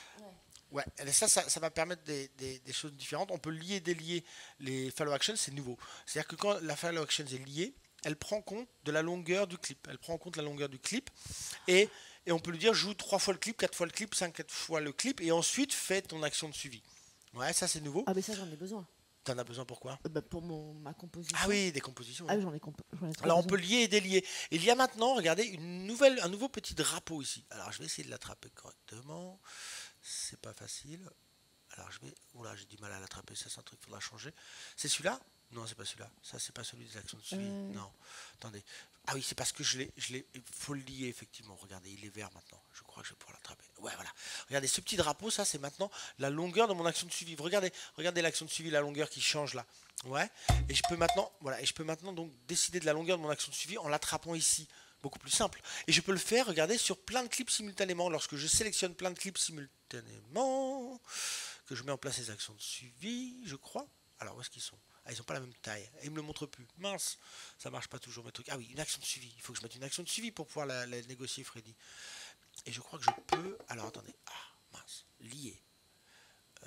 Ouais. Ouais, ça, ça, ça va permettre des, des, des choses différentes. On peut lier, délier les follow actions, c'est nouveau. C'est-à-dire que quand la follow action est liée, elle prend compte de la longueur du clip. Elle prend compte de la longueur du clip et Et on peut lui dire joue trois fois le clip, quatre fois le clip, cinq fois le clip, et ensuite fais ton action de suivi. Ouais, ça c'est nouveau. Ah mais ça j'en ai besoin. T'en as besoin pourquoi? euh, bah, Pour mon, ma composition. Ah oui, des compositions. Ah oui, j'en ai, comp ai trop Alors besoin. on peut lier et délier. Il y a maintenant, regardez, une nouvelle, un nouveau petit drapeau ici. Alors je vais essayer de l'attraper correctement. C'est pas facile. Alors je vais... Oula, j'ai du mal à l'attraper, ça c'est un truc qu'il faudra changer. C'est celui-là? Non, c'est pas celui-là. Ça, c'est pas celui des actions de suivi. Euh... Non. Attendez. Ah oui, c'est parce que je l'ai... Il faut le lier, effectivement. Regardez, il est vert maintenant. Je crois que je vais pouvoir l'attraper. Ouais, voilà. Regardez, ce petit drapeau, ça, c'est maintenant la longueur de mon action de suivi. Regardez, regardez l'action de suivi, la longueur qui change là. Ouais. Et je peux maintenant... Voilà. Et je peux maintenant donc décider de la longueur de mon action de suivi en l'attrapant ici. Beaucoup plus simple. Et je peux le faire, regardez, sur plein de clips simultanément. Lorsque je sélectionne plein de clips simultanément, que je mets en place les actions de suivi, je crois. Alors, où est-ce qu'ils sont? Ah, ils n'ont pas la même taille. Et ils me le montrent plus. Mince, ça marche pas toujours mes trucs. Ah oui, une action de suivi. Il faut que je mette une action de suivi pour pouvoir la, la négocier, Freddy. Et je crois que je peux... Alors, attendez. Ah, mince. Lier. Euh...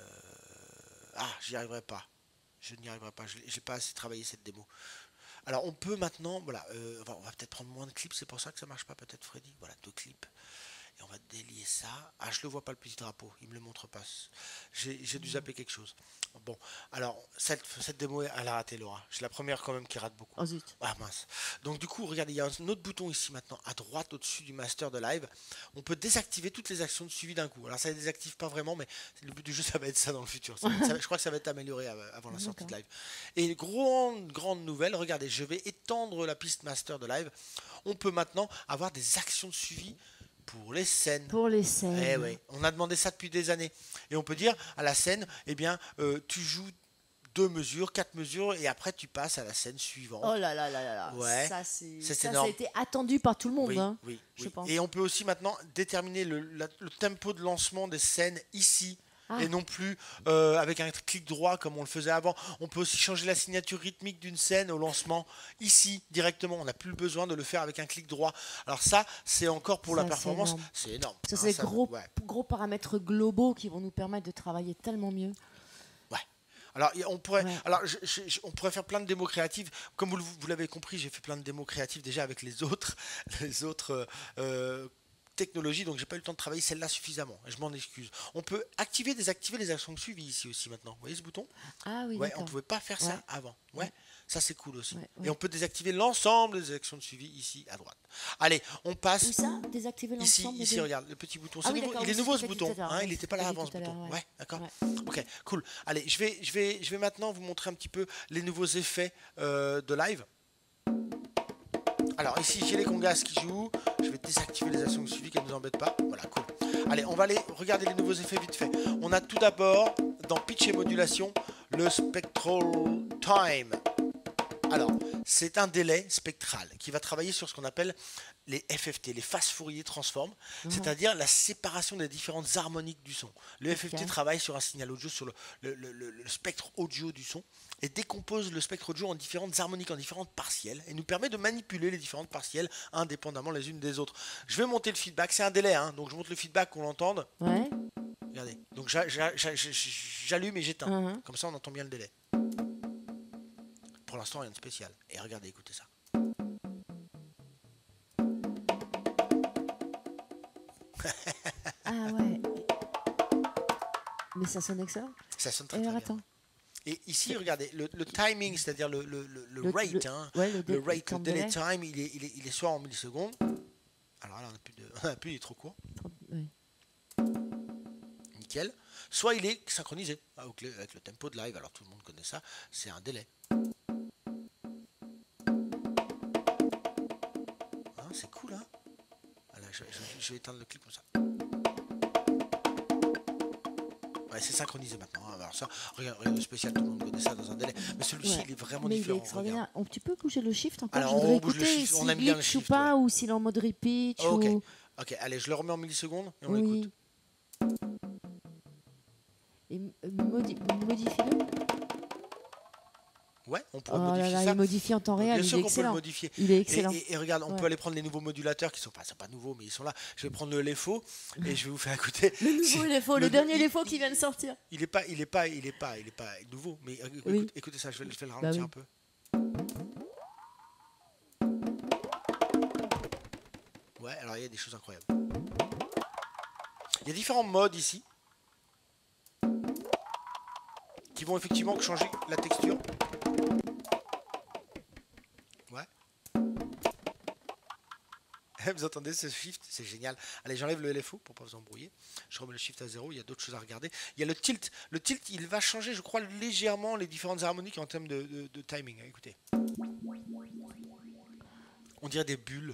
Ah, j'y arriverai pas. Je n'y arriverai pas. Je n'ai pas assez travaillé cette démo. Alors, on peut maintenant... Voilà. Euh, on va peut-être prendre moins de clips. C'est pour ça que ça marche pas, peut-être, Freddy. Voilà, deux clips. Et on va délier ça. Ah, je le vois pas, le petit drapeau. Il me le montre pas. J'ai dû zapper quelque chose. Bon, alors, cette, cette démo, elle a raté, Laura. C'est la première quand même qui rate beaucoup. Oh zut. Ah mince. Donc du coup, regardez, il y a un autre bouton ici maintenant, à droite, au-dessus du master de live. On peut désactiver toutes les actions de suivi d'un coup. Alors ça ne désactive pas vraiment, mais le but du jeu, ça va être ça dans le futur. Ça, ça, je crois que ça va être amélioré avant la sortie de live. Et grande, grande nouvelle, regardez, je vais étendre la piste master de live. On peut maintenant avoir des actions de suivi pour les scènes. Pour les scènes. Eh ouais, on a demandé ça depuis des années. Et on peut dire à la scène, eh bien, euh, tu joues deux mesures, quatre mesures, et après tu passes à la scène suivante. Oh là là là là là. Ouais. Ça, c'est, ça, ça, ça a été attendu par tout le monde. Oui, hein, oui, je oui. pense. Et on peut aussi maintenant déterminer le, la, le tempo de lancement des scènes ici. Ah. Et non plus euh, avec un clic droit comme on le faisait avant. On peut aussi changer la signature rythmique d'une scène au lancement ici directement. On n'a plus besoin de le faire avec un clic droit. Alors ça, c'est encore pour ça, la performance, c'est énorme. Ça, c'est hein, gros, ouais. gros paramètres globaux qui vont nous permettre de travailler tellement mieux. Ouais. Alors, on pourrait, Ouais. alors je- je- je- on pourrait faire plein de démos créatives. Comme vous, le- vous l'avez compris, j'ai fait plein de démos créatives déjà avec les autres, les autres euh, euh, technologies, donc j'ai pas eu le temps de travailler celle-là suffisamment. Et je m'en excuse. On peut activer, désactiver les actions de suivi ici aussi maintenant. Vous voyez ce bouton? Ah oui, Ouais, on d'accord. pouvait pas faire ça Ouais. avant. Ouais, Ouais. ça c'est cool aussi. Ouais, Et ouais. on peut désactiver l'ensemble des actions de suivi ici à droite. Allez, on Où passe ça? Désactiver ici, l'ensemble ici, des... regarde, le petit bouton. Ah C'est oui, nouveau- d'accord, il est oui, nouveau c'est ce ce que t'as bouton, dit tout à l'heure, hein, ouais, il c'est n'était ce pas que là t'as dit avant ce tout à l'heure, bouton. ouais. Ouais, d'accord. Ouais. Ok, cool. Allez, je vais, je vais, je vais maintenant vous montrer un petit peu les nouveaux effets euh, de live. Alors ici j'ai les congas qui jouent. Je vais désactiver les actions de suivi qu'elles ne nous embêtent pas. Voilà, cool. Allez, on va aller regarder les nouveaux effets vite fait. On a tout d'abord dans pitch et modulation le spectral time. Alors, c'est un délai spectral qui va travailler sur ce qu'on appelle les F F T, les phases Fourier transform, Mhm. c'est-à-dire la séparation des différentes harmoniques du son. Le F F T Ok. travaille sur un signal audio, sur le, le- le- le- le spectre audio du son, et décompose le spectre audio en différentes harmoniques, en différentes partielles, et nous permet de manipuler les différentes partielles indépendamment les unes des autres. Je vais monter le feedback, c'est un délai, hein, donc je monte le feedback qu'on l'entende. Ouais. Regardez, donc j'a- j'a- j'a- j'allume et j'éteins, Mhm. comme ça on entend bien le délai. Pour l'instant, rien de spécial. Et regardez, écoutez ça. Ah ouais. Mais ça sonne excellent. Ça sonne très, Et très alors, bien. attends. Et ici, regardez, le, le timing, c'est-à-dire le, le- le- le Le- rate, le- hein, ouais, le, dé- le rate, le temps de delay délai. time, il est, il, est, il est soit en millisecondes. Alors là, on n'a plus de. On n'a plus, il est trop court. trente ouais. Nickel. Soit il est synchronisé avec le, avec le tempo de live. Alors tout le monde connaît ça. C'est un délai. Hein, c'est cool, hein. Voilà, je, je- je vais éteindre le clip comme ça. Ouais, c'est synchronisé maintenant, hein. Alors ça, rien, rien de spécial, tout le monde connaît ça dans un délai. Mais celui-ci, Ouais. il est vraiment Mais il est différent. extraordinaire. regarde. On- tu peux bouger le shift encore? Alors, Je voudrais on bouge le écouter shift, on s'il aime bien le glitch ou shift, pas, ou s'il est en mode repeat. Ok. Ou... Ok, allez, je le remets en millisecondes et on Oui. l'écoute. Et modi modifie-le. Ouais, on pourrait Oh là modifier là, ça. il modifie en temps réel. Bien Il sûr est qu'on peut le excellent. modifier. Il est Et, excellent. et- et regarde, on Ouais. peut aller prendre les nouveaux modulateurs qui sont pas, sont pas nouveaux, mais ils sont là. Je vais prendre le L F O et je vais vous faire écouter. Le nouveau Si- L F O, le, le- dernier il- L F O qui vient de sortir. Il est pas, il est pas, il est pas, il est pas nouveau. Mais écoute- Oui. écoutez ça, je vais, je vais le Bah ralentir oui. un peu. Ouais, alors il y a des choses incroyables. Il y a différents modes ici qui vont effectivement changer la texture. Ouais. Vous entendez ce shift? C'est génial. Allez, j'enlève le L F O pour pas vous embrouiller. Je remets le shift à zéro. Il y a d'autres choses à regarder. Il y a le tilt. Le tilt, il va changer, je crois, légèrement les différentes harmoniques en termes de, de- de timing. Écoutez. On dirait des bulles.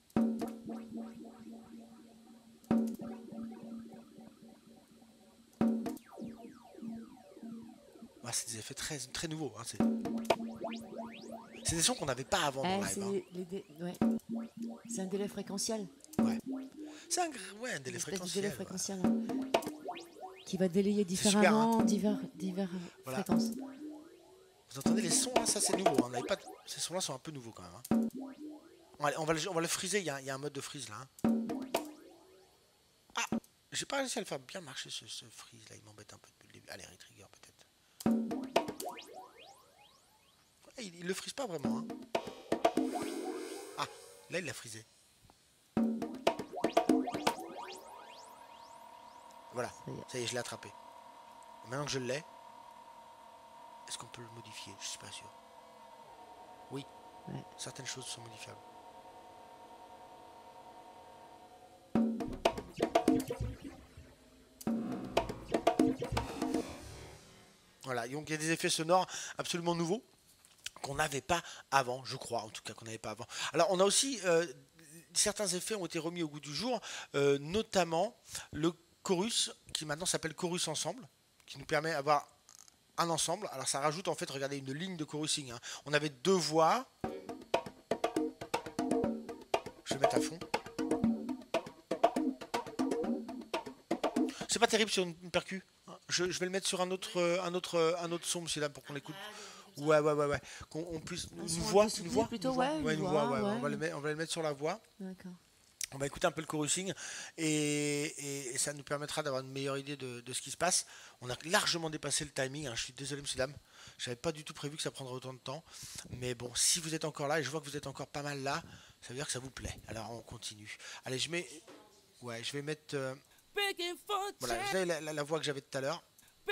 Ah, c'est des effets très, très nouveaux. Hein, c'est... c'est des sons qu'on n'avait pas avant dans Eh, le c'est live. hein. les dé- ouais. C'est un délai fréquentiel. Ouais. C'est un, gr- ouais, un délai Une espèce de fréquentiel. délai ouais. fréquentiel. hein, Qui va délayer C'est super, hein. différemment divers, divers Voilà. fréquences. Vous entendez les sons là? Ça c'est nouveau. hein. On n'avait pas... Ces sons là sont un peu nouveaux quand même. hein. Bon, allez, on, va le, on va le friser. Il y, a, il y a un mode de freeze là. hein. Ah, j'ai pas réussi à le faire bien marcher ce, ce freeze là. Il m'embête un peu depuis le début. Allez, retrigger peut-être. Ouais, il, il le frise pas vraiment. hein. Ah, là il l'a frisé. Voilà, Ça y est. ça y est, je l'ai attrapé. Maintenant que je l'ai, est-ce qu'on peut le modifier? Je suis pas sûr. Oui, Ouais. certaines choses sont modifiables. Voilà, donc il y a des effets sonores absolument nouveaux qu'on n'avait pas avant, je crois, en tout cas qu'on n'avait pas avant. Alors on a aussi, euh, certains effets ont été remis au goût du jour, euh, notamment le chorus, qui maintenant s'appelle Chorus Ensemble, qui nous permet d'avoir un ensemble. Alors ça rajoute en fait, regardez, une ligne de chorusing. hein. On avait deux voix. Je vais mettre à fond. C'est pas terrible sur une, une percu. Je, je vais le mettre sur un autre, euh, un autre, euh, un autre son, celui-là, pour qu'on l'écoute. Ouais, ouais, ouais, ouais. Qu'on on puisse Un une son un voix, peu une soutenu voix, plutôt, une voix, ouais, une une voix, voix, ouais, ouais. On va le mettre, on va le mettre sur la voix. D'accord. On va écouter un peu le chorusing et, et, et ça nous permettra d'avoir une meilleure idée de, de ce qui se passe. On a largement dépassé le timing, hein. Je suis désolé messieurs dames, je n'avais pas du tout prévu que ça prendrait autant de temps. Mais bon, si vous êtes encore là, et je vois que vous êtes encore pas mal là, ça veut dire que ça vous plaît. Alors on continue. Allez, je mets... Ouais, je vais mettre... Euh... Voilà, vous avez la, la, la voix que j'avais tout à l'heure.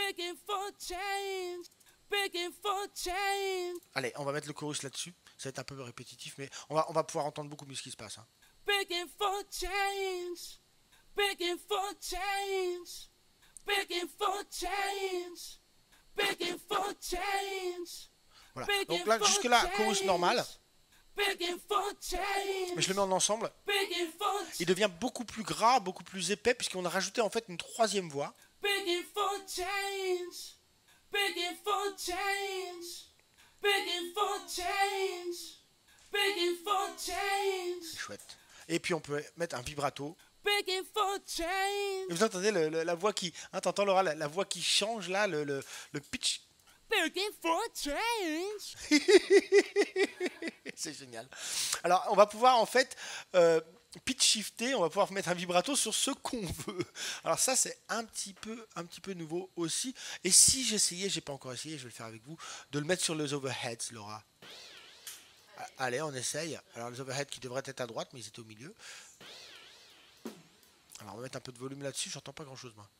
Allez, on va mettre le chorus là-dessus. Ça va être un peu répétitif, mais on va, on va pouvoir entendre beaucoup mieux ce qui se passe, hein. Begging for change, begging for change, begging for change, begging for change. Voilà. Donc là, jusque là, chorus normal. Begging for change. Mais je le mets en ensemble. Begging for Il devient beaucoup plus gras, beaucoup plus épais, puisqu'on a rajouté en fait une troisième voix. begging for change, begging for change, begging for change, begging for change. C'est chouette. Et puis on peut mettre un vibrato. Begging for Et change. vous entendez le, le, la voix qui... Hein, t'entends Laura, la, la voix qui change là, le, le, le pitch. Begging for change. C'est génial. Alors on va pouvoir en fait euh, pitch shifter, on va pouvoir mettre un vibrato sur ce qu'on veut. Alors ça c'est un petit peu un petit peu nouveau aussi. Et si j'essayais, j'ai pas encore essayé, je vais le faire avec vous, de le mettre sur les overheads, Laura. Allez, on essaye. Alors les overheads qui devraient être à droite, mais ils étaient au milieu. Alors on va mettre un peu de volume là-dessus, j'entends pas grand-chose moi.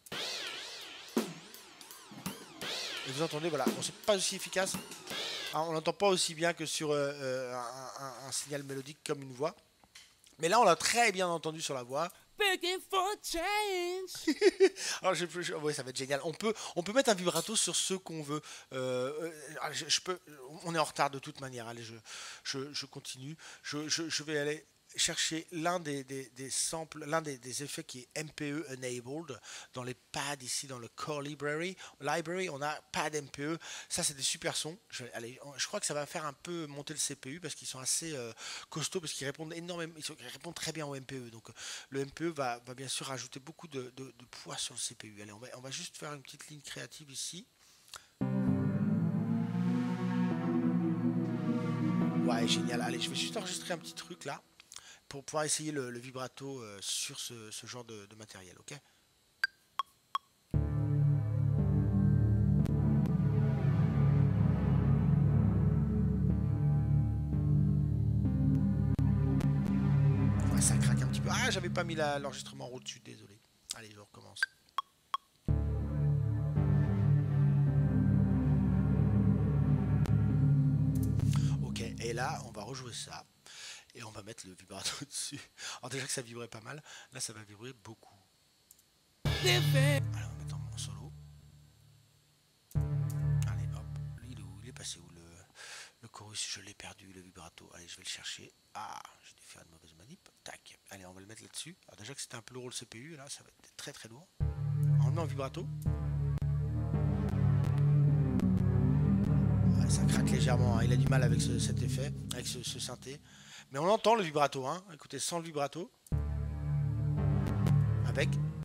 Et vous entendez, voilà, bon, c'est pas aussi efficace. Alors, on n'entend pas aussi bien que sur euh, euh, un, un, un signal mélodique comme une voix. Mais là, on l'a très bien entendu sur la voix. Begging for change. Alors, je, je, ouais, ça va être génial. On peut, on peut mettre un vibrato sur ce qu'on veut. Euh, euh, je, je peux, on est en retard de toute manière. Allez, je, je, je continue. Je, je, je vais aller chercher l'un des, des, des samples, l'un des, des effets qui est M P E enabled dans les pads ici dans le Core Library. Library, on a pad M P E. Ça, c'est des super sons. Je, allez, je crois que ça va faire un peu monter le C P U parce qu'ils sont assez euh, costauds, parce qu'ils répondent énormément, ils, sont, ils répondent très bien au M P E. Donc, le M P E va, va bien sûr rajouter beaucoup de, de, de poids sur le C P U. Allez, on va, on va juste faire une petite ligne créative ici. Ouais, génial. Allez, je vais juste enregistrer un petit truc là, pour pouvoir essayer le, le vibrato euh, sur ce, ce genre de, de matériel, ok? Ouais, ça craque un petit peu. Ah, j'avais pas mis l'enregistrement en route dessus, désolé. Allez, je recommence. Ok, et là, on va rejouer ça. Et on va mettre le vibrato dessus. Alors déjà que ça vibrait pas mal, là ça va vibrer beaucoup. Alors on va mettre en solo. Allez hop, il est où? Il est passé où le, le chorus? Je l'ai perdu, le vibrato. Allez, je vais le chercher. Ah, j'ai dû faire une mauvaise manip. Tac. Allez, on va le mettre là-dessus. Alors déjà que c'était un peu lourd le C P U, là ça va être très très lourd. On le met en vibrato. Ouais, ça craque légèrement, hein. Il a du mal avec ce, cet effet, avec ce, ce synthé. Mais on entend le vibrato, hein. Écoutez, sans le vibrato. Avec.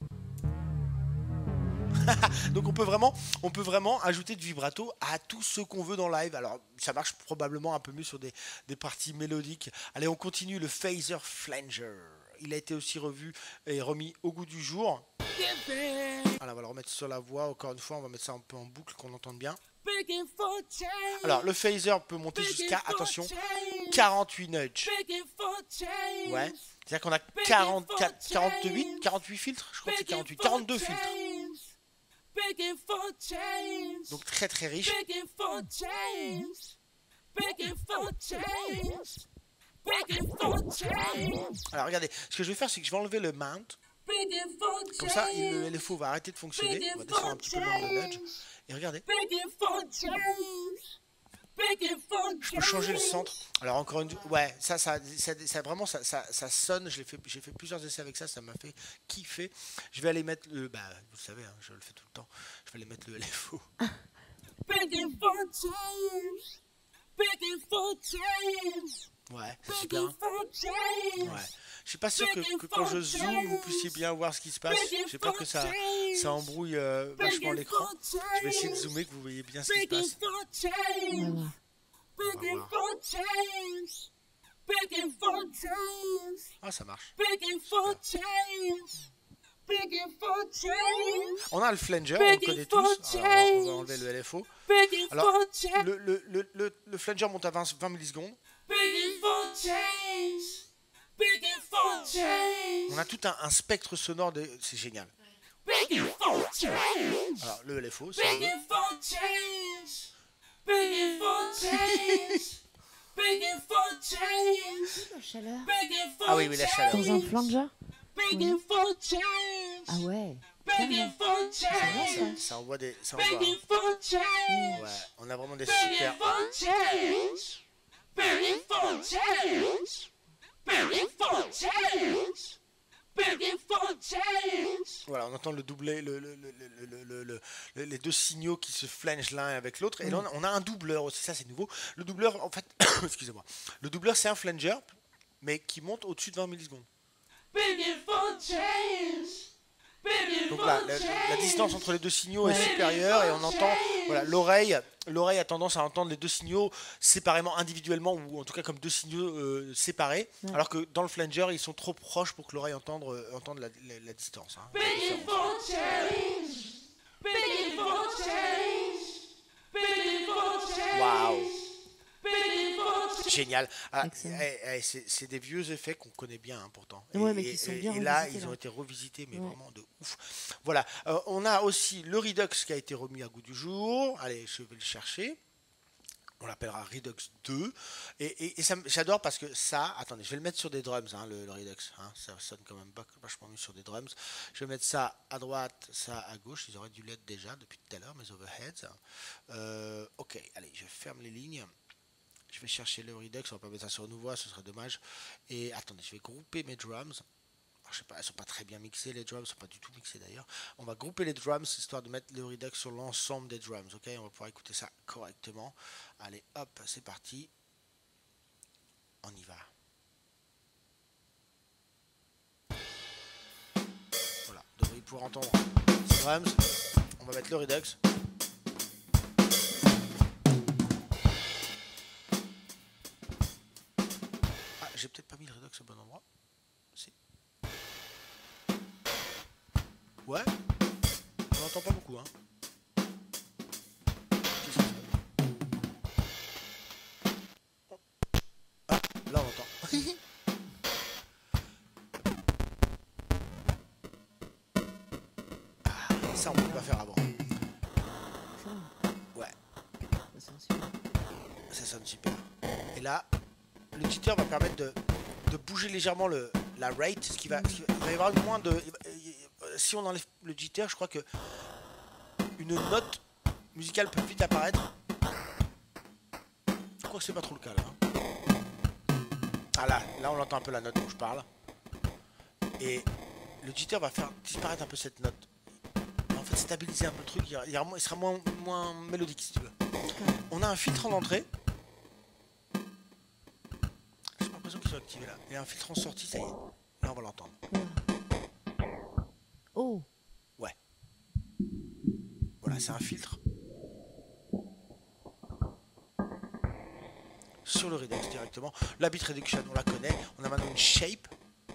Donc on peut vraiment, on peut vraiment ajouter du vibrato à tout ce qu'on veut dans live. Alors ça marche probablement un peu mieux sur des, des parties mélodiques. Allez, on continue le Phaser Flanger. Il a été aussi revu et remis au goût du jour. Alors on va le remettre sur la voix. Encore une fois, on va mettre ça un peu en boucle, qu'on entende bien. Alors le phaser peut monter jusqu'à, attention, quarante-huit nudges. Ouais, c'est-à-dire qu'on a quarante-quatre, quarante-huit, quarante-huit filtres, je crois que c'est quarante-huit, quarante-deux filtres. Donc très très riche. Alors regardez, ce que je vais faire, c'est que je vais enlever le mount. Comme ça, il, le L F O va arrêter de fonctionner. On va descendre un petit peu le nombre de nudges. Et regardez. Je peux changer le centre. Alors encore une, ouais, ça, ça, ça, ça vraiment, ça, ça, ça sonne. J'ai fait, j'ai fait plusieurs essais avec ça. Ça m'a fait kiffer. Je vais aller mettre le, bah, vous le savez, hein, je le fais tout le temps. Je vais aller mettre le L F O. Ouais, c'est super. Hein. Ouais. Je suis pas sûr que, que quand je zoome, vous puissiez bien voir ce qui se passe. J'ai peur que ça, ça embrouille euh, vachement l'écran. Je vais essayer de zoomer, que vous voyez bien ce qui se passe. Voilà. begging for change, Ah, ça marche. begging for change, begging for change, On a le flanger, on le connaît tous. Alors, on va enlever le L F O. begging Alors, for change, le, le, le, le, le flanger monte à vingt, vingt millisecondes. begging for change, begging for change, On a tout un, un spectre sonore, de... c'est génial. begging for change, Alors, le L F O, c'est un begging for change, begging for change, begging for change, La chaleur. begging for Ah oui, oui, la chaleur. Dans un flanger. begging for change, Ah ouais. begging for change, Ça envoie des... Ça envoie... begging for change, Ouais, on a vraiment des begging super... for change, begging for change, begging for change, begging for change. Voilà, on entend le doublet, le, le, le, le, le, le, le- le- les deux signaux qui se flangent l'un avec l'autre. Et là, on a- on a un doubleur aussi, ça c'est nouveau. Le doubleur, en fait, excusez-moi, le doubleur c'est un flanger, mais qui monte au-dessus de vingt millisecondes. Begging for change, begging Donc for là, la, change. la distance entre les deux signaux est Ouais. supérieure et on entend, voilà, l'oreille, l'oreille a tendance à entendre les deux signaux séparément, individuellement, ou en tout cas comme deux signaux euh, séparés, Ouais. alors que dans le flanger, ils sont trop proches pour que l'oreille entende, euh, entende la, la- la distance. Hein, la Begging différence. for change, begging for change, begging for change, Waouh, begging for change. génial. Ah, Excellent. eh, eh, c'est c'est des vieux effets qu'on connaît bien hein, pourtant. Et, Ouais, mais et- qui sont et- bien et là, revisités, ils là. ont été revisités, mais Ouais. vraiment de ouf. Voilà, Euh, on a aussi le Redux qui a été remis à goût du jour. Allez, je vais le chercher. On l'appellera Redux deux. Et, et- et ça me- j'adore parce que ça, attendez, je vais le mettre sur des drums, hein, le, le Redux. hein, ça sonne quand même pas- vachement mieux sur des drums. Je vais mettre ça à droite, ça à gauche. Ils auraient dû l'être déjà depuis tout à l'heure, mes overheads. Euh, ok, allez, je ferme les lignes. Je vais chercher le Redux, on va pas mettre ça sur une voix, ce serait dommage. Et attendez, je vais grouper mes drums. Alors, je sais pas, elles sont pas très bien mixées, les drums, sont pas du tout mixées d'ailleurs. On va grouper les drums histoire de mettre le Redux sur l'ensemble des drums, ok? On va pouvoir écouter ça correctement. Allez, hop, c'est parti. On y va. Voilà, vous devriez pouvoir entendre ces drums. On va mettre le Redux. Ah, j'ai peut-être pas mis le Redux au bon endroit. Si. Ouais. On n'entend pas beaucoup, hein. Qu'est-ce que c'est ? Ah, là on entend. Ah, ça on peut pas faire avant. Ouais, Ça sent super. ça sonne super. Et là, le jitter va permettre de, de bouger légèrement le, la rate, ce qui va, ce qui va- il va y avoir moins de... Si on enlève le jitter, je crois que une note musicale peut vite apparaître. Je crois que c'est pas trop le cas là. hein. Ah là, là on entend un peu la note dont je parle. Et le jitter va faire disparaître un peu cette note. En fait, stabiliser un peu le truc, il, y aura- il y aura moins- il sera moins, moins mélodique si tu veux. On a un filtre en entrée. J'ai l'impression qu'ils sont activés là. Et un filtre en sortie, ça y est. Là on va l'entendre. Oh. Ouais. Voilà, c'est un filtre. Sur le Redux directement. La bit reduction, on la connaît. On a maintenant une shape.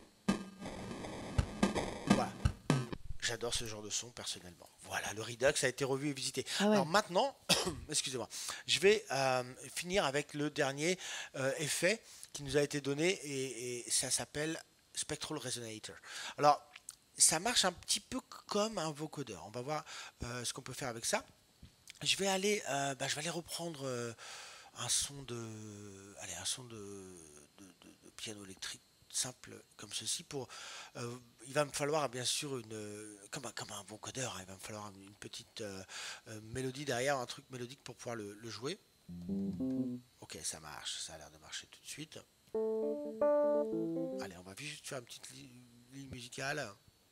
Voilà. J'adore ce genre de son personnellement. Voilà, le Redux a été revu et visité. Ah ouais. Alors maintenant, excusez-moi, je vais euh, finir avec le dernier euh, effet qui nous a été donné et, et ça s'appelle Spectral Resonator. Alors, ça marche un petit peu comme un vocodeur. On va voir euh, ce qu'on peut faire avec ça. Je vais aller, euh, bah, je vais aller reprendre euh, un son de, allez, un son de, de, de- de piano électrique simple comme ceci. Pour, euh, il va me falloir bien sûr une, comme un, comme un vocodeur. hein, il va me falloir une petite euh, euh, mélodie derrière, un truc mélodique pour pouvoir le, le jouer. Ok, ça marche, ça a l'air de marcher tout de suite. Allez, on va juste faire une petite li- ligne musicale.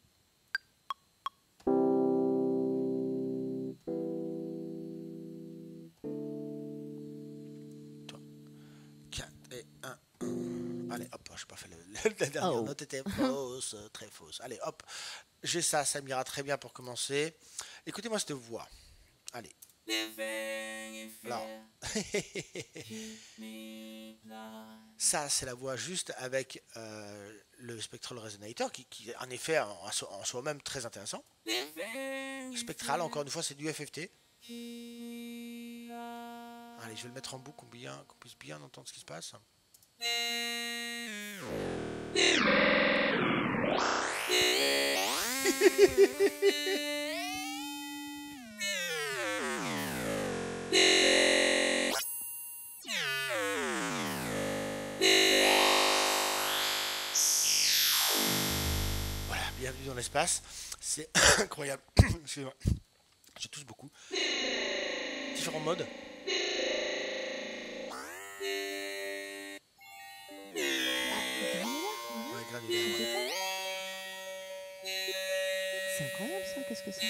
quatre et un. Allez, hop, je n'ai pas fait le, la dernière Oh. note était fausse, très fausse. Allez, hop, j'ai ça, ça m'ira très bien pour commencer. Écoutez-moi cette voix. Allez. Living Alors, ça c'est la voix juste avec euh, le Spectral Resonator qui, qui est en effet en, en soi-même très intéressant. Spectral, encore une fois, c'est du F F T. Allez, je vais le mettre en boucle qu'on bien, qu'on puisse bien entendre ce qui se passe. Voilà, bienvenue dans l'espace. C'est incroyable. Excusez-moi. Je tousse beaucoup. Différents modes. Ouais, granulaire, ouais. C'est incroyable ça, qu'est-ce que c'est?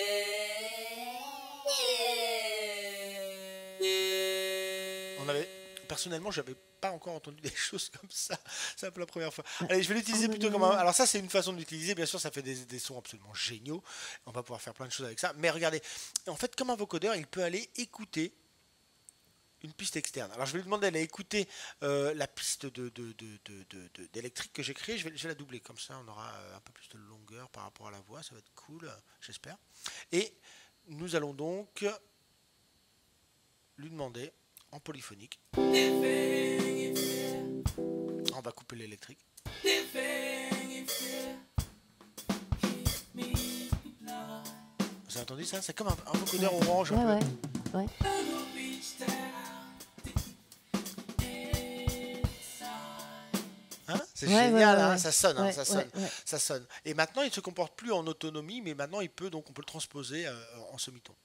On avait, personnellement, j'avais pas encore entendu des choses comme ça. C'est un peu la première fois. Allez, je vais l'utiliser plutôt comme un... Alors ça, c'est une façon de l'utiliser. Bien sûr, ça fait des, des sons absolument géniaux. On va pouvoir faire plein de choses avec ça. Mais regardez, en fait, comme un vocodeur, il peut aller écouter une piste externe. Alors, je vais lui demander d'aller écouter euh, la piste de, de, de, de, de, de, d'électrique que j'ai créée. Je vais, je vais la doubler. Comme ça, on aura un peu plus de longueur par rapport à la voix. Ça va être cool, j'espère. Et nous allons donc lui demander en polyphonique. On va couper l'électrique. Vous avez entendu ça? C'est comme un, un vocodeur orange. Ouais, un ouais, peu. ouais. Hein, c'est Ouais, génial, ouais, hein, ouais. ça sonne, hein, Ouais, ça sonne, ouais, ouais. ça sonne. Et maintenant, il ne se comporte plus en autonomie, mais maintenant, il peut donc on peut le transposer euh, en semi-ton.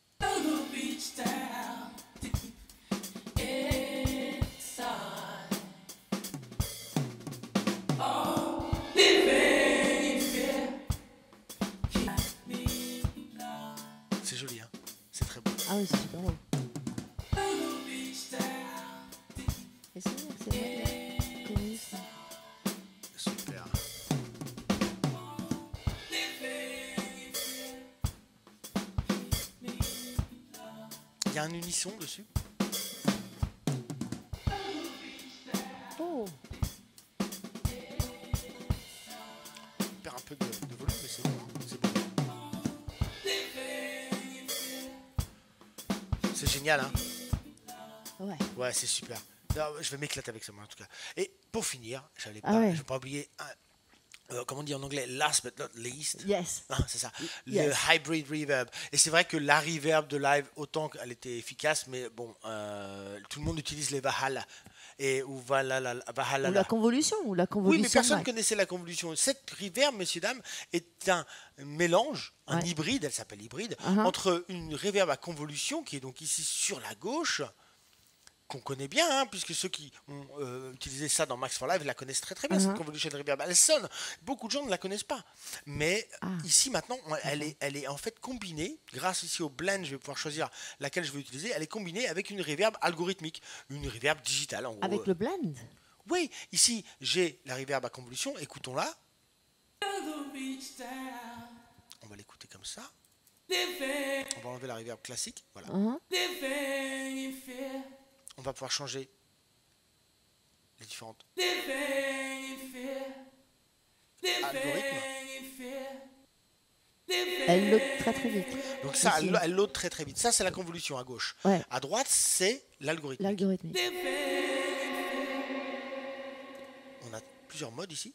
C'est joli, hein. C'est très beau. Ah oui, c'est super beau. Et c'est vrai, c'est vrai. Connu, ça. Super. Il y a un unisson dessus. Oh, Il perd un peu de, de volume, mais c'est bon. C'est bon. C'est génial, hein. ouais. Ouais, c'est super. Non, je vais m'éclater avec ça, moi, en tout cas. Et pour finir, j'allais pas, Ah ouais. je vais pas oublier, un, euh, comment on dit en anglais, last but not least. Yes. Ah, c'est ça, Yes. le hybrid reverb. Et c'est vrai que la reverb de live, autant qu'elle était efficace, mais bon, euh, tout le monde utilise les Valhalla. Et, ou Valhalla. Valhalla. Ou la convolution, ou la Oui, convolution. mais personne ne ouais. connaissait la convolution. Cette reverb, messieurs, dames, est un mélange, un Ouais. hybride, elle s'appelle hybride, Uh-huh. entre une reverb à convolution, qui est donc ici sur la gauche, qu'on connaît bien, hein, puisque ceux qui ont euh, utilisé ça dans Max for Live la connaissent très très bien, Uh-huh. cette convolution reverb. Elle sonne, beaucoup de gens ne la connaissent pas. Mais Ah. ici maintenant, on- elle est, elle est en fait combinée, grâce ici au blend, je vais pouvoir choisir laquelle je vais utiliser, elle est combinée avec une reverb algorithmique, une reverb digitale en gros. Avec le blend. Oui, ici j'ai la reverb à convolution, écoutons-la. On va l'écouter comme ça. On va enlever la reverb classique, voilà. Hein. On va pouvoir changer les différentes algorithmes. Elle load très très vite. Donc ça, Aussi. elle, elle load très très vite. Ça, c'est la convolution à gauche. Ouais. À droite, c'est l'algorithme. L'algorithmique. On a plusieurs modes ici.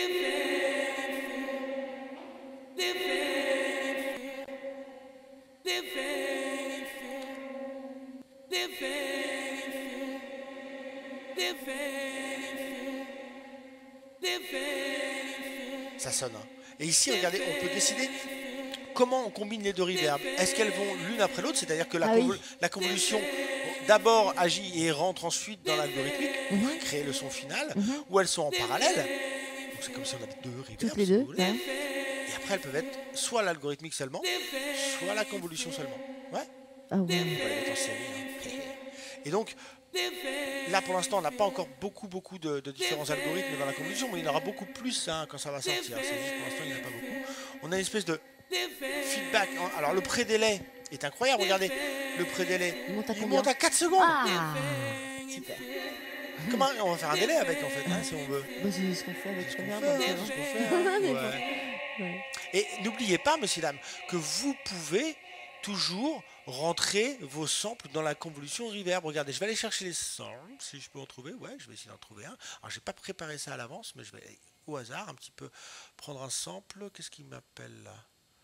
Ça sonne. Hein. Et ici, regardez, on peut décider comment on combine les deux reverbs. Est-ce qu'elles vont l'une après l'autre? C'est-à-dire que la, Ah oui. convol- la convolution d'abord agit et rentre ensuite dans l'algorithmique pour Mhm. créer le son final, Mhm. ou elles sont en parallèle. Donc c'est comme si on avait deux reverbs. Toutes les si deux. vous voulez. ouais. Et après, elles peuvent être soit l'algorithmique seulement, soit la convolution seulement. Ouais. Ah ouais. On va les mettre en série. Hein. Et donc, là pour l'instant, on n'a pas encore beaucoup, beaucoup de, de différents algorithmes dans la convolution, mais il y en aura beaucoup plus hein, quand ça va sortir. C'est juste pour l'instant, il n'y en a pas beaucoup. On a une espèce de feedback. Hein. Alors, le pré-délai est incroyable. Regardez le pré-délai. Il monte à Il combien? monte à quatre secondes. Ah, super. Comment on va faire un délai avec en fait, hein, si on veut. Bah, c'est ce qu'on fait avec C'est ce qu'on Reverb. fait, hein, hein, c'est ce qu'on hein. fait, hein. Des Ouais. fois. Ouais. Et n'oubliez pas, messieurs dames, que vous pouvez toujours rentrer vos samples dans la convolution reverb. Regardez, je vais aller chercher les samples, si je peux en trouver. Ouais, je vais essayer d'en trouver un. Alors, j'ai pas préparé ça à l'avance, mais je vais aller au hasard un petit peu prendre un sample. Qu'est-ce qu'il m'appelle là?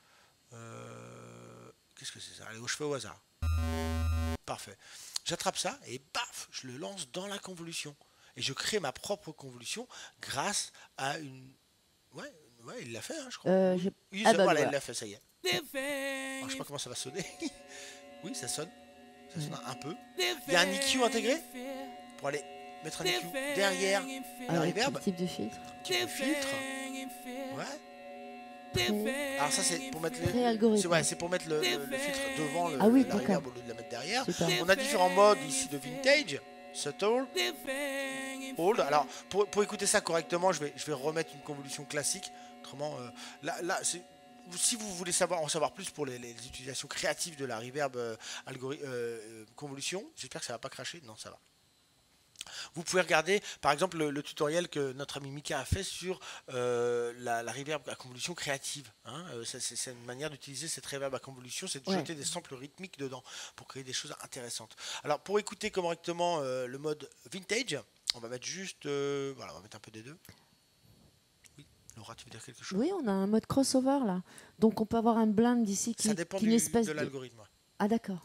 Euh, Qu'est-ce que c'est ça? Allez, je fais au hasard. Parfait. J'attrape ça et paf, je le lance dans la convolution. Et je crée ma propre convolution grâce à une... Ouais, ouais, il l'a fait, hein, je crois. Euh, j'ai- Oui, ah ça- bah, voilà, voilà. il l'a fait, ça y est. Alors, je sais pas comment ça va sonner. Oui, ça sonne. Ça sonne un peu. Il y a un E Q intégré pour aller mettre un E Q derrière la Avec reverb. quel type de filtre? Type de filtre. Ouais. Pré- Alors ça c'est pour mettre le, Pré-algorithme. c'est ouais, c'est pour mettre le, le- le filtre devant le, Ah oui, la d'accord. reverb au lieu de la mettre derrière. Super. On a différents modes ici de vintage, subtle, old. Alors pour, pour écouter ça correctement, je vais je vais remettre une convolution classique. Autrement, euh, là là c'est si vous voulez savoir en savoir plus pour les, les utilisations créatives de la reverb euh, algori- euh, convolution, j'espère que ça va pas cracher. Non, ça va. Vous pouvez regarder par exemple le, le tutoriel que notre ami Mika a fait sur euh, la, la reverb à convolution créative. Hein. Euh, ça, c'est, c'est une manière d'utiliser cette reverb à convolution, c'est de Ouais. jeter des samples rythmiques dedans pour créer des choses intéressantes. Alors pour écouter correctement euh, le mode vintage, on va mettre juste, euh, voilà, on va mettre un peu des deux. Oui, Laura, tu veux dire quelque chose? Oui, on a un mode crossover là. Donc on peut avoir un blend d'ici qui, Ça dépend qui est du- une espèce de de... l'algorithme. Ah d'accord.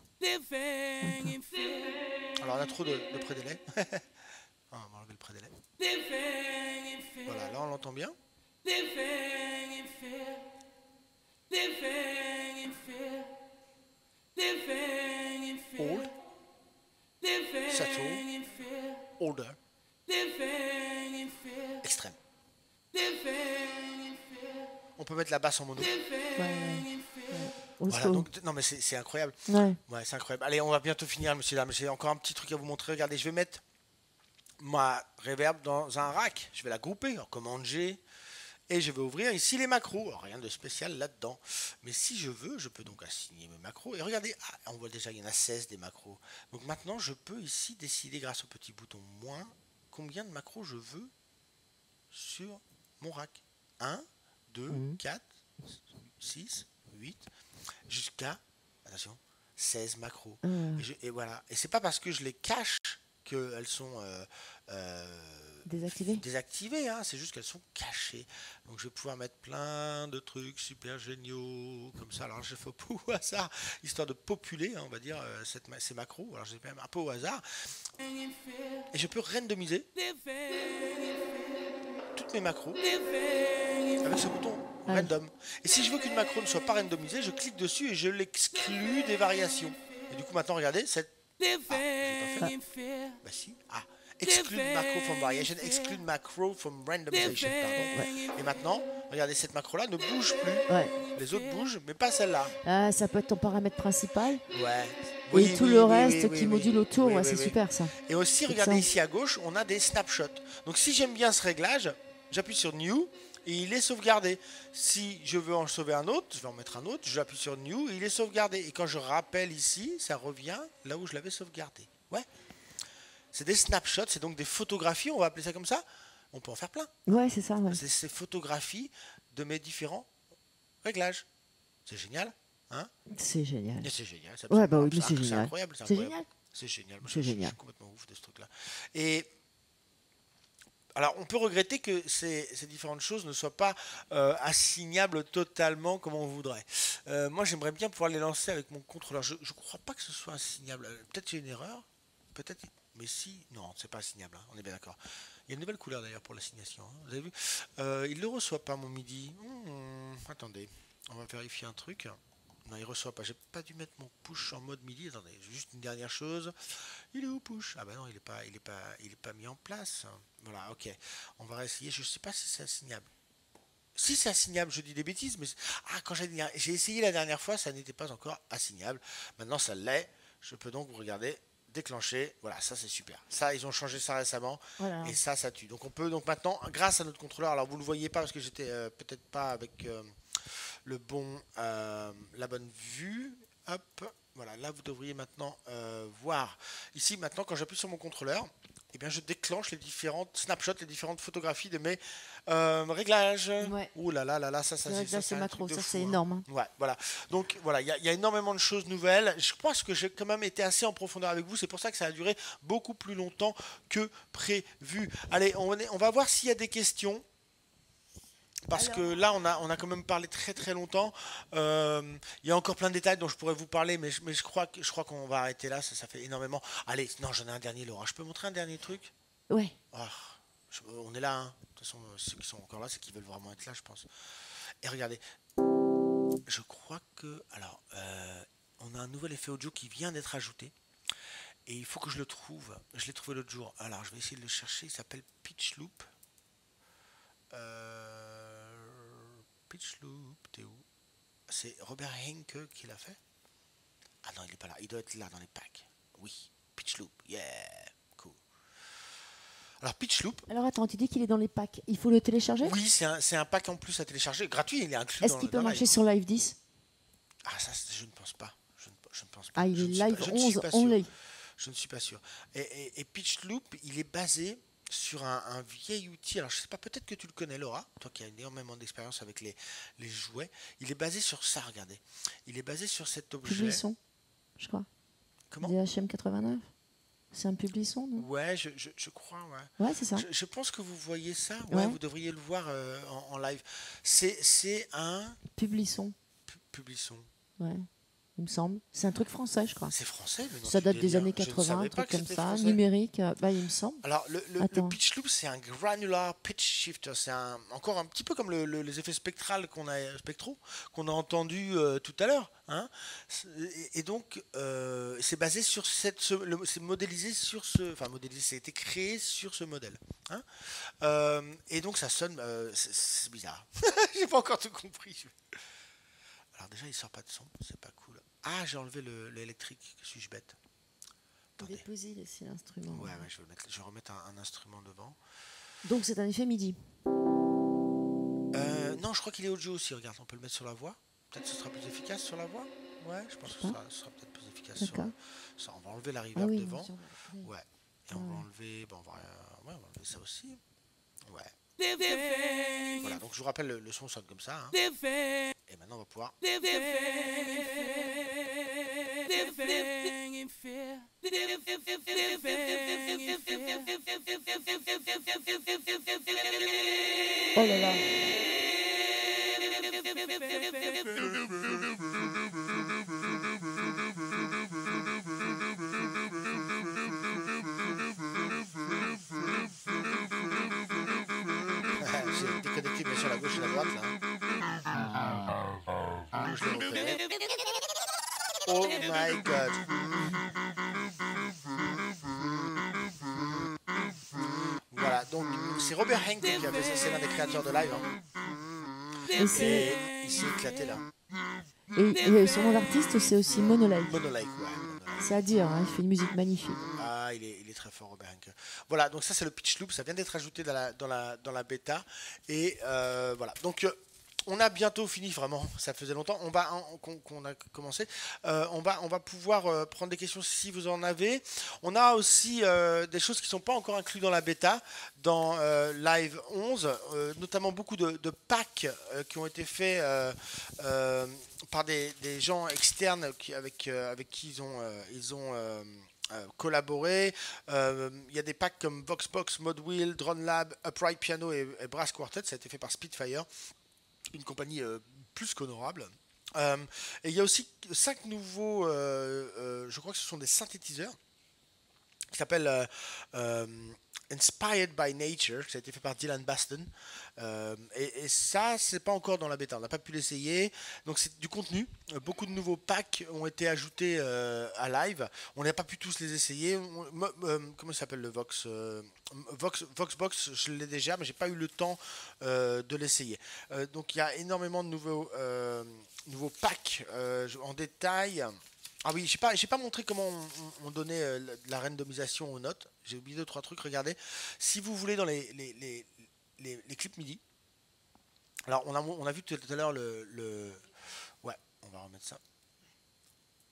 Alors on a trop de, de pré-délai. Ah, on va enlever le pré-délai. Voilà, là on l'entend bien. Old, subtle, older, extrême. On peut mettre la basse en mono. Ouais, ouais, ouais. Old Voilà, school. donc, non mais c'est, c'est incroyable. Ouais. Ouais, c'est incroyable. Allez, on va bientôt finir, monsieur dames. J'ai encore un petit truc à vous montrer. Regardez, je vais mettre ma reverb dans un rack. Je vais la grouper en commande G. Et je vais ouvrir ici les macros. Alors, rien de spécial là-dedans. Mais si je veux, je peux donc assigner mes macros. Et regardez, ah, on voit déjà qu'il y en a seize des macros. Donc maintenant, je peux ici décider grâce au petit bouton moins combien de macros je veux sur mon rack. un, deux, Mhm. quatre, six, huit, jusqu'à, attention, seize macros. Euh, Et, je- et voilà. Et c'est pas parce que je les cache qu'elles sont euh, euh, Désactivées. désactivées, hein, c'est juste qu'elles sont cachées. Donc je vais pouvoir mettre plein de trucs super géniaux comme ça. Alors je fais au hasard, histoire de populer, hein, on va dire, euh, cette, ma- ces macros. Alors j'ai même un peu au hasard. Et je peux randomiser toutes mes macros avec ce bouton Ouais. random. Et si je veux qu'une macro ne soit pas randomisée, je clique dessus et je l'exclus des variations. Et du coup maintenant regardez, cette... Ah, j'ai pas fait. Bah si. Ah. Exclude macro from variation, exclude macro from randomization. Pardon. Et maintenant, regardez, cette macro-là ne bouge plus. ouais. Les autres bougent, mais pas celle-là. Ah, ça peut être ton paramètre principal. Ouais. Et Oui, tout oui, le oui, reste oui, oui, qui oui. module autour, Oui, ouais, oui, c'est oui. super ça. Et aussi, C'est regardez ça. ici à gauche, on a des snapshots. Donc si j'aime bien ce réglage, j'appuie sur New et il est sauvegardé. Si je veux en sauver un autre, je vais en mettre un autre, j'appuie sur New et il est sauvegardé. Et quand je rappelle ici, ça revient là où je l'avais sauvegardé. Ouais. C'est des snapshots, c'est donc des photographies, on va appeler ça comme ça. On peut en faire plein. Ouais, c'est ça, ouais. C'est ces photographies de mes différents réglages. C'est génial, hein? C'est génial. Et c'est génial. C'est Ouais, bah oui, absolument- mais c'est c'est génial. incroyable. C'est C'est incroyable. génial. C'est génial. Moi, C'est je, je- je génial. suis complètement ouf de ce truc-là. Et alors, on peut regretter que ces, ces différentes choses ne soient pas euh, assignables totalement comme on voudrait. Euh, moi, j'aimerais bien pouvoir les lancer avec mon contrôleur. Je ne crois pas que ce soit assignable. Euh, Peut-être j'ai une erreur. Peut-être. Mais si. Non, c'est pas assignable. Hein, on est bien d'accord. Il y a une nouvelle couleur d'ailleurs pour l'assignation. Hein, vous avez vu? euh, Il ne le reçoit pas, mon MIDI. Hmm, attendez. On va vérifier un truc. Non, il reçoit pas. J'ai pas dû mettre mon push en mode MIDI. Attendez, juste une dernière chose. Il est où push? Ah bah non, il est pas, il est pas, il est pas mis en place. Voilà, ok. On va réessayer. Je sais pas si c'est assignable. Si c'est assignable, je dis des bêtises, mais ah, quand j'ai j'ai essayé la dernière fois, ça n'était pas encore assignable. Maintenant, ça l'est. Je peux donc vous regarder, déclencher. Voilà, ça c'est super. Ça, ils ont changé ça récemment. Voilà. Et ça, ça tue. Donc on peut donc maintenant, grâce à notre contrôleur, alors vous le voyez pas parce que j'étais euh, peut-être pas avec euh, le bon, euh, la bonne vue. hop, voilà, là vous devriez maintenant euh, voir. Ici maintenant quand j'appuie sur mon contrôleur, eh bien, je déclenche les différentes snapshots, les différentes photographies de mes euh, réglages. Ouais. Ouh là là là là, ça, ça, C'est vrai c'est que là, ça, c'est un macro, truc de ça fou, c'est hein. énorme. hein. Ouais, voilà. Donc voilà, il y, a- il y a énormément de choses nouvelles. Je pense que j'ai quand même été assez en profondeur avec vous. C'est pour ça que ça a duré beaucoup plus longtemps que prévu. Allez, on, est- on va voir s'il y a des questions. Parce Alors- que là, on a, on a quand même parlé très très longtemps. Euh, Il y a encore plein de détails dont je pourrais vous parler, mais, je- mais je crois que je crois qu'on va arrêter là. Ça, ça fait énormément. Allez, non, j'en ai un dernier, Laura. Je peux montrer un dernier truc? Ouais. Ah, je- on est là, hein. De toute façon, ceux qui sont encore là, c'est qu'ils veulent vraiment être là, je pense. Et regardez, je crois que... Alors, euh, on a un nouvel effet audio qui vient d'être ajouté. Et il faut que je le trouve. Je l'ai trouvé l'autre jour. Alors, je vais essayer de le chercher. Il s'appelle Pitch Loop. Euh, Pitch Loop, t'es où? C'est Robert Henke qui l'a fait? Ah non, il n'est pas là. Il doit être là dans les packs. Oui, Pitch Loop. Yeah, cool. Alors, Pitch Loop, Alors attends, tu dis qu'il est dans les packs. Il faut le télécharger? oui, c'est un, c'est un pack en plus à télécharger. Gratuit, il est inclus Est-ce dans, qu'il dans peut marcher Live. sur Live dix? Ah, ça, c'est- je ne pense pas. Je ne, je ne pense pas. Ah, il Je est ne suis pas- Live je ne suis onze pas sûr. only. Je ne suis pas sûr. Et, et, et Pitch Loop, il est basé sur un, un vieil outil. Alors, je sais pas, peut-être que tu le connais, Laura, toi qui as énormément d'expérience avec les, les jouets. Il est basé sur ça, regardez. Il est basé sur cet objet. Publison, je crois. Comment? D H M quatre-vingt-neuf. C'est un Publison, non? Ouais, je, je, je crois, ouais. Ouais, c'est ça. Je, je pense que vous voyez ça. Ouais, Ouais. vous devriez le voir euh, en, en live. C'est c'est un Publison. pu- Publison. Ouais, il me semble. C'est un truc français, je crois. C'est français, mais non, Ça tu date dis des bien. années Je ne quatre-vingts, un savais pas truc que comme c'était ça. français. Numérique, euh, bah, il me semble. Alors, le, le- le Attends. pitch loop, c'est un granular pitch shifter. C'est un, encore un petit peu comme le- le- les effets spectrales qu'on a, spectraux qu'on a entendus euh, tout à l'heure. Hein. C'est- Et, et donc, euh, c'est basé sur cette. ce- le- c'est modélisé sur ce. Enfin, modélisé, c'est été créé sur ce modèle. Hein. Euh, et donc, ça sonne. euh, c'est- c'est bizarre. J'ai pas encore tout compris. Alors, déjà, il sort pas de son. C'est pas cool. Ah, j'ai enlevé le- l'électrique. Suis-je bête? Attendez. Déposer, laisser l'instrument. Ouais, ouais, je vais, le mettre, je vais remettre un, un instrument devant. Donc c'est un effet MIDI. Euh, non, je crois qu'il est audio aussi. Regarde, on peut le mettre sur la voix. Peut-être que ce sera plus efficace sur la voix. Ouais, je pense que ce sera, ce sera peut-être plus efficace sur, D'accord. sur- On va enlever la Ah reverb oui, devant. bien sûr. Oui. Ouais. Et on Ah va ouais. enlever. Bon, on va, euh, ouais, on va enlever ça aussi. Ouais. Living, Voilà. Donc je vous rappelle, le, le son sonne comme ça. Hein. living, Et maintenant, on va pouvoir. living, living in fear. Living in fear. Oh là là. J'ai déconnecté bien sûr la gauche et la droite là. Donc, je l'ai repéré. Oh my god. Voilà, donc c'est Robert Henke qui a fait ça, c'est l'un des créateurs de live. Hein. Et, c'est- Et il s'est éclaté là. et, et son nom d'artiste, c'est aussi Monolike. Monolike, ouais. Monolike. C'est à dire, hein, il fait une musique magnifique. Ah, il est, il est très fort, Robert Henke. Voilà, donc ça c'est le pitch loop, ça vient d'être ajouté dans la, dans la, dans la bêta. Et euh, voilà, donc euh, on a bientôt fini, vraiment, ça faisait longtemps on va, on- qu'on qu'on a commencé. Euh, on, va, on va pouvoir euh, prendre des questions si vous en avez. On a aussi euh, des choses qui ne sont pas encore incluses dans la bêta, dans euh, Live onze, euh, notamment beaucoup de, de packs euh, qui ont été faits euh, euh, par des, des gens externes qui, avec, euh, avec qui ils ont, euh, ils ont euh, euh, collaboré. Euh, Il y a des packs comme Voxbox, Modwheel, Drone Lab, Upright Piano et, et Brass Quartet. Ça a été fait par Spitfire, une compagnie euh, plus qu'honorable. Euh, et il y a aussi cinq nouveaux, euh, euh, je crois que ce sont des synthétiseurs, qui s'appellent euh, euh, Inspired by Nature, ça a été fait par Dylan Baston. Euh, et, et ça, c'est pas encore dans la bêta, on n'a pas pu l'essayer. Donc c'est du contenu. Euh, beaucoup de nouveaux packs ont été ajoutés euh, à live. On n'a pas pu tous les essayer. On- mo- euh, comment ça s'appelle le Vox euh, Vox Voxbox, je l'ai déjà, mais j'ai pas eu le temps euh, de l'essayer. Euh, donc il y a énormément de nouveaux, euh, nouveaux packs euh, en détail. Ah oui, j'ai pas, j'ai pas montré comment on, on- on donnait euh, la- la randomisation aux notes. J'ai oublié deux trois trucs. Regardez, si vous voulez dans les les, les, les- les clips MIDI. Alors on a on a vu tout à l'heure le, le ouais, on va remettre ça.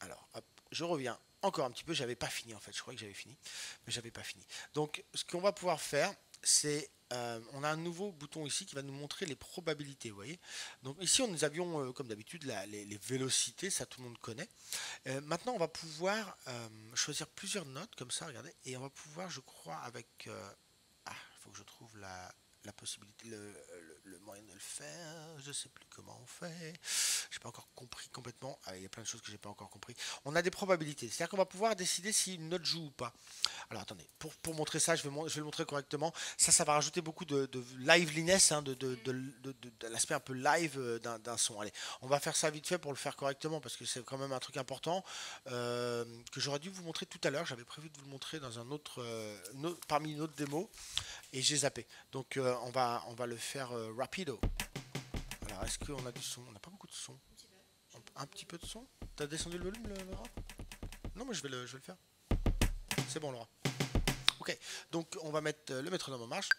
Alors, hop, je reviens encore un petit peu. J'avais pas fini en fait. Je croyais que j'avais fini, mais j'avais pas fini. Donc, ce qu'on va pouvoir faire, c'est euh, on a un nouveau bouton ici qui va nous montrer les probabilités. Vous voyez. Donc ici, on nous avions euh, comme d'habitude la- les, les vélocités. Ça, tout le monde connaît. Euh, maintenant, on va pouvoir euh, choisir plusieurs notes comme ça. Regardez, et on va pouvoir, je crois, avec euh, ah, il faut que je trouve la la possibilité, le, le, le moyen de le faire, je sais plus comment on fait, j'ai pas encore compris complètement, ah, il y a plein de choses que j'ai pas encore compris. On a des probabilités, c'est-à-dire qu'on va pouvoir décider si une note joue ou pas. Alors attendez, pour, pour montrer ça, je vais, je vais le montrer correctement, ça, ça va rajouter beaucoup de, de liveliness, hein, de, de, de, de, de, de l'aspect un peu live d'un, d'un son. Allez, on va faire ça vite fait pour le faire correctement, parce que c'est quand même un truc important, euh, que j'aurais dû vous montrer tout à l'heure, j'avais prévu de vous le montrer dans un autre, euh, une autre parmi une autre démo, et j'ai zappé. Donc euh, on, va, on va le faire euh, rapido. Alors est-ce qu'on a du son? On n'a pas beaucoup de son. Un, un petit peu de son. T'as descendu le volume, le- Laura? Non, mais je vais le, je vais le faire. C'est bon, Laura. Ok, donc on va mettre euh, le métronome en marche.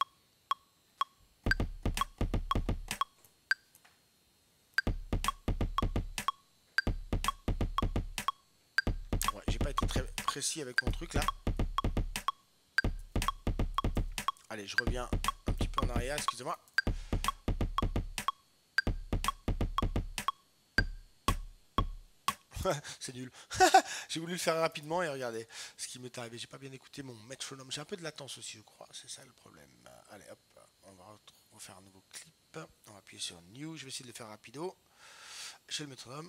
Ouais, j'ai pas été très précis avec mon truc là. Allez, je reviens un petit peu en arrière, excusez-moi. C'est nul. J'ai voulu le faire rapidement et regardez ce qui m'est arrivé. J'ai pas bien écouté mon métronome. J'ai un peu de latence aussi, je crois. C'est ça le problème. Allez, hop, on va refaire un nouveau clip. On va appuyer sur New. Je vais essayer de le faire rapido. J'ai le métronome.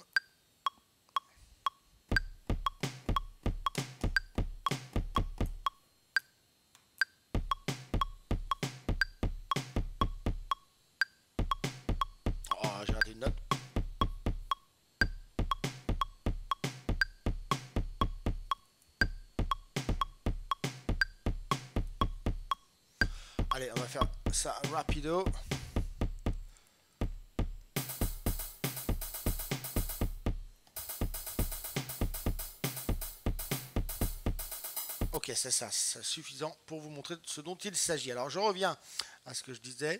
Oh, j'ai raté une note. Allez, on va faire ça rapido. Ok, c'est ça, c'est suffisant pour vous montrer ce dont il s'agit. Alors, je reviens à ce que je disais.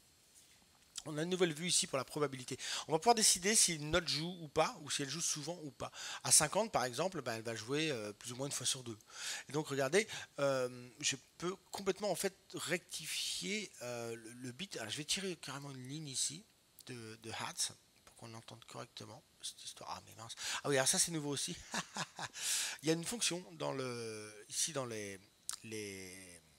On a une nouvelle vue ici pour la probabilité. On va pouvoir décider si une note joue ou pas, ou si elle joue souvent ou pas. À cinquante, par exemple, ben, elle va jouer euh, plus ou moins une fois sur deux. Et donc, regardez, euh, je peux complètement en fait rectifier euh, le, le bit. Alors, je vais tirer carrément une ligne ici de, de hats pour qu'on l'entende correctement. Cette histoire. Ah, mais mince. Ah oui, alors ça, c'est nouveau aussi. Il y a une fonction dans le, ici dans les, les,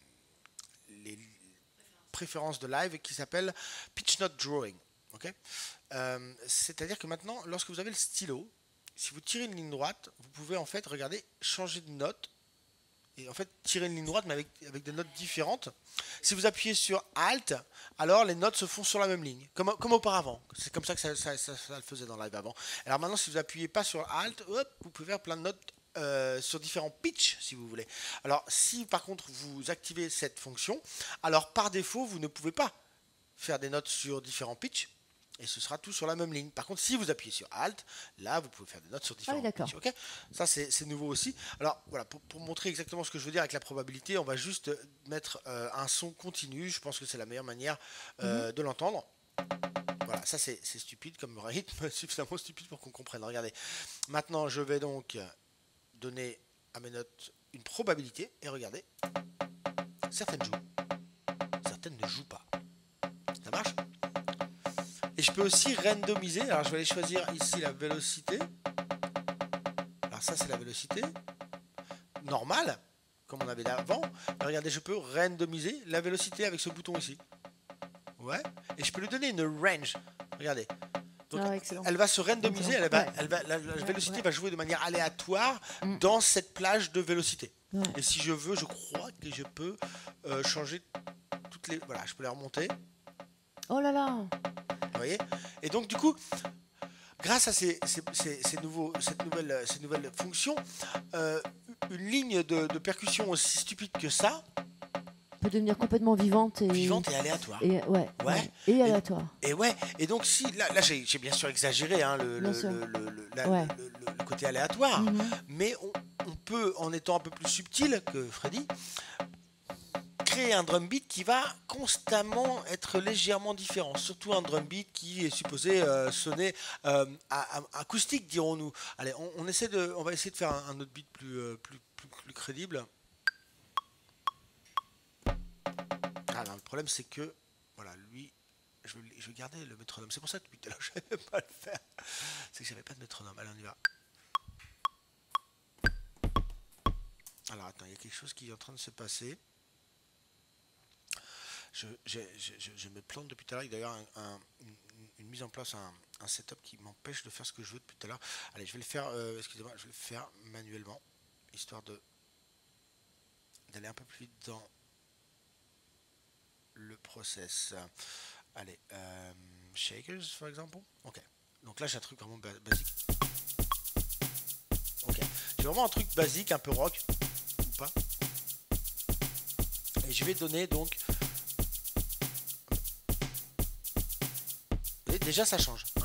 les préférence de live qui s'appelle Pitch Note Drawing. Okay, euh, c'est-à-dire que maintenant, lorsque vous avez le stylo, si vous tirez une ligne droite, vous pouvez en fait, regardez, changer de note et en fait tirer une ligne droite mais avec, avec des notes différentes. Si vous appuyez sur Alt, alors les notes se font sur la même ligne, comme, comme auparavant. C'est comme ça que ça, ça, ça, ça le faisait dans le live avant. Alors maintenant, si vous appuyez pas sur Alt, hop, vous pouvez faire plein de notes Euh, sur différents pitchs si vous voulez. Alors si par contre vous activez cette fonction, alors par défaut vous ne pouvez pas faire des notes sur différents pitchs et ce sera tout sur la même ligne. Par contre si vous appuyez sur Alt, là vous pouvez faire des notes sur différents ah oui, pitchs. Okay, ça c'est nouveau aussi. Alors voilà, pour, pour montrer exactement ce que je veux dire avec la probabilité, on va juste mettre euh, un son continu. Je pense que c'est la meilleure manière euh, mm-hmm. de l'entendre. Voilà, ça c'est stupide comme rythme, suffisamment stupide pour qu'on comprenne. Regardez, maintenant je vais donc donner à mes notes une probabilité et regardez, certaines jouent, certaines ne jouent pas. Ça marche? Et je peux aussi randomiser. Alors je vais aller choisir ici la vélocité. Alors ça c'est la vélocité normale, comme on avait avant. Et regardez, je peux randomiser la vélocité avec ce bouton ici. Ouais. Et je peux lui donner une range. Regardez. Donc, ah, elle va se randomiser, elle va, ouais. elle va, la, la ouais, vélocité ouais. va jouer de manière aléatoire mm. dans cette plage de vélocité. Ouais. Et si je veux, je crois que je peux euh, changer toutes les... Voilà, je peux les remonter. Oh là là. Vous voyez? Et donc du coup, grâce à ces, ces, ces, ces nouveaux, cette nouvelle, ces nouvelles fonctions, euh, une ligne de, de percussion aussi stupide que ça peut devenir complètement vivante et vivante et aléatoire. Et ouais. ouais. Et aléatoire. Et, et ouais. Et donc si là, là j'ai bien sûr exagéré hein, le, le, le, le, le, la, ouais. le, le, le côté aléatoire, mm-hmm. mais on, on peut en étant un peu plus subtil que Freddy créer un drum beat qui va constamment être légèrement différent, surtout un drum beat qui est supposé euh, sonner euh, à, à- acoustique, dirons-nous. Allez, on, on essaie de, on va essayer de faire un, un autre beat plus, euh, plus, plus, plus crédible. Alors, le problème, c'est que, voilà, lui, je vais, je vais garder le métronome. C'est pour ça que depuis tout à l'heure, je ne savais pas le faire. C'est que j'avais pas de métronome. Allez, on y va. Alors, attends, il y a quelque chose qui est en train de se passer. Je, je, je, je, je me plante depuis tout à l'heure. Il y a d'ailleurs un, un, une, une mise en place, un, un setup qui m'empêche de faire ce que je veux depuis tout à l'heure. Allez, je vais le faire, euh, excusez-moi, je vais le faire manuellement, histoire de d'aller un peu plus vite dans le process. Allez, euh, shakers, par exemple. Ok. Donc là, j'ai un truc vraiment ba basique. Ok. J'ai vraiment un truc basique, un peu rock, ou pas. Et je vais donner donc. Et déjà, ça change. Hein,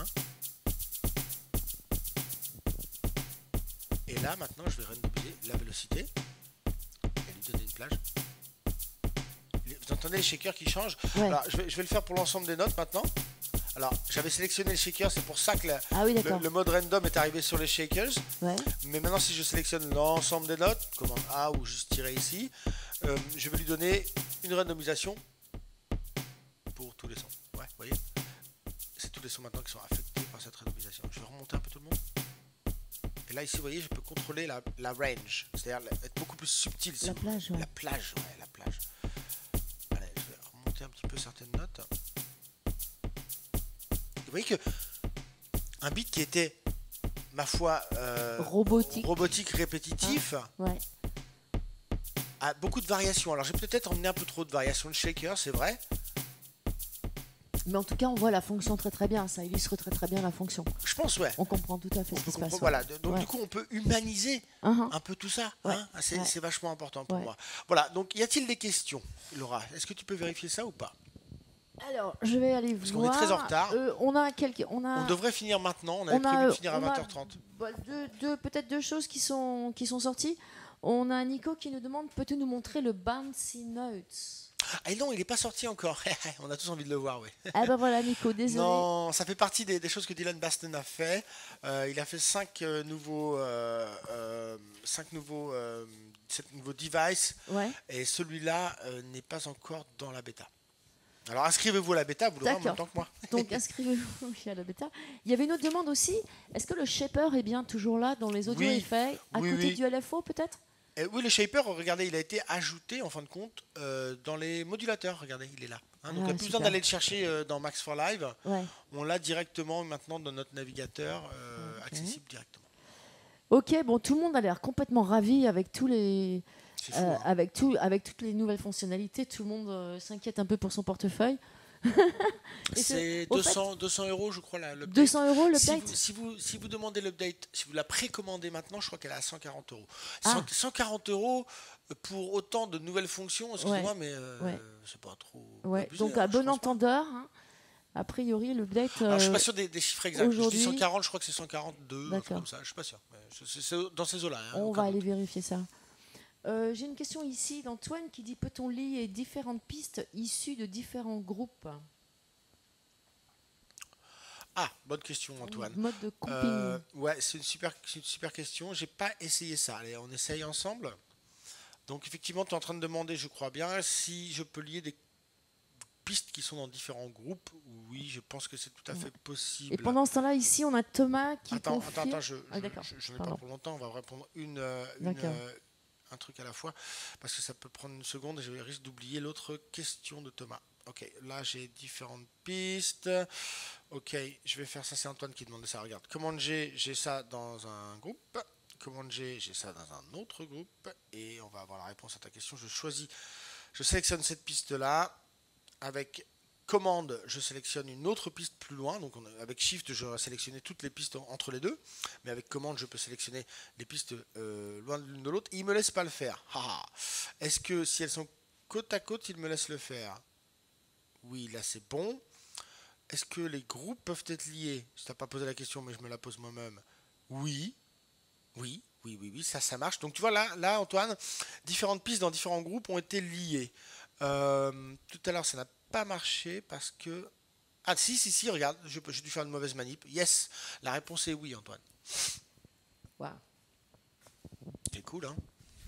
et là, maintenant, je vais randomiser la vélocité. Et lui donner une plage. Vous entendez les shakers qui changent? Ouais. Alors, je vais, je vais le faire pour l'ensemble des notes maintenant. Alors, j'avais sélectionné le shaker, c'est pour ça que la, Ah oui, le, d'accord. le mode random est arrivé sur les shakers. Ouais. Mais maintenant, si je sélectionne l'ensemble des notes, commande A ou juste tirer ici, euh, je vais lui donner une randomisation pour tous les sons. Ouais, vous voyez? C'est tous les sons maintenant qui sont affectés par cette randomisation. Je vais remonter un peu tout le monde. Et là, ici, vous voyez, je peux contrôler la, la range, c'est-à-dire être beaucoup plus subtil. La plage, ouais. La plage, ouais, la plage. Allez, je vais remonter un petit peu certaines notes. Vous voyez que un beat qui était, ma foi, euh, Robotique. robotique, répétitif, Ouais. a beaucoup de variations. Alors j'ai peut-être emmené un peu trop de variations de shaker, c'est vrai. Mais en tout cas, on voit la fonction très très bien. Ça illustre très très bien la fonction. Je pense, ouais. On comprend tout à fait On ce peut qui se passe. comprendre- ouais. voilà. De- Donc Ouais. du coup, on peut humaniser Uh-huh. un peu tout ça. Ouais. Hein. C'est Ouais. c'est vachement important pour Ouais. moi. Voilà. Donc y a-t-il des questions, Laura? Est-ce que tu peux vérifier ça ou pas? Alors, je vais aller Parce qu'on voir. est très en retard. Euh, on a quelques. On a. On devrait finir maintenant. On avait on a, prévu de euh, finir à on a vingt heures trente. bah, deux, deux- peut-être deux choses qui sont, qui sont sorties. On a Nico qui nous demande peux-tu nous montrer le Bouncy Notes? Ah non, il n'est pas sorti encore. On a tous envie de le voir, oui. Ah ben voilà, Nico, désolé. Non, ça fait partie des, des choses que Dylan Baston a fait. Euh, il a fait cinq euh, nouveaux, euh, euh, cinq nouveaux, euh, sept nouveaux devices, Ouais. et celui-là euh, n'est pas encore dans la bêta. Alors inscrivez-vous à la bêta, vous l'aurez en même D'accord. temps que moi. Donc inscrivez-vous à la bêta. Il y avait une autre demande aussi. Est-ce que le shaper est bien toujours là dans les audio Oui. effets à Oui, côté oui. du L F O peut-être? Et oui, le shaper, regardez, il a été ajouté en fin de compte euh, dans les modulateurs. Regardez, il est là. Hein, donc il Ah, n'y a plus besoin super. d'aller le chercher euh, dans Max for Live. Ouais. On l'a directement maintenant dans notre navigateur, euh, Ok. accessible directement. Ok, bon, tout le monde a l'air complètement ravi avec tous les, C'est fou. euh, hein. avec tout, avec toutes les nouvelles fonctionnalités. Tout le monde euh, s'inquiète un peu pour son portefeuille. Et C'est au deux cents, deux cents euros, je crois, la- l'update. deux cents euros le Si update. vous, si, vous, si vous demandez l'update, si vous la précommandez maintenant, je crois qu'elle est à cent quarante euros. Ah. cent cent quarante euros pour autant de nouvelles fonctions, excusez-moi, mais euh, Ouais. c'est pas trop. Ouais. abusé, Donc hein, à je bon pense pas. entendeur, hein, a priori l'update. Alors, je suis euh, pas sûr des, des chiffres exacts. Je dis aujourd'hui- cent quarante, je crois que c'est cent quarante-deux, un truc D'accord. comme ça. Je suis pas sûr. Mais c'est- c'est- c'est dans ces eaux-là. hein, On aucun va aller doute. vérifier ça. Euh, J'ai une question ici d'Antoine qui dit peut-on lier différentes pistes issues de différents groupes? Ah, bonne question, Antoine. Mode de comping. Euh, ouais, c'est une super, c'est une super question. J'ai pas essayé ça. Allez, on essaye ensemble. Donc effectivement, tu es en train de demander, je crois bien, si je peux lier des pistes qui sont dans différents groupes. Oui, je pense que c'est tout à fait possible. Et pendant ce temps-là, ici, on a Thomas qui Attends, confirme. attends, attends, je, Ah, je, d'accord. je- je n'ai Pardon. pas pour longtemps. On va répondre une, euh, une, D'accord. euh, un truc à la fois parce que ça peut prendre une seconde et je risque d'oublier l'autre question de Thomas. Ok, là j'ai différentes pistes. Ok, je vais faire ça. C'est Antoine qui demande ça. Regarde, commande G, j'ai ça dans un groupe. Commande G, j'ai ça dans un autre groupe. Et on va avoir la réponse à ta question. Je choisis, je sélectionne cette piste-là. Avec commande, je sélectionne une autre piste plus loin. Donc on a- avec Shift, je vais sélectionner toutes les pistes en- entre les deux. Mais avec commande, je peux sélectionner les pistes euh, loin de l'une de l'autre. Il ne me laisse pas le faire. Ah, ah. Est-ce que si elles sont côte à côte, il me laisse le faire? Oui, là c'est bon. Est-ce que les groupes peuvent être liés? Je t'ai pas posé la question, mais je me la pose moi-même. Oui. Oui, oui, oui, oui, ça, ça marche. Donc tu vois là, là, Antoine, différentes pistes dans différents groupes ont été liées. Euh, tout à l'heure, ça n'a pas marché parce que... Ah si, si, si, regarde, je- j'ai dû faire une mauvaise manip. Yes, la réponse est oui, Antoine. Waouh. C'est cool, hein?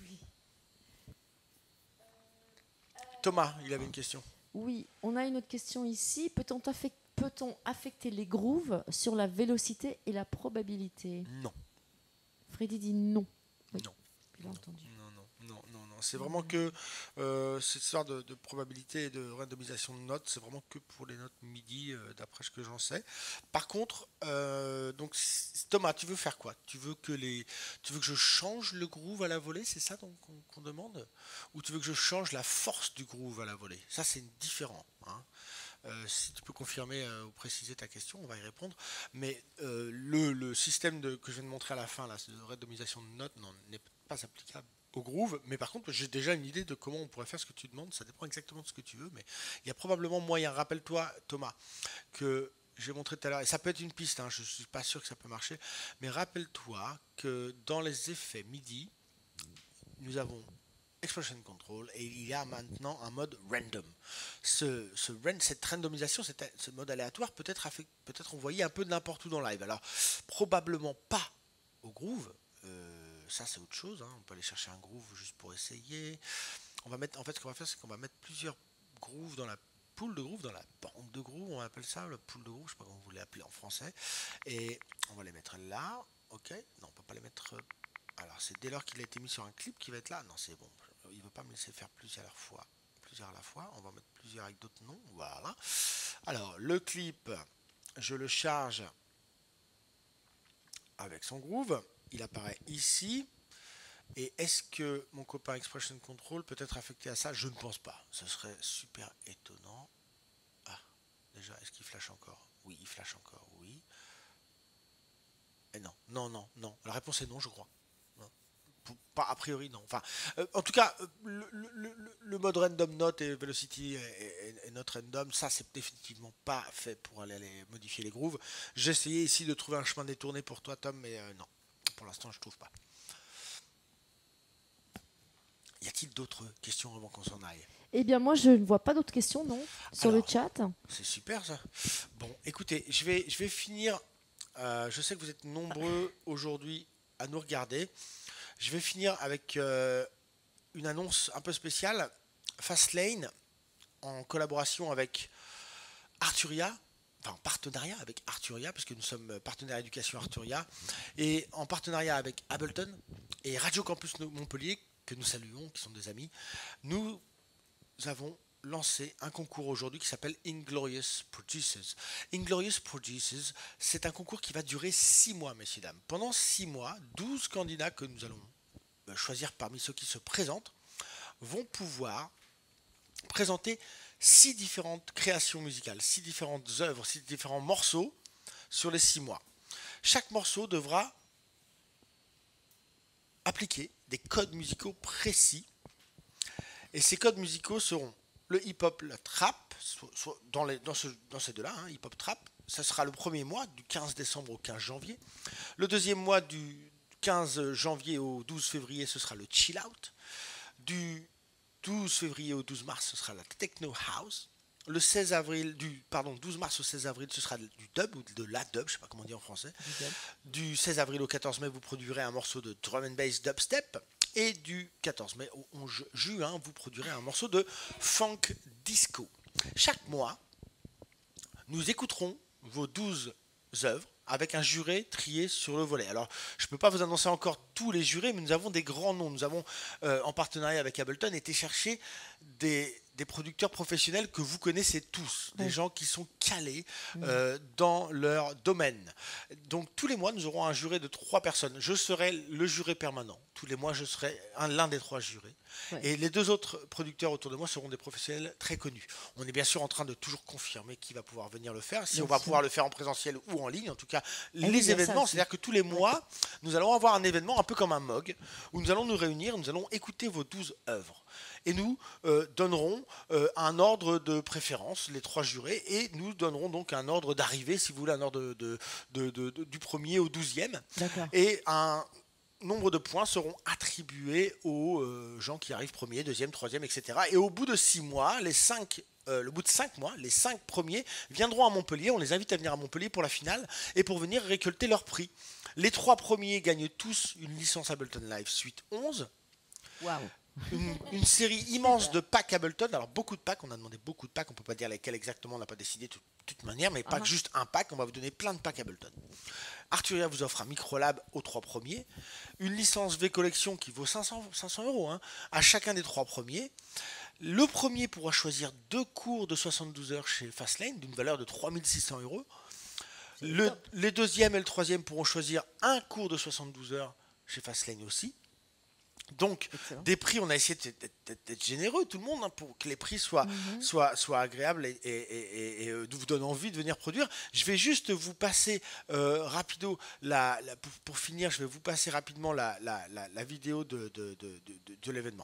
Thomas, il avait une question. Oui, on a une autre question ici. Peut-on affec- peut-on affecter les grooves sur la vélocité et la probabilité? Non. Freddy dit non. Oui, Non. il a Non, entendu. non, non, non, non, non. C'est vraiment que euh, cette histoire de, de probabilité et de randomisation de notes, c'est vraiment que pour les notes MIDI, euh, d'après ce que j'en sais. Par contre, euh, donc si- Thomas, tu veux faire quoi? Tu veux que les, tu veux que je change le groove à la volée, c'est ça donc qu'on qu'on demande? Ou tu veux que je change la force du groove à la volée? Ça, c'est différent, hein. Euh, si tu peux confirmer euh, ou préciser ta question, on va y répondre. Mais euh, le, le système de, que je viens de montrer à la fin, là, de randomisation de notes, non, n'est pas applicable au groove. Mais par contre, j'ai déjà une idée de comment on pourrait faire ce que tu demandes. Ça dépend exactement de ce que tu veux. Mais il y a probablement moyen. Rappelle-toi, Thomas, que j'ai montré tout à l'heure, et ça peut être une piste, hein, je ne suis pas sûr que ça peut marcher. Mais rappelle-toi que dans les effets MIDI, nous avons Expression Control et il y a maintenant un mode random. Ce, ce ran- cette randomisation, cette- ce mode aléatoire peut être, affect- peut être envoyé un peu de n'importe où dans live. Alors, probablement pas au groove. Euh, ça, c'est autre chose, hein. On peut aller chercher un groove juste pour essayer. On va mettre, en fait, ce qu'on va faire, c'est qu'on va mettre plusieurs grooves dans la pool de groove, dans la bande de groove, on appelle ça, le pool de groove, je sais pas comment vous l'appelez en français. Et on va les mettre là. Ok, non, on peut pas les mettre. Alors, c'est dès lors qu'il a été mis sur un clip qui va être là. Non, c'est bon. Il ne veut pas me laisser faire plusieurs à la fois. Plusieurs à la fois. On va mettre plusieurs avec d'autres noms. Voilà. Alors, le clip, je le charge avec son groove. Il apparaît ici. Et est-ce que mon copain Expression Control peut être affecté à ça? Je ne pense pas. Ce serait super étonnant. Ah, déjà, est-ce qu'il flash encore? Oui, il flash encore, oui. Et non, non, non, non. La réponse est non, je crois. Pas a priori non. Enfin, euh, en tout cas, euh, le, le, le, le mode random note et velocity et, et, et note random, ça c'est définitivement pas fait pour aller, aller modifier les grooves. J'ai essayé ici de trouver un chemin détourné pour toi, Tom, mais euh, non, pour l'instant je trouve pas. Y a-t-il d'autres questions avant qu'on s'en aille? Eh bien, moi, je ne vois pas d'autres questions, non, sur Alors, le chat. C'est super ça. Bon, écoutez, je vais, je vais finir. Euh, je sais que vous êtes nombreux aujourd'hui à nous regarder. Je vais finir avec euh, une annonce un peu spéciale. Fastlane, en collaboration avec Arturia, enfin en partenariat avec Arturia, puisque nous sommes partenaires éducation Arturia, et en partenariat avec Ableton et Radio Campus Montpellier, que nous saluons, qui sont des amis, nous avons lancé un concours aujourd'hui qui s'appelle Inglorious Producers. Inglorious Producers, c'est un concours qui va durer six mois, messieurs, dames. Pendant six mois, douze candidats que nous allons choisir parmi ceux qui se présentent vont pouvoir présenter six différentes créations musicales, six différentes œuvres, six différents morceaux sur les six mois. Chaque morceau devra appliquer des codes musicaux précis. Et ces codes musicaux seront le hip-hop, le trap, soit, soit dans, les, dans, ce, dans ces deux-là, hein, hip-hop, trap. Ça sera le premier mois, du quinze décembre au quinze janvier. Le deuxième mois, du quinze janvier au douze février, ce sera le chill out. Du douze février au douze mars, ce sera la techno house. Le seize avril, du pardon, douze mars au seize avril, ce sera du dub ou de la dub, je sais pas comment dire en français. Du seize avril au quatorze mai, vous produirez un morceau de drum and bass dubstep. Et du quatorze mai au onze juin, vous produirez un morceau de funk disco. Chaque mois, nous écouterons vos douze œuvres avec un juré trié sur le volet. Alors, je ne peux pas vous annoncer encore tous les jurés, mais nous avons des grands noms. Nous avons, euh, en partenariat avec Ableton, été chercher des, des producteurs professionnels que vous connaissez tous, des Oui. gens qui sont calés euh, dans leur domaine. Donc, tous les mois, nous aurons un juré de trois personnes. Je serai le juré permanent. Tous les mois, je serai un, l'un des trois jurés. Ouais. Et les deux autres producteurs autour de moi seront des professionnels très connus. On est bien sûr en train de toujours confirmer qui va pouvoir venir le faire, si Bien on va sûr. pouvoir le faire en présentiel ou en ligne. En tout cas, oui, il les y a ça événements, aussi. c'est-à-dire que tous les mois, nous allons avoir un événement un peu comme un M O G, où nous allons nous réunir, nous allons écouter vos douze œuvres. Et nous euh, donnerons euh, un ordre de préférence, les trois jurés, et nous donnerons donc un ordre d'arrivée, si vous voulez, un ordre de, de, de, de, de- du premier au douzième. D'accord. Et un nombre de points seront attribués aux euh, gens qui arrivent premier, deuxième, troisième, et cetera. Et au bout de six mois, les cinq, euh, le bout de cinq mois, les cinq premiers viendront à Montpellier. On les invite à venir à Montpellier pour la finale et pour venir récolter leur prix. Les trois premiers gagnent tous une licence Ableton Live Suite onze. Waouh. Une, une série immense de packs Ableton. Alors beaucoup de packs, on a demandé beaucoup de packs, on ne peut pas dire lesquels exactement, on n'a pas décidé de toute manière, mais pas Uh-huh. juste un pack, on va vous donner plein de packs Ableton. Arturia vous offre un microlab aux trois premiers, une licence V Collection qui vaut cinq cents euros hein, à chacun des trois premiers. Le premier pourra choisir deux cours de soixante-douze heures chez Fastlane d'une valeur de trois mille six cents euros. Le, les deuxièmes et le troisième pourront choisir un cours de soixante-douze heures chez Fastlane aussi. Donc, Excellent. des prix, on a essayé d'être généreux, tout le monde, hein, pour que les prix soient, Mm-hmm. soient, soient agréables et, et, et, et, et vous donnent envie de venir produire. Je vais juste vous passer euh, rapido, la, la, pour, pour finir, je vais vous passer rapidement la, la, la, la vidéo de, de, de, de, de, de l'événement.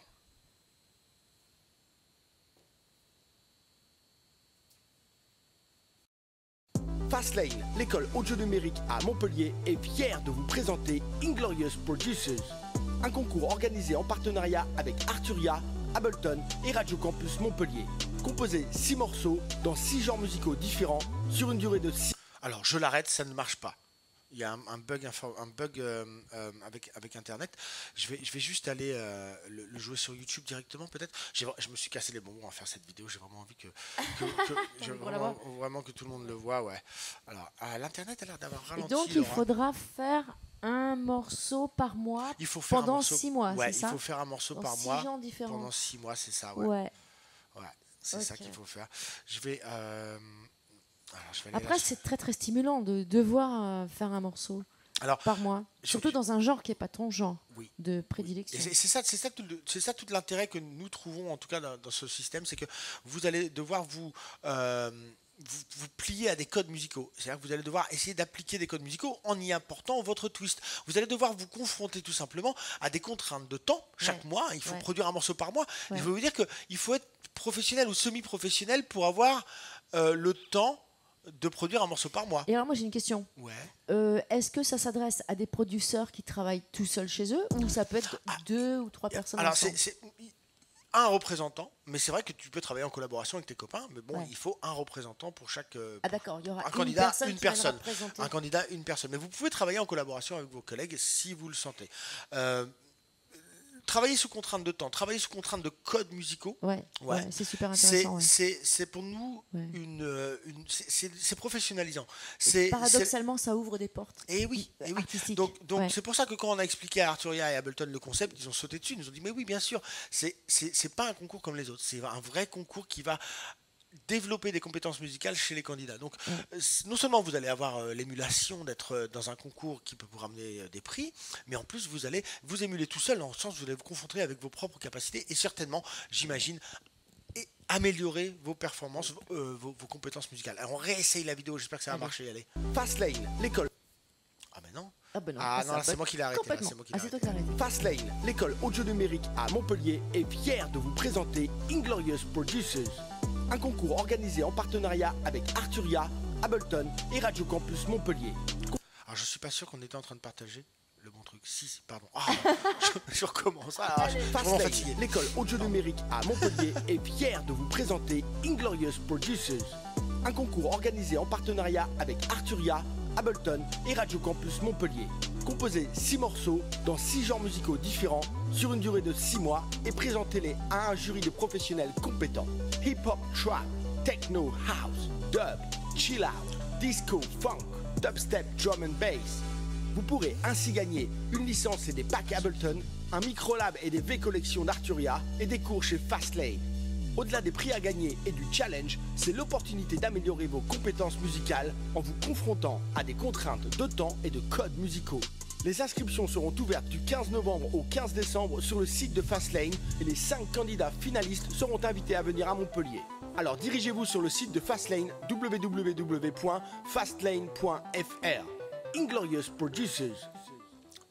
Fastlane, l'école audio numérique à Montpellier, est fière de vous présenter Inglorious Producers, un concours organisé en partenariat avec Arturia, Ableton et Radio Campus Montpellier. Composé six morceaux dans six genres musicaux différents sur une durée de six... Alors, je l'arrête, ça ne marche pas. Il y a un, un bug, un bug euh, euh, avec, avec Internet. Je vais, je vais juste aller euh, le, le jouer sur YouTube directement, peut-être. Je me suis cassé les bonbons à faire cette vidéo. J'ai vraiment envie que, que, que j'ai vraiment, vraiment que tout le monde le voit. Ouais. Alors, euh, l'Internet a l'air d'avoir ralenti. Et donc, il faudra faire un morceau par mois il faut faire pendant un morceau, six mois, ouais, c'est il ça faut faire un morceau dans par six mois genres différents. pendant six mois, c'est ça. Ouais. Ouais. Ouais, c'est Ok. ça qu'il faut faire. Je vais. Euh, alors, je vais aller Après, là- c'est très très stimulant de devoir euh, faire un morceau Alors, par mois, je- surtout je- dans un genre qui n'est pas ton genre Oui. de Et prédilection. c'est c'est ça, c'est ça, tout le- c'est ça tout l'intérêt que nous trouvons en tout cas dans, dans ce système, c'est que vous allez devoir vous, euh, vous, vous plier à des codes musicaux. C'est-à-dire que vous allez devoir essayer d'appliquer des codes musicaux en y apportant votre twist. Vous allez devoir vous confronter tout simplement à des contraintes de temps. Chaque Ouais. mois, il faut Ouais. produire un morceau par mois. Ouais. Je veux vous dire qu'il faut être professionnel ou semi-professionnel pour avoir euh, le temps de produire un morceau par mois. Et alors, moi, j'ai une question. Ouais. Euh, Est-ce que ça s'adresse à des producteurs qui travaillent tout seuls chez eux ou ça peut être deux ou trois personnes Alors, ensemble c'est c'est un représentant, mais c'est vrai que tu peux travailler en collaboration avec tes copains, mais bon, Ouais. il faut un représentant pour chaque euh, Ah d'accord, il y aura un une candidat, personne une qui va le personne. représenter. un candidat, une personne. Mais vous pouvez travailler en collaboration avec vos collègues si vous le sentez. Euh, travailler sous contrainte de temps, travailler sous contrainte de codes musicaux, Ouais, Ouais. ouais, c'est super c'est intéressant. ouais. c'est- c'est pour nous Ouais. une, euh, une c'est- c'est c'est professionnalisant. C'est Paradoxalement, ça ouvre des portes et oui, et oui. artistiques. Donc, donc Ouais. c'est pour ça que quand on a expliqué à Arturia et à Ableton le concept, ils ont sauté dessus, ils nous ont dit mais oui bien sûr, c'est c'est c'est pas un concours comme les autres, c'est un vrai concours qui va développer des compétences musicales chez les candidats. Donc euh, c- non seulement vous allez avoir euh, l'émulation d'être euh, dans un concours qui peut vous ramener euh, des prix, mais en plus vous allez vous émuler tout seul, dans le sens où vous allez vous confronter avec vos propres capacités et certainement, j'imagine, et améliorer vos performances, euh, vos, vos compétences musicales. Alors on réessaye la vidéo, j'espère que ça va Allez. marcher, allez. Fastlane, l'école Ah mais non. Ah, ben non, Ah ça non, là, c'est bug moi qui l'ai arrêté, là, complètement. c'est moi qui Ah, l'ai c'est toi qui l'as arrêté. Fastlane, l'école audio numérique à Montpellier, est fière de vous présenter Inglorious Producers, un concours organisé en partenariat avec Arturia, Ableton et Radio Campus Montpellier. Alors je suis pas sûr qu'on était en train de partager le bon truc. Si, si, pardon. Ah, je, je recommence. Ah, je, je suis vraiment Fastlane, fatigué. l'école audio numérique à Montpellier, est fière de vous présenter Inglorious Producers, un concours organisé en partenariat avec Arturia, Ableton et Radio Campus Montpellier. Composé six morceaux dans six genres musicaux différents sur une durée de six mois et présentez-les à un jury de professionnels compétents. Hip-hop, trap, techno, house, dub, chill out, disco, funk, dubstep, drum and bass. Vous pourrez ainsi gagner une licence et des packs Ableton, un microlab et des V-collections d'Arturia et des cours chez Fastlane. Au-delà des prix à gagner et du challenge, c'est l'opportunité d'améliorer vos compétences musicales en vous confrontant à des contraintes de temps et de codes musicaux. Les inscriptions seront ouvertes du quinze novembre au quinze décembre sur le site de Fastlane et les cinq candidats finalistes seront invités à venir à Montpellier. Alors dirigez-vous sur le site de Fastlane, w w w point fastlane point f r. Inglorious Producers.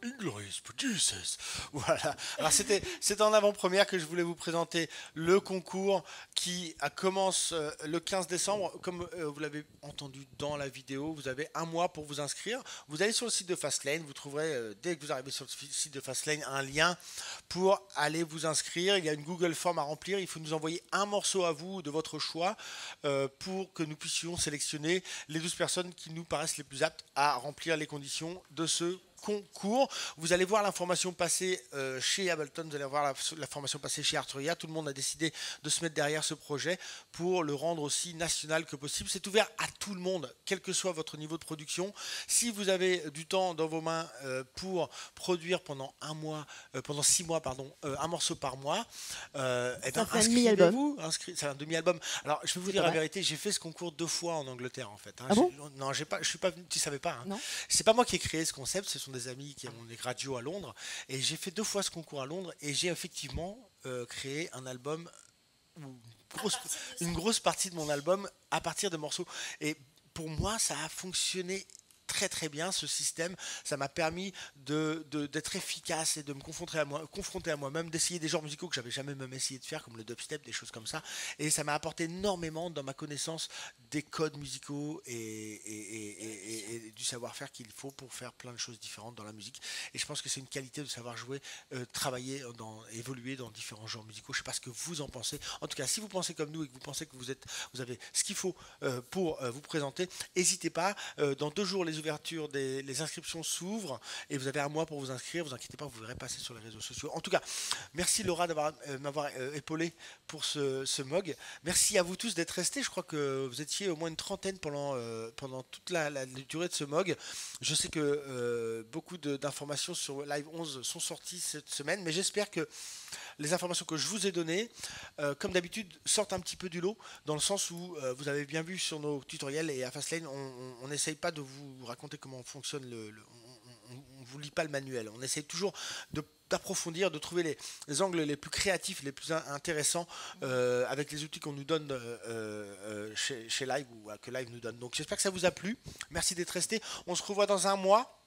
Inglorious Producers. Voilà. Alors c'était c'est en avant-première que je voulais vous présenter le concours qui a, commence euh, le quinze décembre. Comme euh, vous l'avez entendu dans la vidéo, vous avez un mois pour vous inscrire. Vous allez sur le site de Fastlane, vous trouverez euh, dès que vous arrivez sur le site de Fastlane un lien pour aller vous inscrire. Il y a une Google Form à remplir. Il faut nous envoyer un morceau à vous de votre choix euh, pour que nous puissions sélectionner les douze personnes qui nous paraissent les plus aptes à remplir les conditions de ce concours. Vous allez voir l'information passer euh, chez Ableton, vous allez voir la, la formation passer chez Arturia. Tout le monde a décidé de se mettre derrière ce projet pour le rendre aussi national que possible. C'est ouvert à tout le monde, quel que soit votre niveau de production. Si vous avez du temps dans vos mains euh, pour produire pendant un mois, euh, pendant six mois, pardon, euh, un morceau par mois, euh, eh ben, inscrivez-vous. Inscri- c'est un demi-album. Alors, je vais vous C'est dire la vrai. vérité, j'ai fait ce concours deux fois en Angleterre en fait. Hein. Ah bon J'ai- non, j'ai pas, je suis pas venu, tu savais pas. Hein. Non. C'est pas moi qui ai créé ce concept, ce sont des amis qui ont des radios à Londres, et j'ai fait deux fois ce concours à Londres, et j'ai effectivement euh, créé un album, ou grosse- une grosse partie de mon album à partir de morceaux. Et pour moi, ça a fonctionné très très bien ce système. Ça m'a permis de, de- d'être efficace et de me confronter à moi, confronter à moi-même, d'essayer des genres musicaux que j'avais jamais même essayé de faire, comme le dubstep, des choses comme ça. Et ça m'a apporté énormément dans ma connaissance des codes musicaux et, et- et- et- et- et du savoir-faire qu'il faut pour faire plein de choses différentes dans la musique. Et je pense que c'est une qualité de savoir jouer, euh, travailler, dans, évoluer dans différents genres musicaux. Je ne sais pas ce que vous en pensez. En tout cas, si vous pensez comme nous et que vous pensez que vous, êtes, vous avez ce qu'il faut euh, pour euh, vous présenter, n'hésitez pas. Euh, dans deux jours, les ouvertures, des, les inscriptions s'ouvrent et vous avez un mois pour vous inscrire. Vous inquiétez pas, vous verrez passer sur les réseaux sociaux. En tout cas, merci Laura d'avoir euh, m'avoir euh, épaulé pour ce, ce mug. Merci à vous tous d'être restés. Je crois que vous étiez au moins une trentaine pendant, euh, pendant toute la, la- la durée de ce mug. Je sais que euh, beaucoup de- d'informations sur Live onze sont sorties cette semaine, mais j'espère que les informations que je vous ai données, euh, comme d'habitude, sortent un petit peu du lot, dans le sens où euh, vous avez bien vu sur nos tutoriels et à Fastlane, on n'essaye pas de vous raconter comment fonctionne le... le- on ne vous lit pas le manuel, on essaye toujours de d'approfondir, de trouver les, les angles les plus créatifs, les plus in- intéressants euh, avec les outils qu'on nous donne euh, euh, chez, chez Live ou euh, que Live nous donne. Donc j'espère que ça vous a plu. Merci d'être resté. On se revoit dans un mois.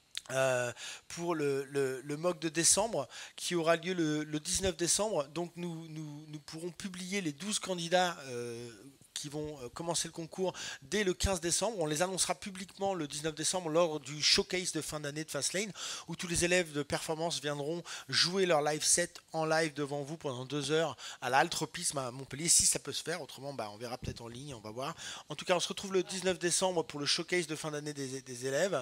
Euh, pour le, le, le MOG de décembre qui aura lieu le, le dix-neuf décembre. Donc nous, nous, nous pourrons publier les douze candidats euh, qui vont euh, commencer le concours dès le quinze décembre. On les annoncera publiquement le dix-neuf décembre lors du showcase de fin d'année de Fastlane où tous les élèves de performance viendront jouer leur live set en live devant vous pendant deux heures à la Altropisme à Montpellier, si ça peut se faire. Autrement, bah, on verra peut-être en ligne, on va voir. En tout cas, on se retrouve le dix-neuf décembre pour le showcase de fin d'année des, des élèves.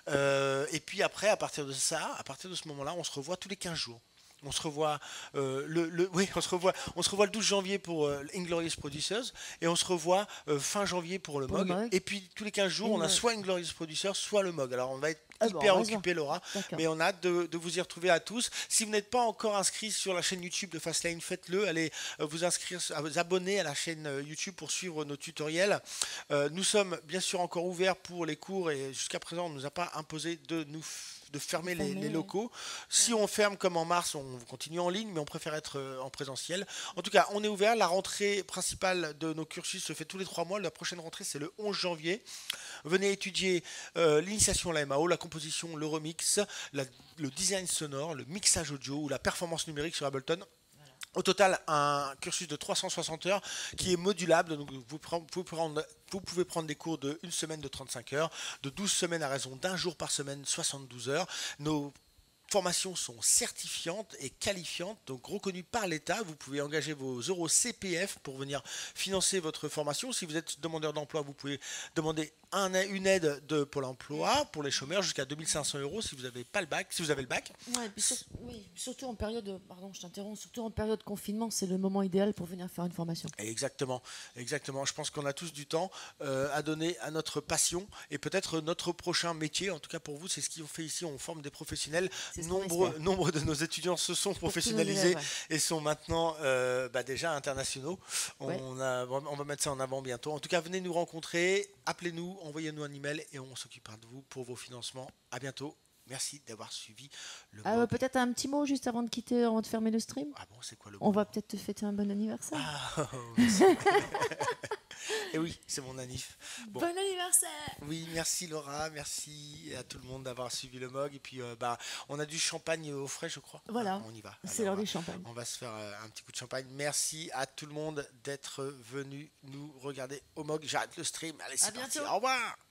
Euh, et puis après, à partir de ça, à partir de ce moment-là, on se revoit tous les quinze jours. On se revoit euh, le, le- oui, on se revoit, on se revoit le douze janvier pour euh, Inglorious Producers et on se revoit euh, fin janvier pour le Pour le MOG. MOG. Et puis tous les quinze jours, Et on a le- soit Inglorious Producers, soit le MOG. Alors on va être Ah bon, hyper raison. occupé, Laura, D'accord. mais on a hâte de, de vous y retrouver à tous. Si vous n'êtes pas encore inscrit sur la chaîne YouTube de Fastlane, faites-le. Allez euh, vous inscrire, à vous abonner à la chaîne euh, YouTube pour suivre nos tutoriels. Euh, nous sommes bien sûr encore ouverts pour les cours et jusqu'à présent, on ne nous a pas imposé de nous f- de fermer les, Fermer, les ouais. locaux. Si on ferme comme en mars, on continue en ligne, mais on préfère être euh, en présentiel. En tout cas, on est ouvert. La rentrée principale de nos cursus se fait tous les trois mois. La prochaine rentrée, c'est le onze janvier. Venez étudier euh, l'initiation à la M A O, la composition, le remix, la- le design sonore, le mixage audio ou la performance numérique sur Ableton. Au total, un cursus de trois cent soixante heures qui est modulable. Donc vous, pren- vous pouvez prendre, vous pouvez prendre des cours de une semaine de trente-cinq heures, de douze semaines à raison d'un jour par semaine, soixante-douze heures. Nos formations sont certifiantes et qualifiantes, donc reconnues par l'État. Vous pouvez engager vos euros C P F pour venir financer votre formation. Si vous êtes demandeur d'emploi, vous pouvez demander un, une aide de Pôle emploi pour les chômeurs jusqu'à deux mille cinq cents euros si vous n'avez pas le bac, si vous avez le bac. Ouais, et puis sur- oui, surtout en période, pardon, je t'interromps, surtout en période de confinement, c'est le moment idéal pour venir faire une formation. Exactement, exactement. Je pense qu'on a tous du temps euh, à donner à notre passion et peut-être notre prochain métier. En tout cas pour vous, c'est ce qu'on fait ici. On forme des professionnels. C'est ce qu'on Nombre, espère. nombre de nos étudiants se sont Pour tous nos professionnalisés élèves, ouais. et sont maintenant euh, bah, déjà internationaux. On, Ouais. a- on va mettre ça en avant bientôt. En tout cas, venez nous rencontrer, appelez-nous, envoyez-nous un email et on s'occupera de vous pour vos financements. À bientôt. merci d'avoir suivi le Ah, Mog. euh, peut-être un petit mot juste avant de quitter, avant de fermer le stream. Ah bon, c'est quoi le On mot? va peut-être te fêter un bon anniversaire. Ah, oui, et oui, c'est mon anniv. Bon. Bon anniversaire. Oui, merci Laura, merci à tout le monde d'avoir suivi le Mog. Et puis, euh, bah, on a du champagne au frais, je crois. Voilà. Ah, on y va. C'est Alors, l'heure du champagne. On va se faire euh, un petit coup de champagne. Merci à tout le monde d'être venu nous regarder au Mog. J'arrête le stream. Allez, c'est À parti. bientôt. Au revoir.